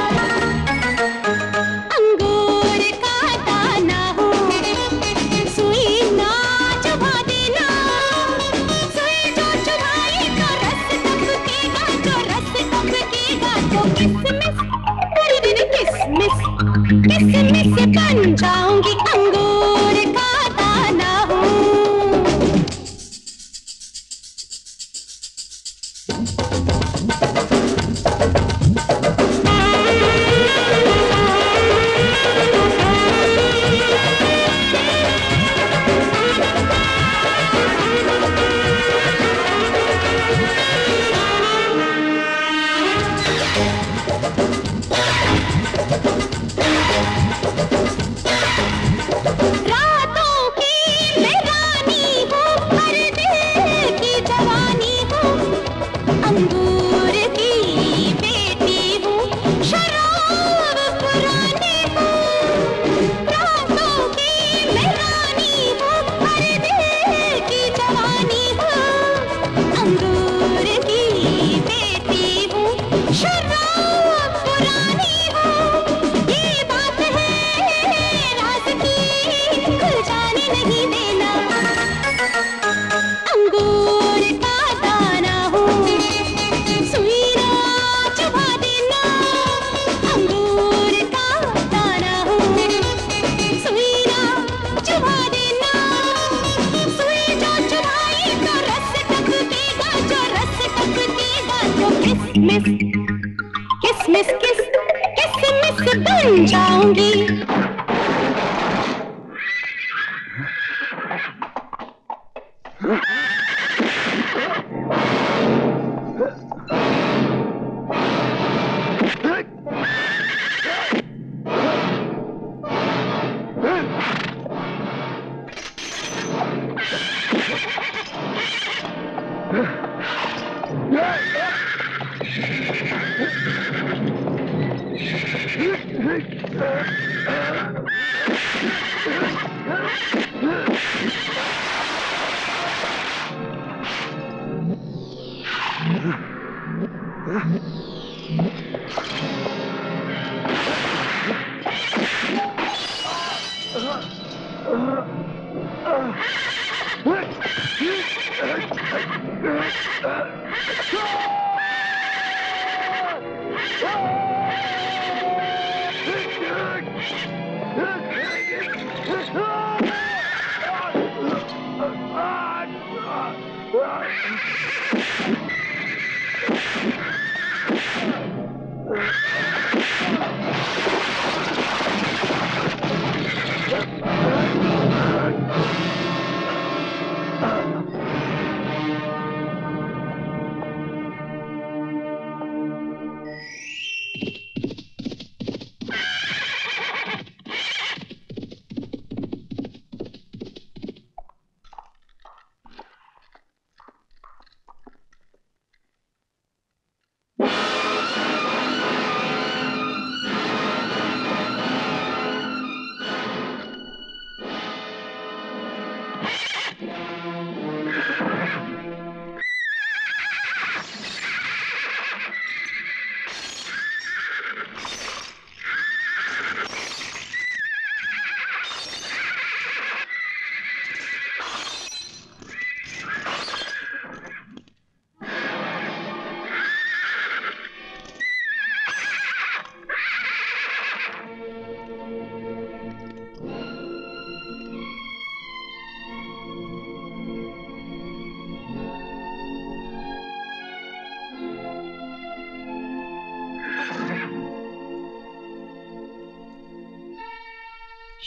[SPEAKER 15] अंगूर का दाना हूँ सुई ना चबा देना सुई जो चुभाई तो रस टपकेगा तो रस टपकेगा तो किसमिस किसमिस किसमिस बन जाऊंगी अंगूर का दाना हूँ रातों की मैं रानी हूँ हर दिल की जवानी हूँ अंगूर की बेटी हूँ शराब पुरानी हूँ रातों की मैं रानी हूँ हर दिल की जवानी हूँ अंगूर की बेटी हूँ शराब पुरानी हूँ ये बात है राज की खुल जाने नहीं देना अंगूर का दाना हूँ सुई ना चबा देना अंगूर का दाना हूँ सुई ना चबा देना सुई जो चुभाई तो रस टपकेगा जो रस टपकेगा तो किसमिस किसमिस किसमिस बन जाऊंगी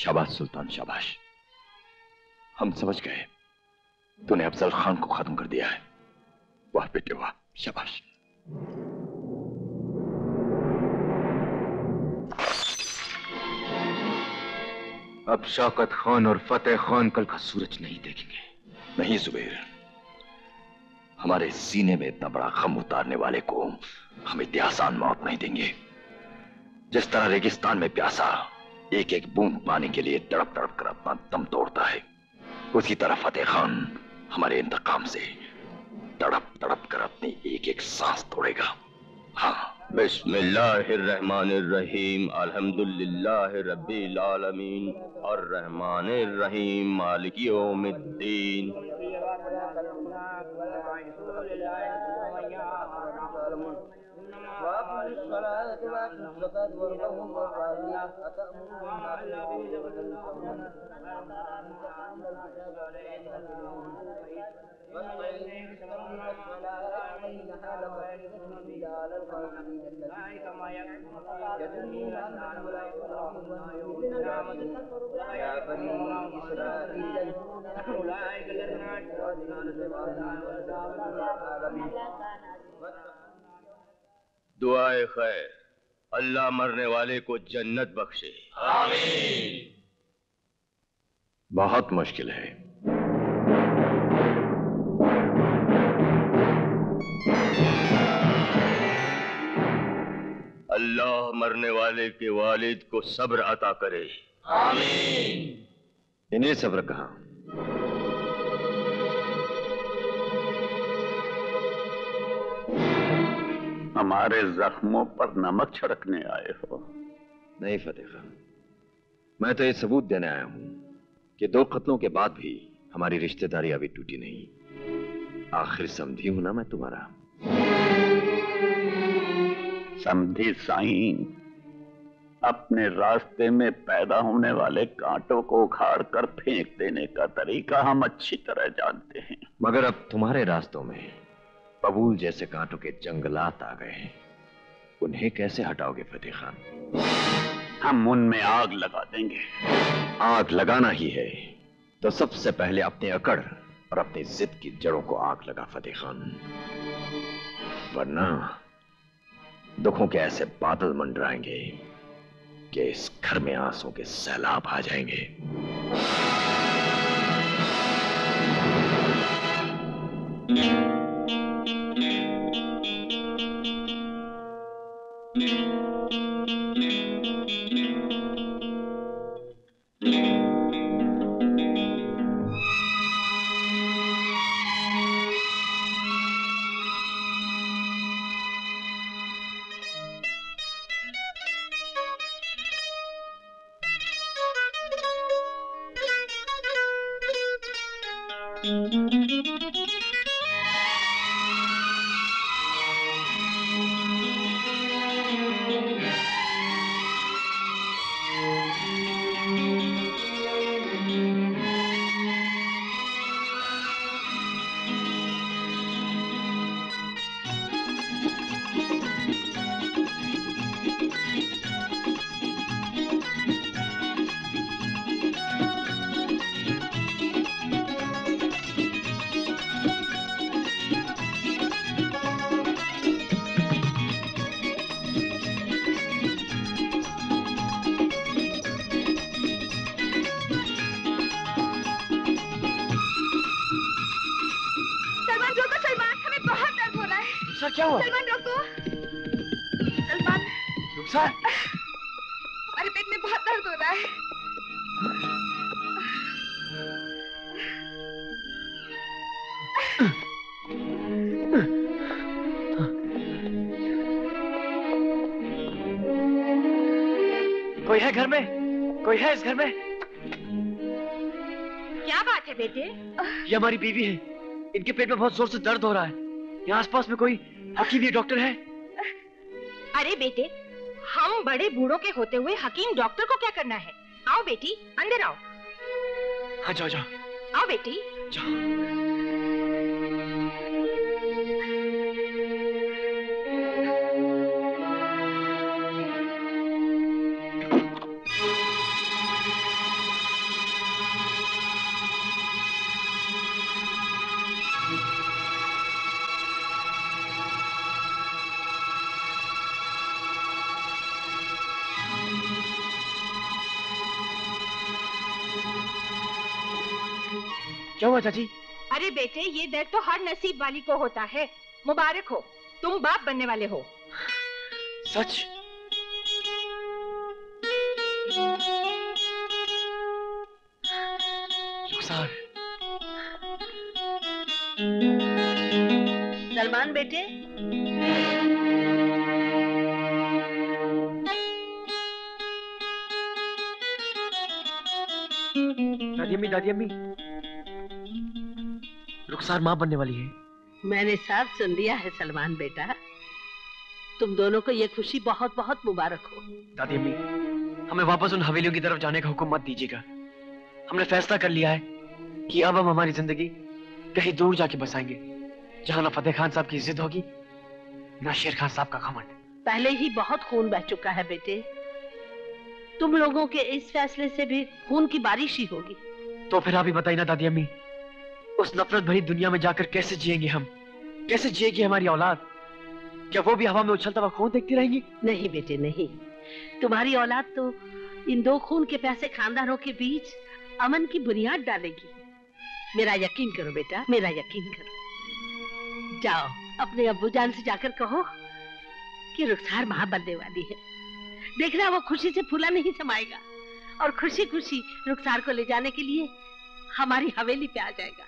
[SPEAKER 6] शाबाश सुल्तान शाबाश। हम समझ गए तूने अफजल खान को खत्म कर दिया है। वाह बेटे वाह, शाबाश। अब शौकत खान और फतेह खान कल का सूरज नहीं देखेंगे। नहीं जुबैर, हमारे सीने में इतना बड़ा गम उतारने वाले को हम इतनी आसान मौत नहीं देंगे। जिस तरह रेगिस्तान में प्यासा एक एक बूंद पानी के लिए तड़प तड़प कर अपना दम तोड़ता है, उसी तरह फतेह खान हमारे इंतकाम से तड़प तड़प कर अपनी एक एक सांस तोड़ेगा। हाँ।
[SPEAKER 19] बिस्मिल्लाहिर्रहमानिर्रहीम, अल्हम्दुलिल्लाहि रब्बिल आलमीन, अर्रहमानिर्रहीम, मालिकि यौमिद्दीन। दुआए खैर, अल्लाह मरने वाले को जन्नत बख्शे। आमीन।
[SPEAKER 6] बहुत मुश्किल है।
[SPEAKER 19] अल्लाह मरने वाले के वालिद को सब्र अता करे।
[SPEAKER 6] आमीन। इन्हें सब्र कहां?
[SPEAKER 10] हमारे जख्मों पर नमक छिड़कने आए हो।
[SPEAKER 6] नहीं फतेह खान, मैं तो ये सबूत देने आया हूं कि 2 कत्लों के बाद भी हमारी रिश्तेदारी अभी टूटी नहीं। आखिर समझी हूं ना मैं तुम्हारा।
[SPEAKER 10] समझी साईं, अपने रास्ते में पैदा होने वाले कांटों को उखाड़ कर फेंक देने का तरीका हम अच्छी तरह जानते हैं।
[SPEAKER 6] मगर अब तुम्हारे रास्तों में बबूल जैसे कांटों के जंगलात आ गए हैं, उन्हें कैसे हटाओगे फतेह खान?
[SPEAKER 10] हम उनमें आग लगा देंगे।
[SPEAKER 6] आग लगाना ही है तो सबसे पहले अपने अकड़ और अपनी जिद की जड़ों को आग लगा फतेह खान, वरना दुखों के ऐसे बादल मंडराएंगे कि इस घर में आंसू के सैलाब आ जाएंगे।
[SPEAKER 3] क्या हुआ? सलमान रोको। सलमान।
[SPEAKER 8] रुखसार।
[SPEAKER 3] हमारे पेट में बहुत दर्द हो रहा है।
[SPEAKER 8] कोई है घर में? कोई है इस घर में?
[SPEAKER 5] क्या बात है बेटे?
[SPEAKER 8] ये हमारी बीवी है। इनके पेट में बहुत जोर से दर्द हो रहा है। यहाँ आसपास में कोई हकीम या डॉक्टर है?
[SPEAKER 5] अरे बेटे, हम बड़े बूढ़ों के होते हुए हकीम डॉक्टर को क्या करना है? आओ बेटी, अंदर आओ।
[SPEAKER 8] हाँ जाओ जाओ।
[SPEAKER 5] आओ बेटी।
[SPEAKER 8] जाओ। क्या हुआ चाची?
[SPEAKER 20] अरे बेटे, ये दर्द तो हर नसीब वाली को होता है। मुबारक हो, तुम बाप बनने वाले हो।
[SPEAKER 8] सच? रुखसार।
[SPEAKER 13] सलमान बेटे,
[SPEAKER 8] दादी अम्मी, रुखसार माँ बनने वाली है।
[SPEAKER 13] मैंने सब सुन लिया है सलमान बेटा। तुम दोनों को ये खुशी बहुत बहुत मुबारक हो।
[SPEAKER 8] दादी अम्मी, हमें वापस उन हवेलियों की तरफ जाने का हुक्म मत दीजिएगा। हमने फैसला कर लिया है कि अब हम हमारी जिंदगी कहीं दूर जाके बसाएंगे, जहाँ ना फतेह खान साहब की जिद होगी, ना शेर खान साहब का घमंड।
[SPEAKER 13] पहले ही बहुत खून बह चुका है बेटे। तुम लोगों के इस फैसले से भी खून की बारिश ही होगी।
[SPEAKER 8] तो फिर आप ही बताइए ना दादी अम्मी, उस नफरत भरी दुनिया में जाकर कैसे जिएंगे हम? कैसे जिएगी हमारी औलाद? क्या वो भी हवा में उछलता हुआ खून देखती रहेंगी?
[SPEAKER 13] नहीं बेटे नहीं, तुम्हारी औलाद तो इन दो खून के प्यासे खानदानों के बीच अमन की बुनियाद डालेगी। मेरा यकीन करो बेटा, मेरा यकीन करो। जाओ अपने अब्बूजान से जाकर कहो कि रुखसार मां बनने वाली है। देखना वो खुशी से फूला नहीं समाएगा और खुशी खुशी रुखसार को ले जाने के लिए हमारी हवेली पे आ जाएगा।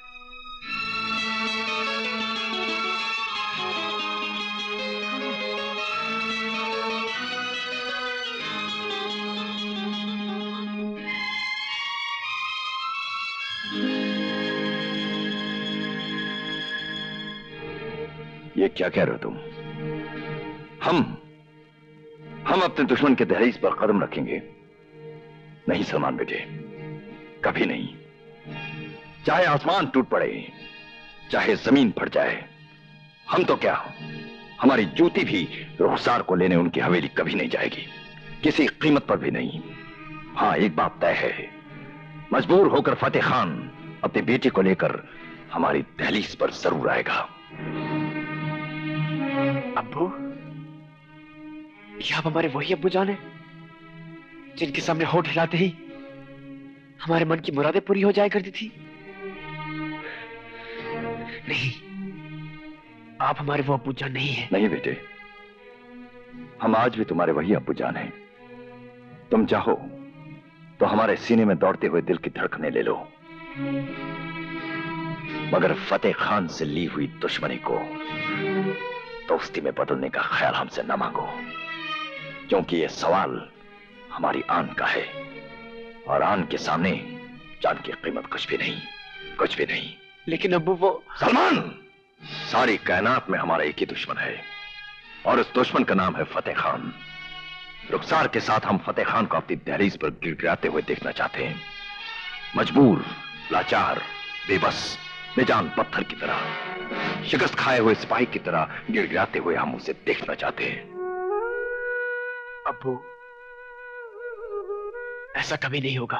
[SPEAKER 6] ये क्या कह रहे हो तुम? हम अपने दुश्मन के दहलीज पर कदम रखेंगे? नहीं सलमान बेटे, कभी नहीं। चाहे आसमान टूट पड़े, चाहे जमीन फट जाए, हम तो क्या, हमारी जूती भी रुखसार को लेने उनकी हवेली कभी नहीं जाएगी, किसी कीमत पर भी नहीं। हाँ, एक बात तय है, मजबूर होकर फतेह खान अपनी बेटी को लेकर हमारी दहलीज पर जरूर आएगा।
[SPEAKER 8] अब्बू, क्या आप हमारे वही अब्बू जान हैं जिनके सामने होठ हिलाते ही हमारे मन की मुरादें पूरी हो जाया करती थी? नहीं, आप हमारे वो अब्बू जान नहीं हैं।
[SPEAKER 6] नहीं बेटे, हम आज भी तुम्हारे वही अब्बू जान हैं। तुम चाहो तो हमारे सीने में दौड़ते हुए दिल की धड़कनें ले लो, मगर फतेह खान से ली हुई दुश्मनी को दोस्ती में बदलने का ख्याल हमसे न मांगो, क्योंकि यह सवाल हमारी आन का है, और आन के सामने जान की कीमत कुछ भी नहीं, कुछ भी नहीं।
[SPEAKER 8] लेकिन अब्बू वो
[SPEAKER 6] सलमान, सारी कायनात में हमारा एक ही दुश्मन है, और उस दुश्मन का नाम है फतेह खान। रुखसार के साथ हम फतेह खान को अपनी दहलीज पर गिड़गिड़ाते हुए देखना चाहते हैं, मजबूर, लाचार, बेबस, बेजान पत्थर की तरह, शिकस्त खाए हुए सिपाही की तरह गिड़गिड़ाते हुए हम उसे देखना चाहते हैं।
[SPEAKER 8] अब्बू, ऐसा कभी नहीं होगा।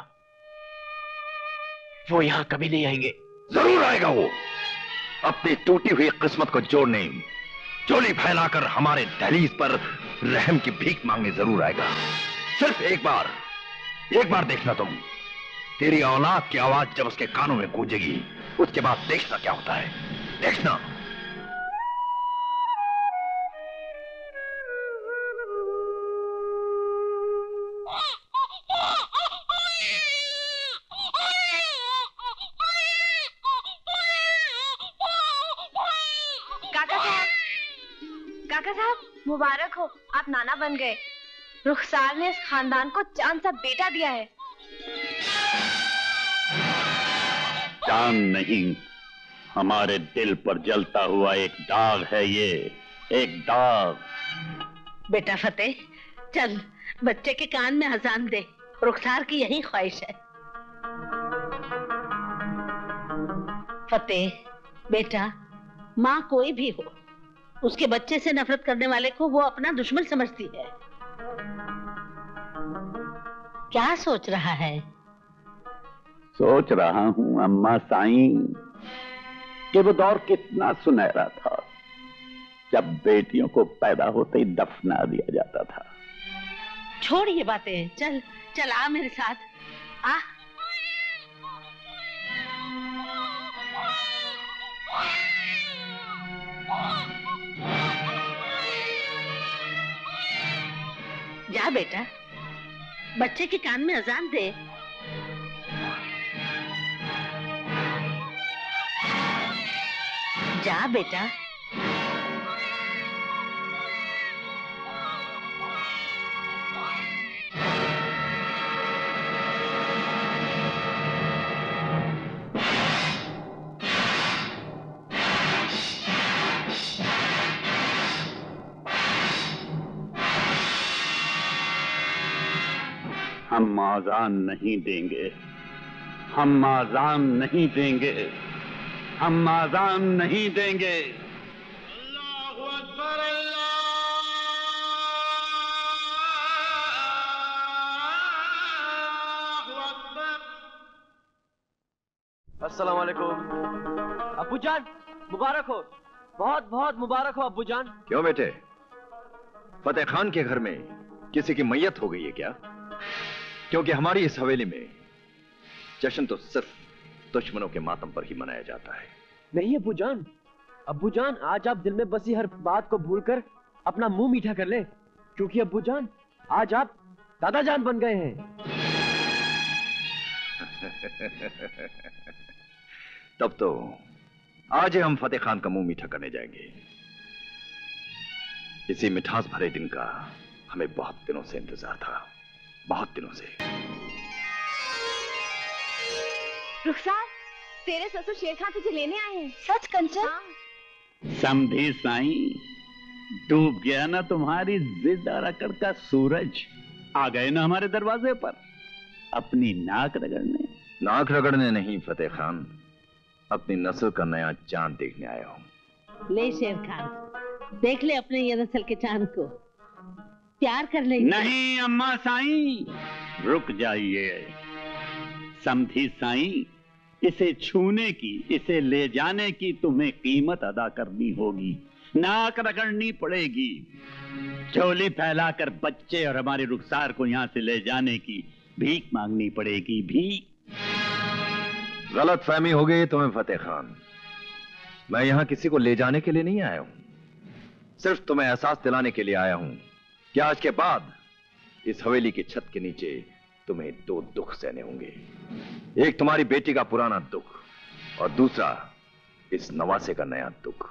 [SPEAKER 8] वो यहां कभी नहीं आएंगे।
[SPEAKER 6] जरूर आएगा वो, अपनी टूटी हुई किस्मत को जोड़ने, चोली फैलाकर हमारे दहलीज पर रहम की भीख मांगने जरूर आएगा। सिर्फ एक बार देखना तुम, तेरी औलाद की आवाज जब उसके कानों में गूंजेगी, उसके बाद देखना क्या होता है, देखना।
[SPEAKER 4] काका साहब, मुबारक हो, आप नाना बन गए। रुखसार ने इस खानदान को चांद सा बेटा दिया है।
[SPEAKER 10] चांद नहीं, हमारे दिल पर जलता हुआ एक दाग है ये, एक दाग।
[SPEAKER 13] बेटा फतेह, चल बच्चे के कान में अजान दे, रुखसार की यही ख्वाहिश है। फतेह बेटा, माँ कोई भी हो, उसके बच्चे से नफरत करने वाले को वो अपना दुश्मन समझती है। क्या सोच रहा है?
[SPEAKER 10] सोच रहा हूँ अम्मा साईं कि वो दौर कितना सुनहरा था जब बेटियों को पैदा होते ही दफना दिया जाता था।
[SPEAKER 13] छोड़ ये बातें, चल चल आ मेरे साथ, आ। जा बेटा, बच्चे के कान में अजान दे। जा बेटा।
[SPEAKER 10] हम आजान नहीं देंगे, हम आजान नहीं देंगे, हम आजान नहीं देंगे।
[SPEAKER 16] अस्सलाम वालेकुम। अब्बू जान मुबारक हो, बहुत बहुत मुबारक हो अब्बू जान।
[SPEAKER 6] क्यों बेटे, फतेह खान के घर में किसी की मैयत हो गई है क्या? क्योंकि हमारी इस हवेली में जश्न तो सिर्फ दुश्मनों के मातम पर ही मनाया जाता है।
[SPEAKER 16] नहीं अब्बू जान आज आप दिल में बसी हर बात को भूलकर अपना मुंह मीठा कर ले, क्योंकि अब्बू जान आज आप दादा जान बन गए हैं।
[SPEAKER 6] तब तो आज ही हम फतेह खान का मुंह मीठा करने जाएंगे। इसी मिठास भरे दिन का हमें बहुत दिनों से इंतजार था, बहुत दिनों से।
[SPEAKER 4] रुखसार, तेरे ससुर शेर खान तुझे लेने आए हैं। सच कंचन?
[SPEAKER 10] समझी साईं, डूब गया ना तुम्हारी जिद और अकड़ का सूरज। आ गए ना हमारे दरवाजे पर अपनी नाक रगड़ने।
[SPEAKER 6] नाक रगड़ने नहीं फतेह खान, अपनी नस्ल का नया चांद देखने आया हूं।
[SPEAKER 13] ले शेर खान, देख ले अपने ये नस्ल के चांद को, प्यार कर ले।
[SPEAKER 10] नहीं अम्मा साईं, रुक जाइए। समझी साईं, इसे छूने की, इसे ले जाने की तुम्हें कीमत अदा करनी होगी, नाक रगड़नी पड़ेगी। झोली फैलाकर बच्चे और हमारे रुखसार को यहाँ से ले जाने की भीख मांगनी पड़ेगी। भीख।
[SPEAKER 6] गलत फहमी हो गई तुम्हें फतेह खान। मैं यहाँ किसी को ले जाने के लिए नहीं आया हूं, सिर्फ तुम्हें एहसास दिलाने के लिए आया हूं कि आज के बाद इस हवेली की छत के नीचे तुम्हें दो दुख सहने होंगे। एक तुम्हारी बेटी का पुराना दुख और दूसरा इस नवासे का नया दुख।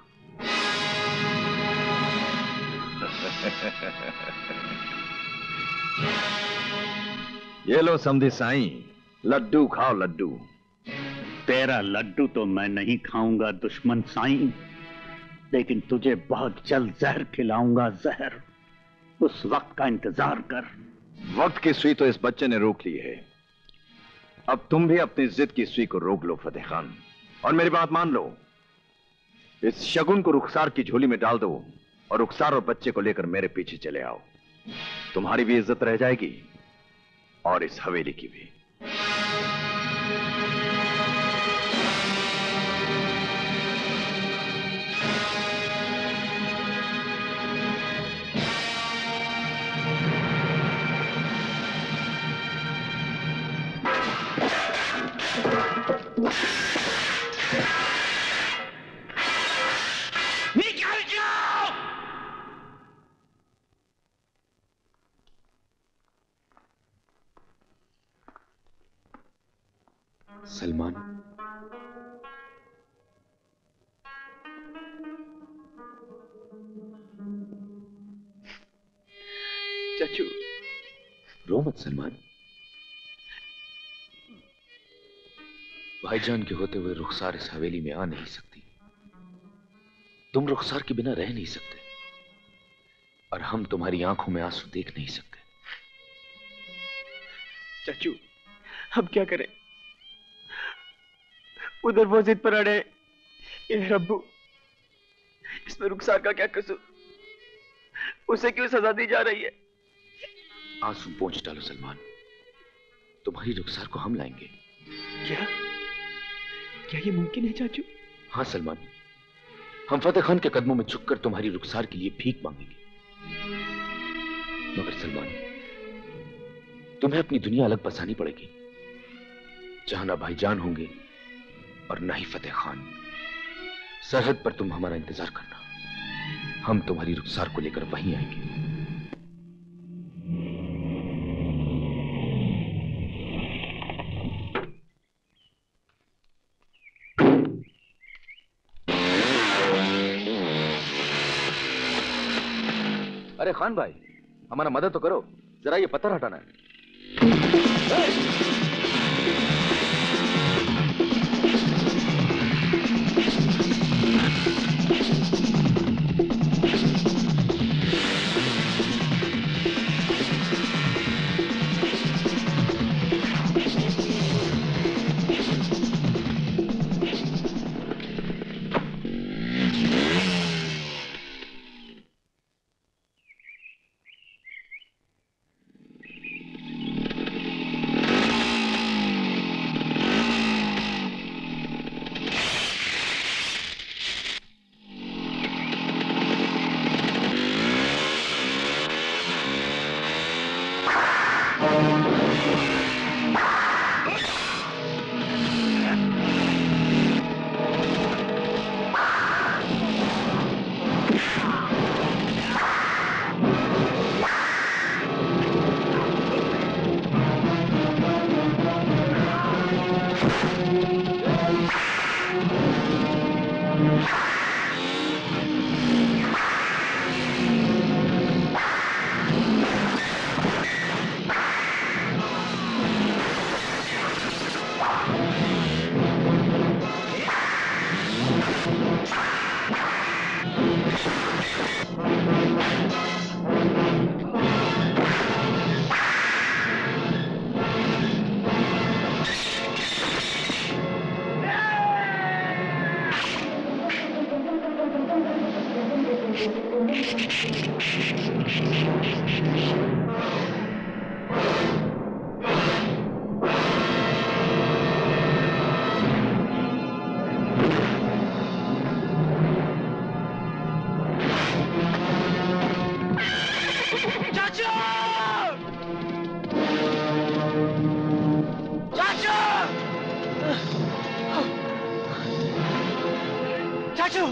[SPEAKER 6] ये लो समझी साईं, लड्डू खाओ लड्डू।
[SPEAKER 10] तेरा लड्डू तो मैं नहीं खाऊंगा दुश्मन साईं, लेकिन तुझे बहुत जल्द जहर खिलाऊंगा, जहर। उस वक्त का इंतजार कर।
[SPEAKER 6] वक्त की सुई तो इस बच्चे ने रोक ली है, अब तुम भी अपनी जिद की सुई को रोक लो फतेह खान, और मेरी बात मान लो। इस शगुन को रुखसार की झोली में डाल दो और रुखसार और बच्चे को लेकर मेरे पीछे चले आओ। तुम्हारी भी इज्जत रह जाएगी और इस हवेली की भी।
[SPEAKER 10] निकल जाओ।
[SPEAKER 7] सलमान,
[SPEAKER 16] चाचू,
[SPEAKER 7] रो मत सलमान। भाईजान के होते हुए रुखसार इस हवेली में आ नहीं सकती। तुम रुखसार के बिना रह नहीं सकते और हम तुम्हारी आंखों में आंसू देख नहीं सकते।
[SPEAKER 16] चाचू, हम क्या करें? उधर वो जिद पर अड़े, इधर अब्बू। इसमें रुखसार का क्या कसूर? उसे क्यों सजा दी जा रही है?
[SPEAKER 7] आंसू पोंछ डालो सलमान, तुम्हारी रुखसार को हम लाएंगे।
[SPEAKER 16] क्या क्या ये मुमकिन है चाचू?
[SPEAKER 7] हाँ सलमान, हम फतेह खान के कदमों में झुककर तुम्हारी रुखसार के लिए भीख मांगेंगे। मगर सलमान, तुम्हें अपनी दुनिया अलग बसानी पड़ेगी, जहां ना भाईजान होंगे और ना ही फतेह खान। सरहद पर तुम हमारा इंतजार करना, हम तुम्हारी रुखसार को लेकर वहीं आएंगे। अरे खान भाई, हमारा मदद तो करो, जरा ये पत्थर हटाना है।
[SPEAKER 15] चाचू!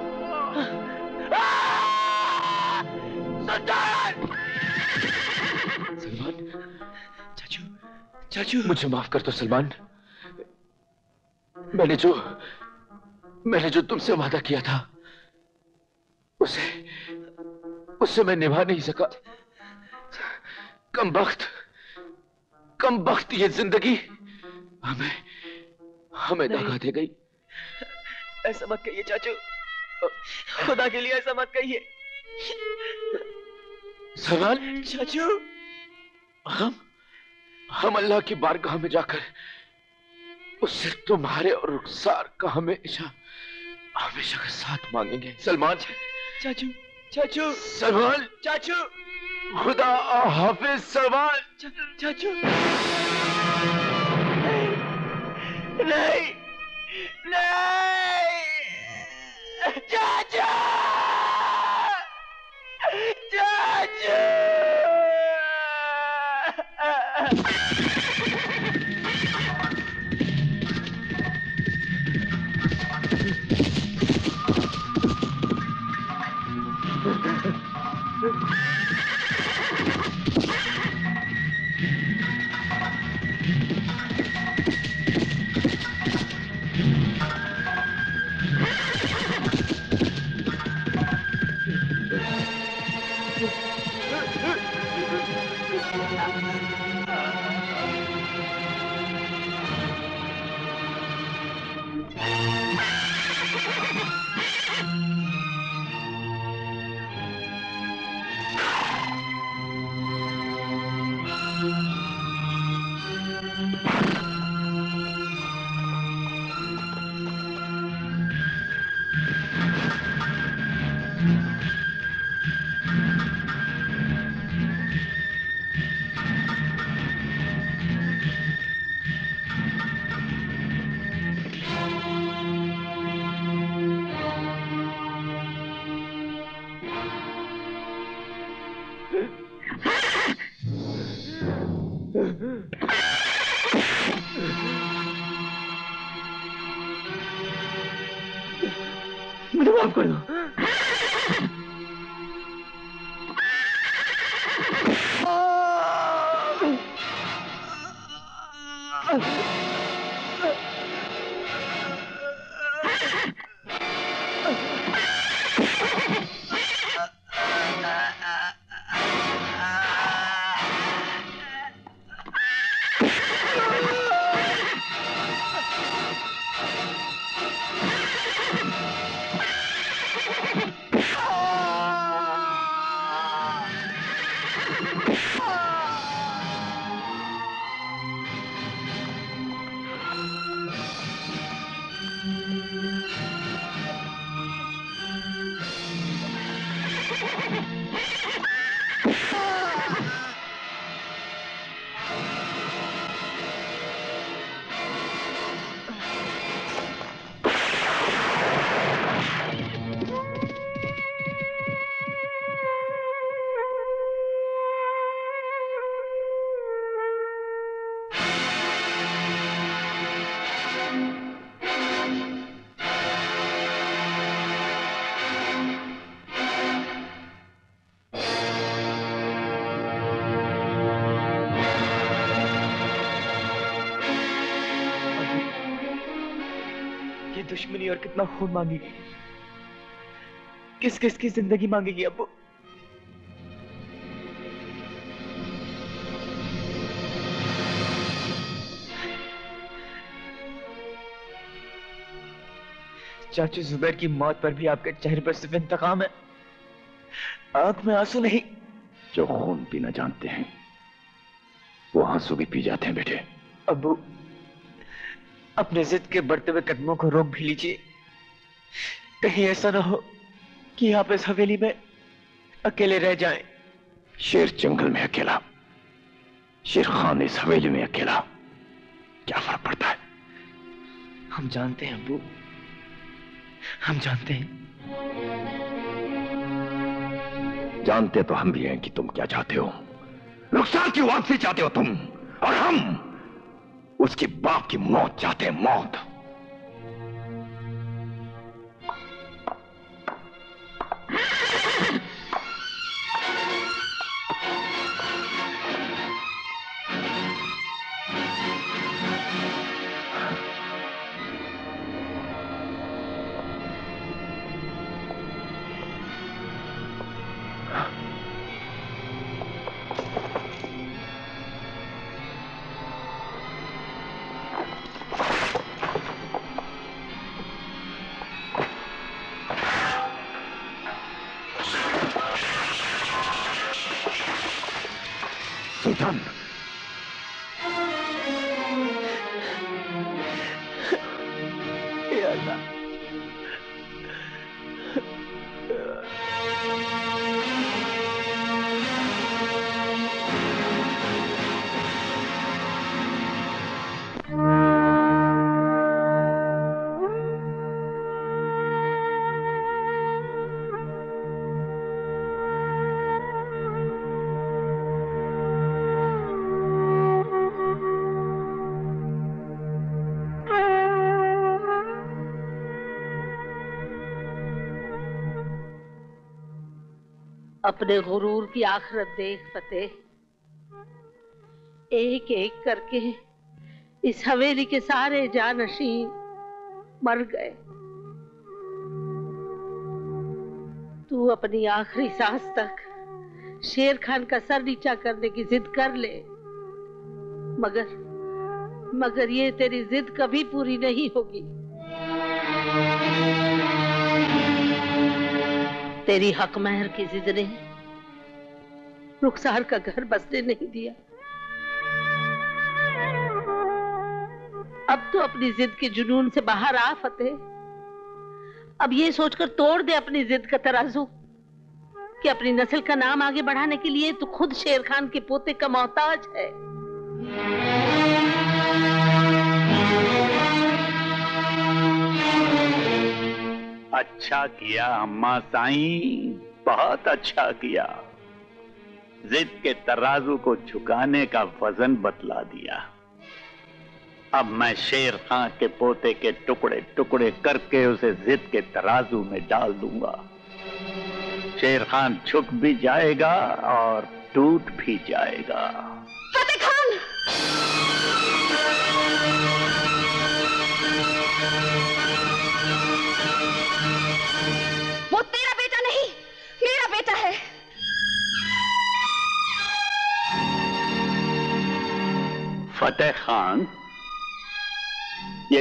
[SPEAKER 7] सलमान, चाचू, चाचू, मुझे माफ कर दो सलमान। मैंने जो तुमसे वादा किया था, उसे मैं निभा नहीं सका। कम वक्त ये जिंदगी हमें दगा दे गई।
[SPEAKER 8] ऐसा मत कहिए चाचू, खुदा के लिए ऐसा मत कहिए।
[SPEAKER 7] सलमान,
[SPEAKER 8] चाचू,
[SPEAKER 7] हम अल्लाह की बारगाह में जाकर उससे तुम्हारे और रुखसार का हमेशा का साथ मांगेंगे। सलमान,
[SPEAKER 8] चाचू, चाचू,
[SPEAKER 7] सलमान,
[SPEAKER 8] चाचू,
[SPEAKER 7] खुदा हाफिज सलमान।
[SPEAKER 8] चाचू, नहीं, नहीं, चाचू, चाचू।
[SPEAKER 15] मुझे माफ कर दो।
[SPEAKER 8] दुश्मनी और कितना खून मांगेगी, किस किस की जिंदगी मांगेगी अब्बू। चाचू जुबैर की मौत पर भी आपके चेहरे पर सिर्फ इंतकाम है, आंख में आंसू नहीं।
[SPEAKER 6] जो खून पीना जानते हैं वो आंसू भी पी जाते हैं बेटे।
[SPEAKER 8] अब्बू अपने जिद के बढ़ते हुए कदमों को रोक भी लीजिए, कहीं ऐसा ना हो कि आप इस हवेली में अकेले रह जाएं।
[SPEAKER 6] शेर जंगल में अकेला, शेर खान इस हवेली में अकेला, क्या फर्क पड़ता है?
[SPEAKER 8] हम जानते हैं अब्बू, हम जानते हैं।
[SPEAKER 6] जानते तो हम भी हैं कि तुम क्या चाहते हो। रुखसार की वापसी चाहते हो तुम, और हम उसके बाप की मौत चाहते हैं, मौत। सुल्तान,
[SPEAKER 8] या अल्लाह,
[SPEAKER 13] अपने गुरूर की आखिरत देख फतेह, एक एक करके इस हवेली के सारे जानशीन मर गए। तू अपनी आखिरी सांस तक शेर खान का सर नीचा करने की जिद कर ले, मगर ये तेरी जिद कभी पूरी नहीं होगी। तेरी हक महर की जिद ने रुखसार का घर बसने नहीं दिया। अब तो अपनी जिद के जुनून से बाहर आ फतेह। अब ये सोचकर तोड़ दे अपनी जिद का तराजू कि अपनी नस्ल का नाम आगे बढ़ाने के लिए तू खुद शेर खान के पोते का मोहताज है।
[SPEAKER 10] अच्छा किया अम्मा साईं, बहुत अच्छा किया। जिद के तराजू को झुकाने का वजन बतला दिया। अब मैं शेर खान के पोते के टुकड़े टुकड़े करके उसे जिद के तराजू में डाल दूंगा। शेर खान झुक भी जाएगा और टूट भी जाएगा।
[SPEAKER 15] फतेह खान! वो तेरा बेटा नहीं, मेरा बेटा है।
[SPEAKER 10] फतेह खान, ये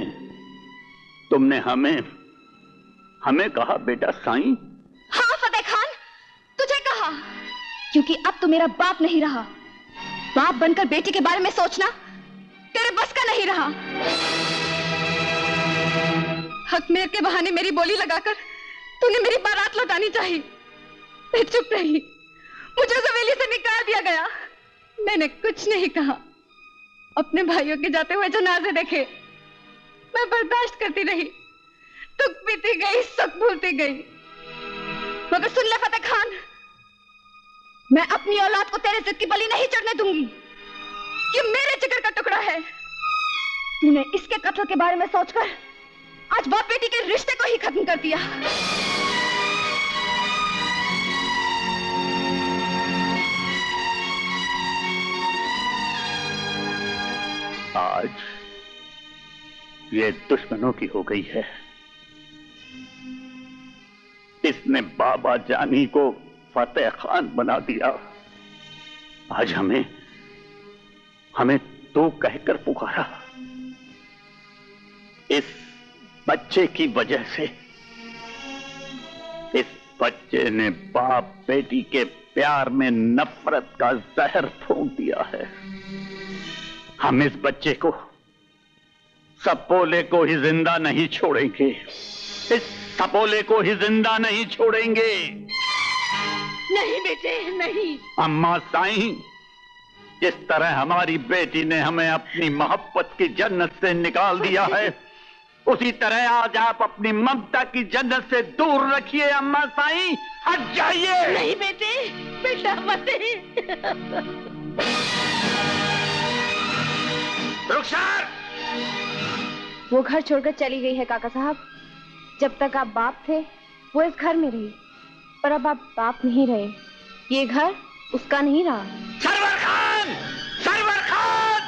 [SPEAKER 10] तुमने हमें कहा बेटा साईं?
[SPEAKER 15] हाँ फतेह खान, तुझे कहा, क्योंकि अब तो मेरा बाप नहीं रहा। बाप बनकर बेटे के बारे में सोचना तेरे बस का नहीं रहा।
[SPEAKER 20] हकमेर के बहाने मेरी बोली लगाकर तूने मेरी बारात लौटानी चाहिए। मैं चुप रही, मुझे उस हवेली से निकाल दिया गया। मैंने कुछ नहीं कहा। अपने भाइयों के जाते हुए जनाजे देखे, मैं बर्दाश्त करती रही, दुख पीती गई, सुख भूलती गई। मगर सुन ले फतेह खान, मैं अपनी औलाद को तेरे जिद की बलि नहीं चढ़ने दूंगी। ये मेरे जिगर का टुकड़ा है। तूने इसके कत्ल के बारे में सोचकर आज बाप बेटी के रिश्ते को ही खत्म कर दिया।
[SPEAKER 10] आज ये दुश्मनों की हो गई है। इसने बाबा जानी को फतेह खान बना दिया। आज हमें तो कहकर पुकारा। इस बच्चे की वजह से, इस बच्चे ने बाप बेटी के प्यार में नफरत का जहर फूंक दिया है। हम इस बच्चे को, सपोले को ही जिंदा नहीं छोड़ेंगे। इस सपोले को ही जिंदा नहीं छोड़ेंगे।
[SPEAKER 13] नहीं बेटे, नहीं।
[SPEAKER 10] अम्मा साईं, जिस तरह हमारी बेटी ने हमें अपनी मोहब्बत की जन्नत से निकाल दिया है, उसी तरह आज आप अपनी ममता की जन्नत से दूर रखिए। अम्मा साईं, हट जाइए।
[SPEAKER 13] नहीं बेटे, बेटा मत।
[SPEAKER 10] रुखसार!
[SPEAKER 4] वो घर छोड़कर चली गई है काका साहब। जब तक आप बाप थे वो इस घर में रही, पर अब आप बाप नहीं रहे। ये घर उसका नहीं रहा।
[SPEAKER 10] सरवर खान! सरवर खान!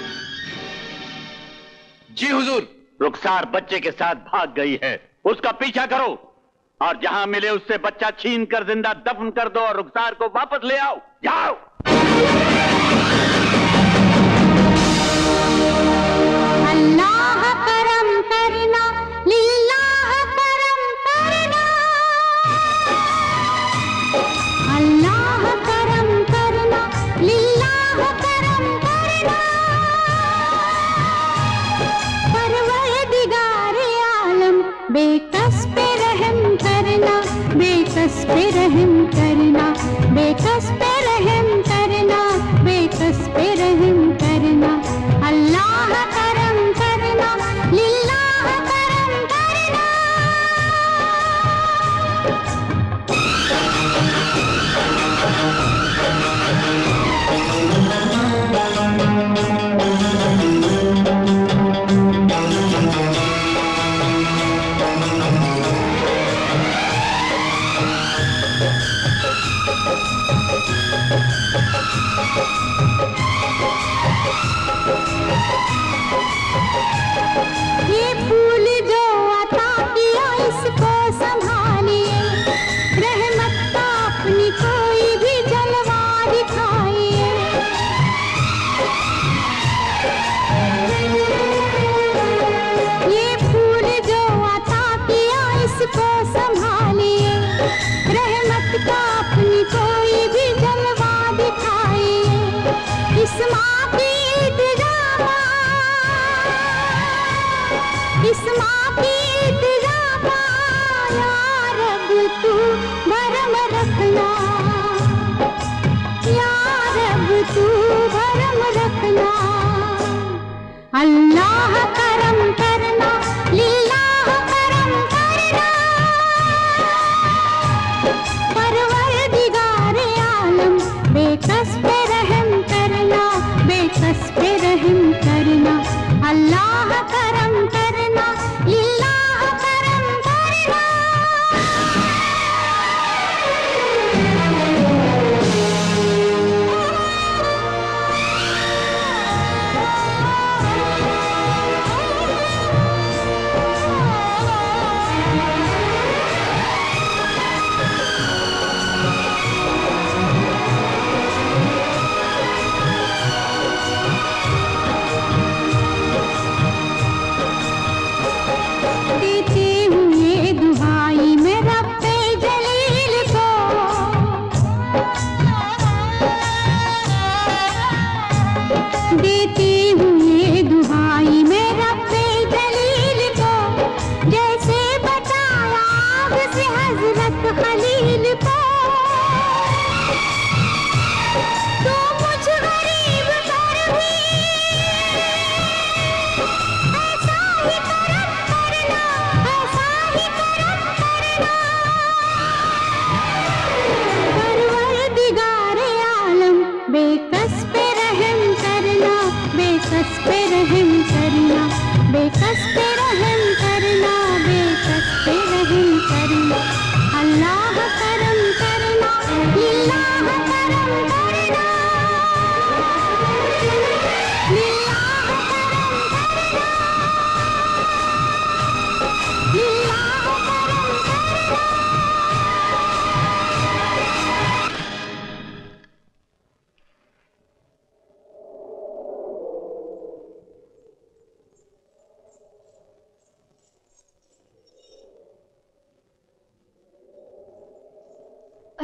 [SPEAKER 7] जी हुजूर।
[SPEAKER 10] रुखसार बच्चे के साथ भाग गई है, उसका पीछा करो और जहां मिले उससे बच्चा छीन कर जिंदा दफन कर दो और रुखसार को वापस ले आओ। जाओ।
[SPEAKER 15] अल्लाह करम करना, लिल्लाह करम करना, अल्लाह करम करना, लिल्लाह करम करना, परवरदिगारे आलम बेकस पे रहम करना, बेकस पे रहम करना, बेकस पे रहम करना, बेकस पे रहम करना, अल्लाह करम करना, लिल्लाह करम करना।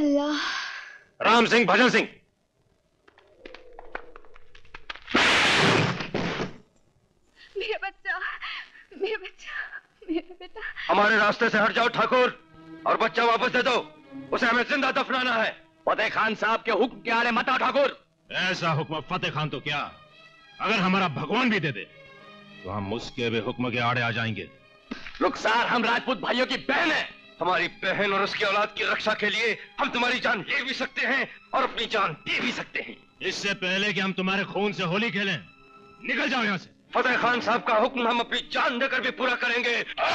[SPEAKER 4] अल्लाह।
[SPEAKER 17] राम सिंह, भजन सिंह,
[SPEAKER 20] मेरा बच्चा, मेरा बच्चा, मेरा बेटा।
[SPEAKER 19] हमारे रास्ते से हट जाओ ठाकुर, और बच्चा वापस दे दो। उसे हमें जिंदा दफनाना है।
[SPEAKER 6] फतेह खान साहब के हुक्म के आड़े मत आओ ठाकुर।
[SPEAKER 17] ऐसा हुक्म फतेह खान तो क्या, अगर हमारा भगवान भी दे दे तो हम उसके भी हुक्म के आड़े आ जाएंगे।
[SPEAKER 19] रुखसार हम राजपूत भाइयों की बहन है। हमारी बहन और उसकी औलाद की रक्षा के लिए हम तुम्हारी जान ले भी सकते हैं और अपनी जान दे भी सकते हैं।
[SPEAKER 17] इससे पहले कि हम तुम्हारे खून से होली खेलें, निकल जाओ यहाँ से।
[SPEAKER 19] फतेह खान साहब का हुक्म हम अपनी जान देकर भी पूरा करेंगे।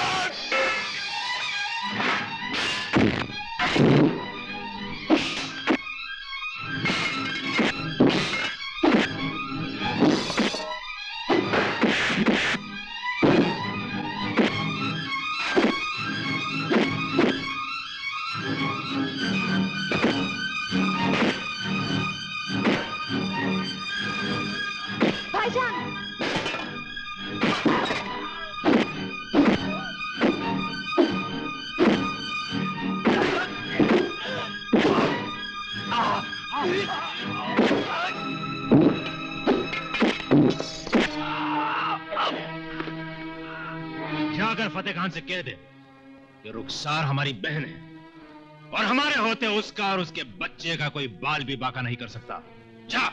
[SPEAKER 17] जाकर फतेह खान से कह दे कि रुखसार हमारी बहन है और हमारे होते उसका और उसके बच्चे का कोई बाल भी बाका नहीं कर सकता। जा।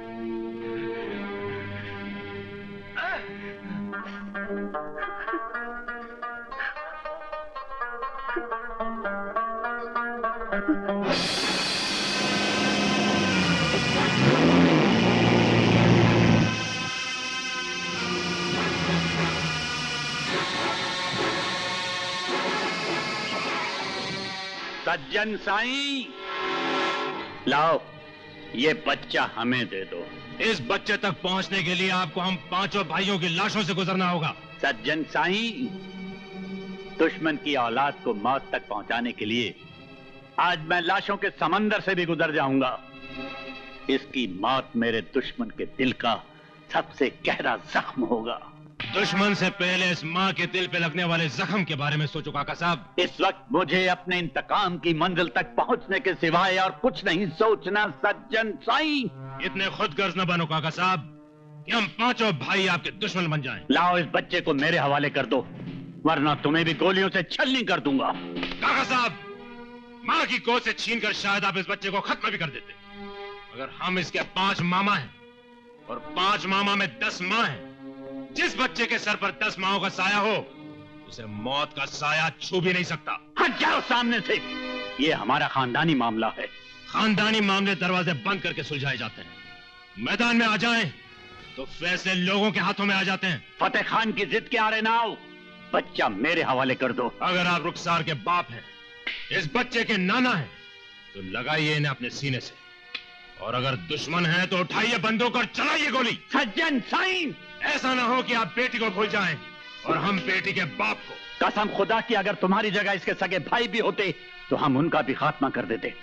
[SPEAKER 10] सज्जन साईं, लाओ ये बच्चा हमें दे दो।
[SPEAKER 17] इस बच्चे तक पहुंचने के लिए आपको हम पांचों भाइयों की लाशों से गुजरना होगा।
[SPEAKER 10] सज्जन साईं, दुश्मन की औलाद को मौत तक पहुंचाने के लिए आज मैं लाशों के समंदर से भी गुजर जाऊंगा। इसकी मौत मेरे दुश्मन के दिल का सबसे गहरा जख्म होगा।
[SPEAKER 17] दुश्मन से पहले इस माँ के दिल पे लगने वाले जख्म के बारे में सोचो काका साहब।
[SPEAKER 10] इस वक्त मुझे अपने इंतकाम की मंजिल तक पहुंचने के सिवाय और कुछ नहीं सोचना सज्जन साईं।
[SPEAKER 17] इतने खुदगर्ज न बनो काका साहब कि हम पांचों भाई आपके दुश्मन बन जाएं।
[SPEAKER 10] लाओ इस बच्चे को मेरे हवाले कर दो, वरना तुम्हें भी गोलियों से छलनी कर दूंगा।
[SPEAKER 17] काका साहब, माँ की गोद से छीनकर शायद आप इस बच्चे को खत्म भी कर देते। अगर हम इसके 5 मामा हैं और 5 मामा में 10 माँ हैं, जिस बच्चे के सर पर 10 माओं का साया हो उसे मौत का साया छू भी नहीं सकता।
[SPEAKER 10] हट जाओ सामने से, ये हमारा खानदानी मामला है।
[SPEAKER 17] खानदानी मामले दरवाजे बंद करके सुलझाए जाते हैं। मैदान में आ जाएं तो फैसले लोगों के हाथों में आ जाते हैं।
[SPEAKER 10] फतेह खान की जिद के आड़े ना आओ, बच्चा मेरे हवाले कर दो।
[SPEAKER 17] अगर आप रुखसार के बाप हैं, इस बच्चे के नाना हैं, तो लगाइए इन्हें अपने सीने से, और अगर दुश्मन है तो उठाइए बंदूक और चलाइए गोली।
[SPEAKER 10] सज्जन साईं,
[SPEAKER 17] ऐसा ना हो कि आप बेटी को भूल जाएं और हम बेटी के बाप को।
[SPEAKER 10] कसम खुदा की, अगर तुम्हारी जगह इसके सगे भाई भी होते तो हम उनका भी खात्मा कर देते।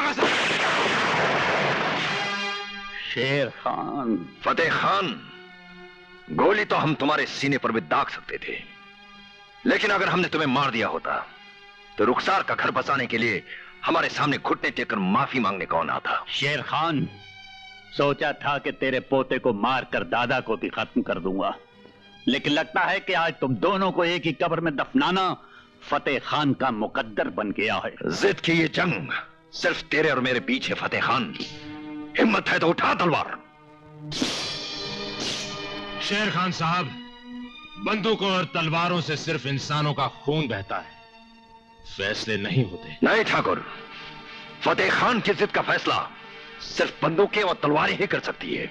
[SPEAKER 10] शेर खान।
[SPEAKER 6] फतेह खान, गोली तो हम तुम्हारे सीने पर भी दाग सकते थे, लेकिन अगर हमने तुम्हें मार दिया होता तो रुखसार का घर बसाने के लिए हमारे सामने घुटने टेककर माफी मांगने कौन आता?
[SPEAKER 10] शेर खान, सोचा था कि तेरे पोते को मारकर दादा को भी खत्म कर दूंगा, लेकिन लगता है कि आज तुम दोनों को एक ही कब्र में दफनाना फतेह खान का मुकद्दर बन गया है।
[SPEAKER 6] जिद की ये जंग सिर्फ तेरे और मेरे बीच है फतेह खान। हिम्मत है तो उठा तलवार।
[SPEAKER 17] शेर खान साहब, बंदूकों और तलवारों से सिर्फ इंसानों का खून बहता है, फैसले नहीं होते।
[SPEAKER 6] नहीं ठाकुर, फतेह खान की जिद का फैसला सिर्फ बंदूकें और तलवारें ही कर सकती है।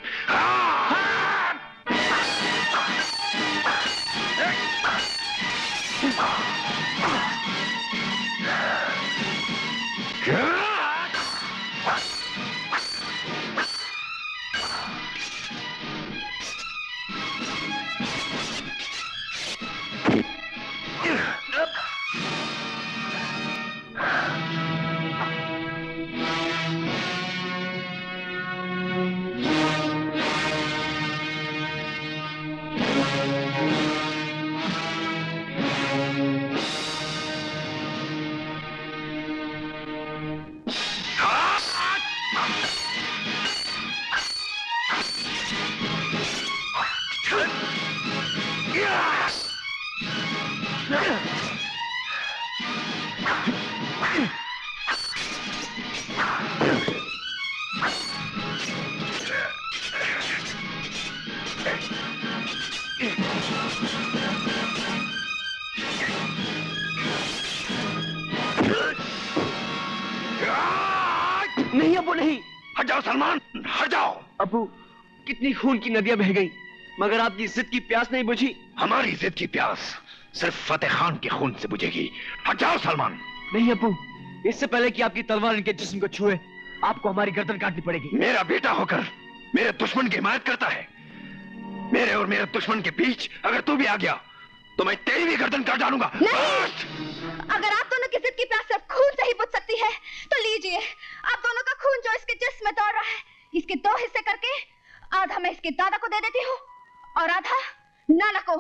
[SPEAKER 19] हट जाओ सलमान, हट जाओ।
[SPEAKER 16] अबू, कितनी खून की नदियां बह गई, मगर आपकी जिद की प्यास नहीं बुझी।
[SPEAKER 19] हमारी जिद की प्यास सिर्फ फतेह खान के खून से बुझेगी। हट जाओ सलमान।
[SPEAKER 16] नहीं अबू, इससे पहले कि आपकी तलवार इनके जिस्म को छुए, आपको हमारी गर्दन काटनी पड़ेगी।
[SPEAKER 19] मेरा बेटा होकर मेरे दुश्मन की हिमायत करता है। मेरे और मेरे दुश्मन के बीच अगर तू भी आ गया तो मैं तेरी भी गर्दन काट डालूंगा।
[SPEAKER 20] अगर आप दोनों की जिद की प्यास सिर्फ खून से ही बुझ सकती है तो लीजिए, आप दोनों का खून जो इसके जिस्म में दौड़ रहा है, इसके 2 हिस्से करके आधा मैं इसके दादा को दे देती हूँ और आधा नाना को।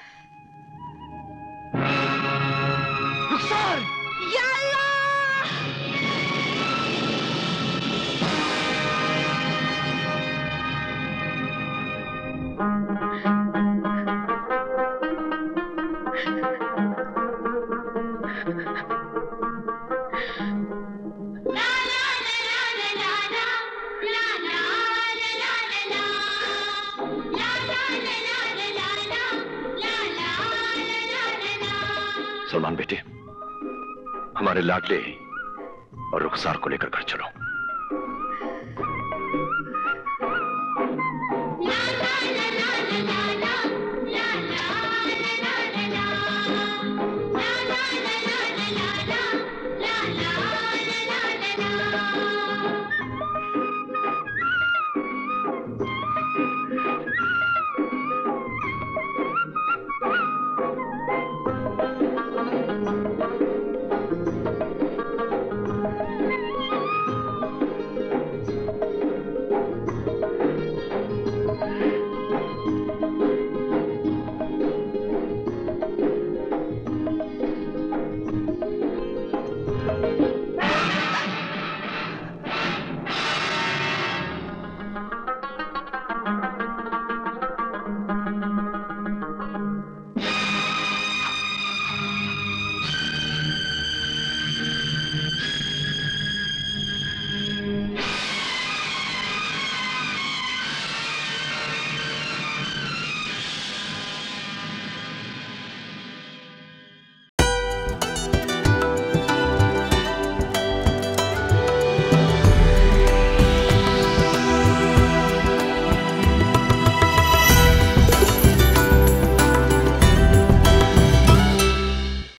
[SPEAKER 16] रुखसार!
[SPEAKER 20] या अल्लाह!
[SPEAKER 19] सलमान बेटे, हमारे लाडले और रुखसार को लेकर घर चलो।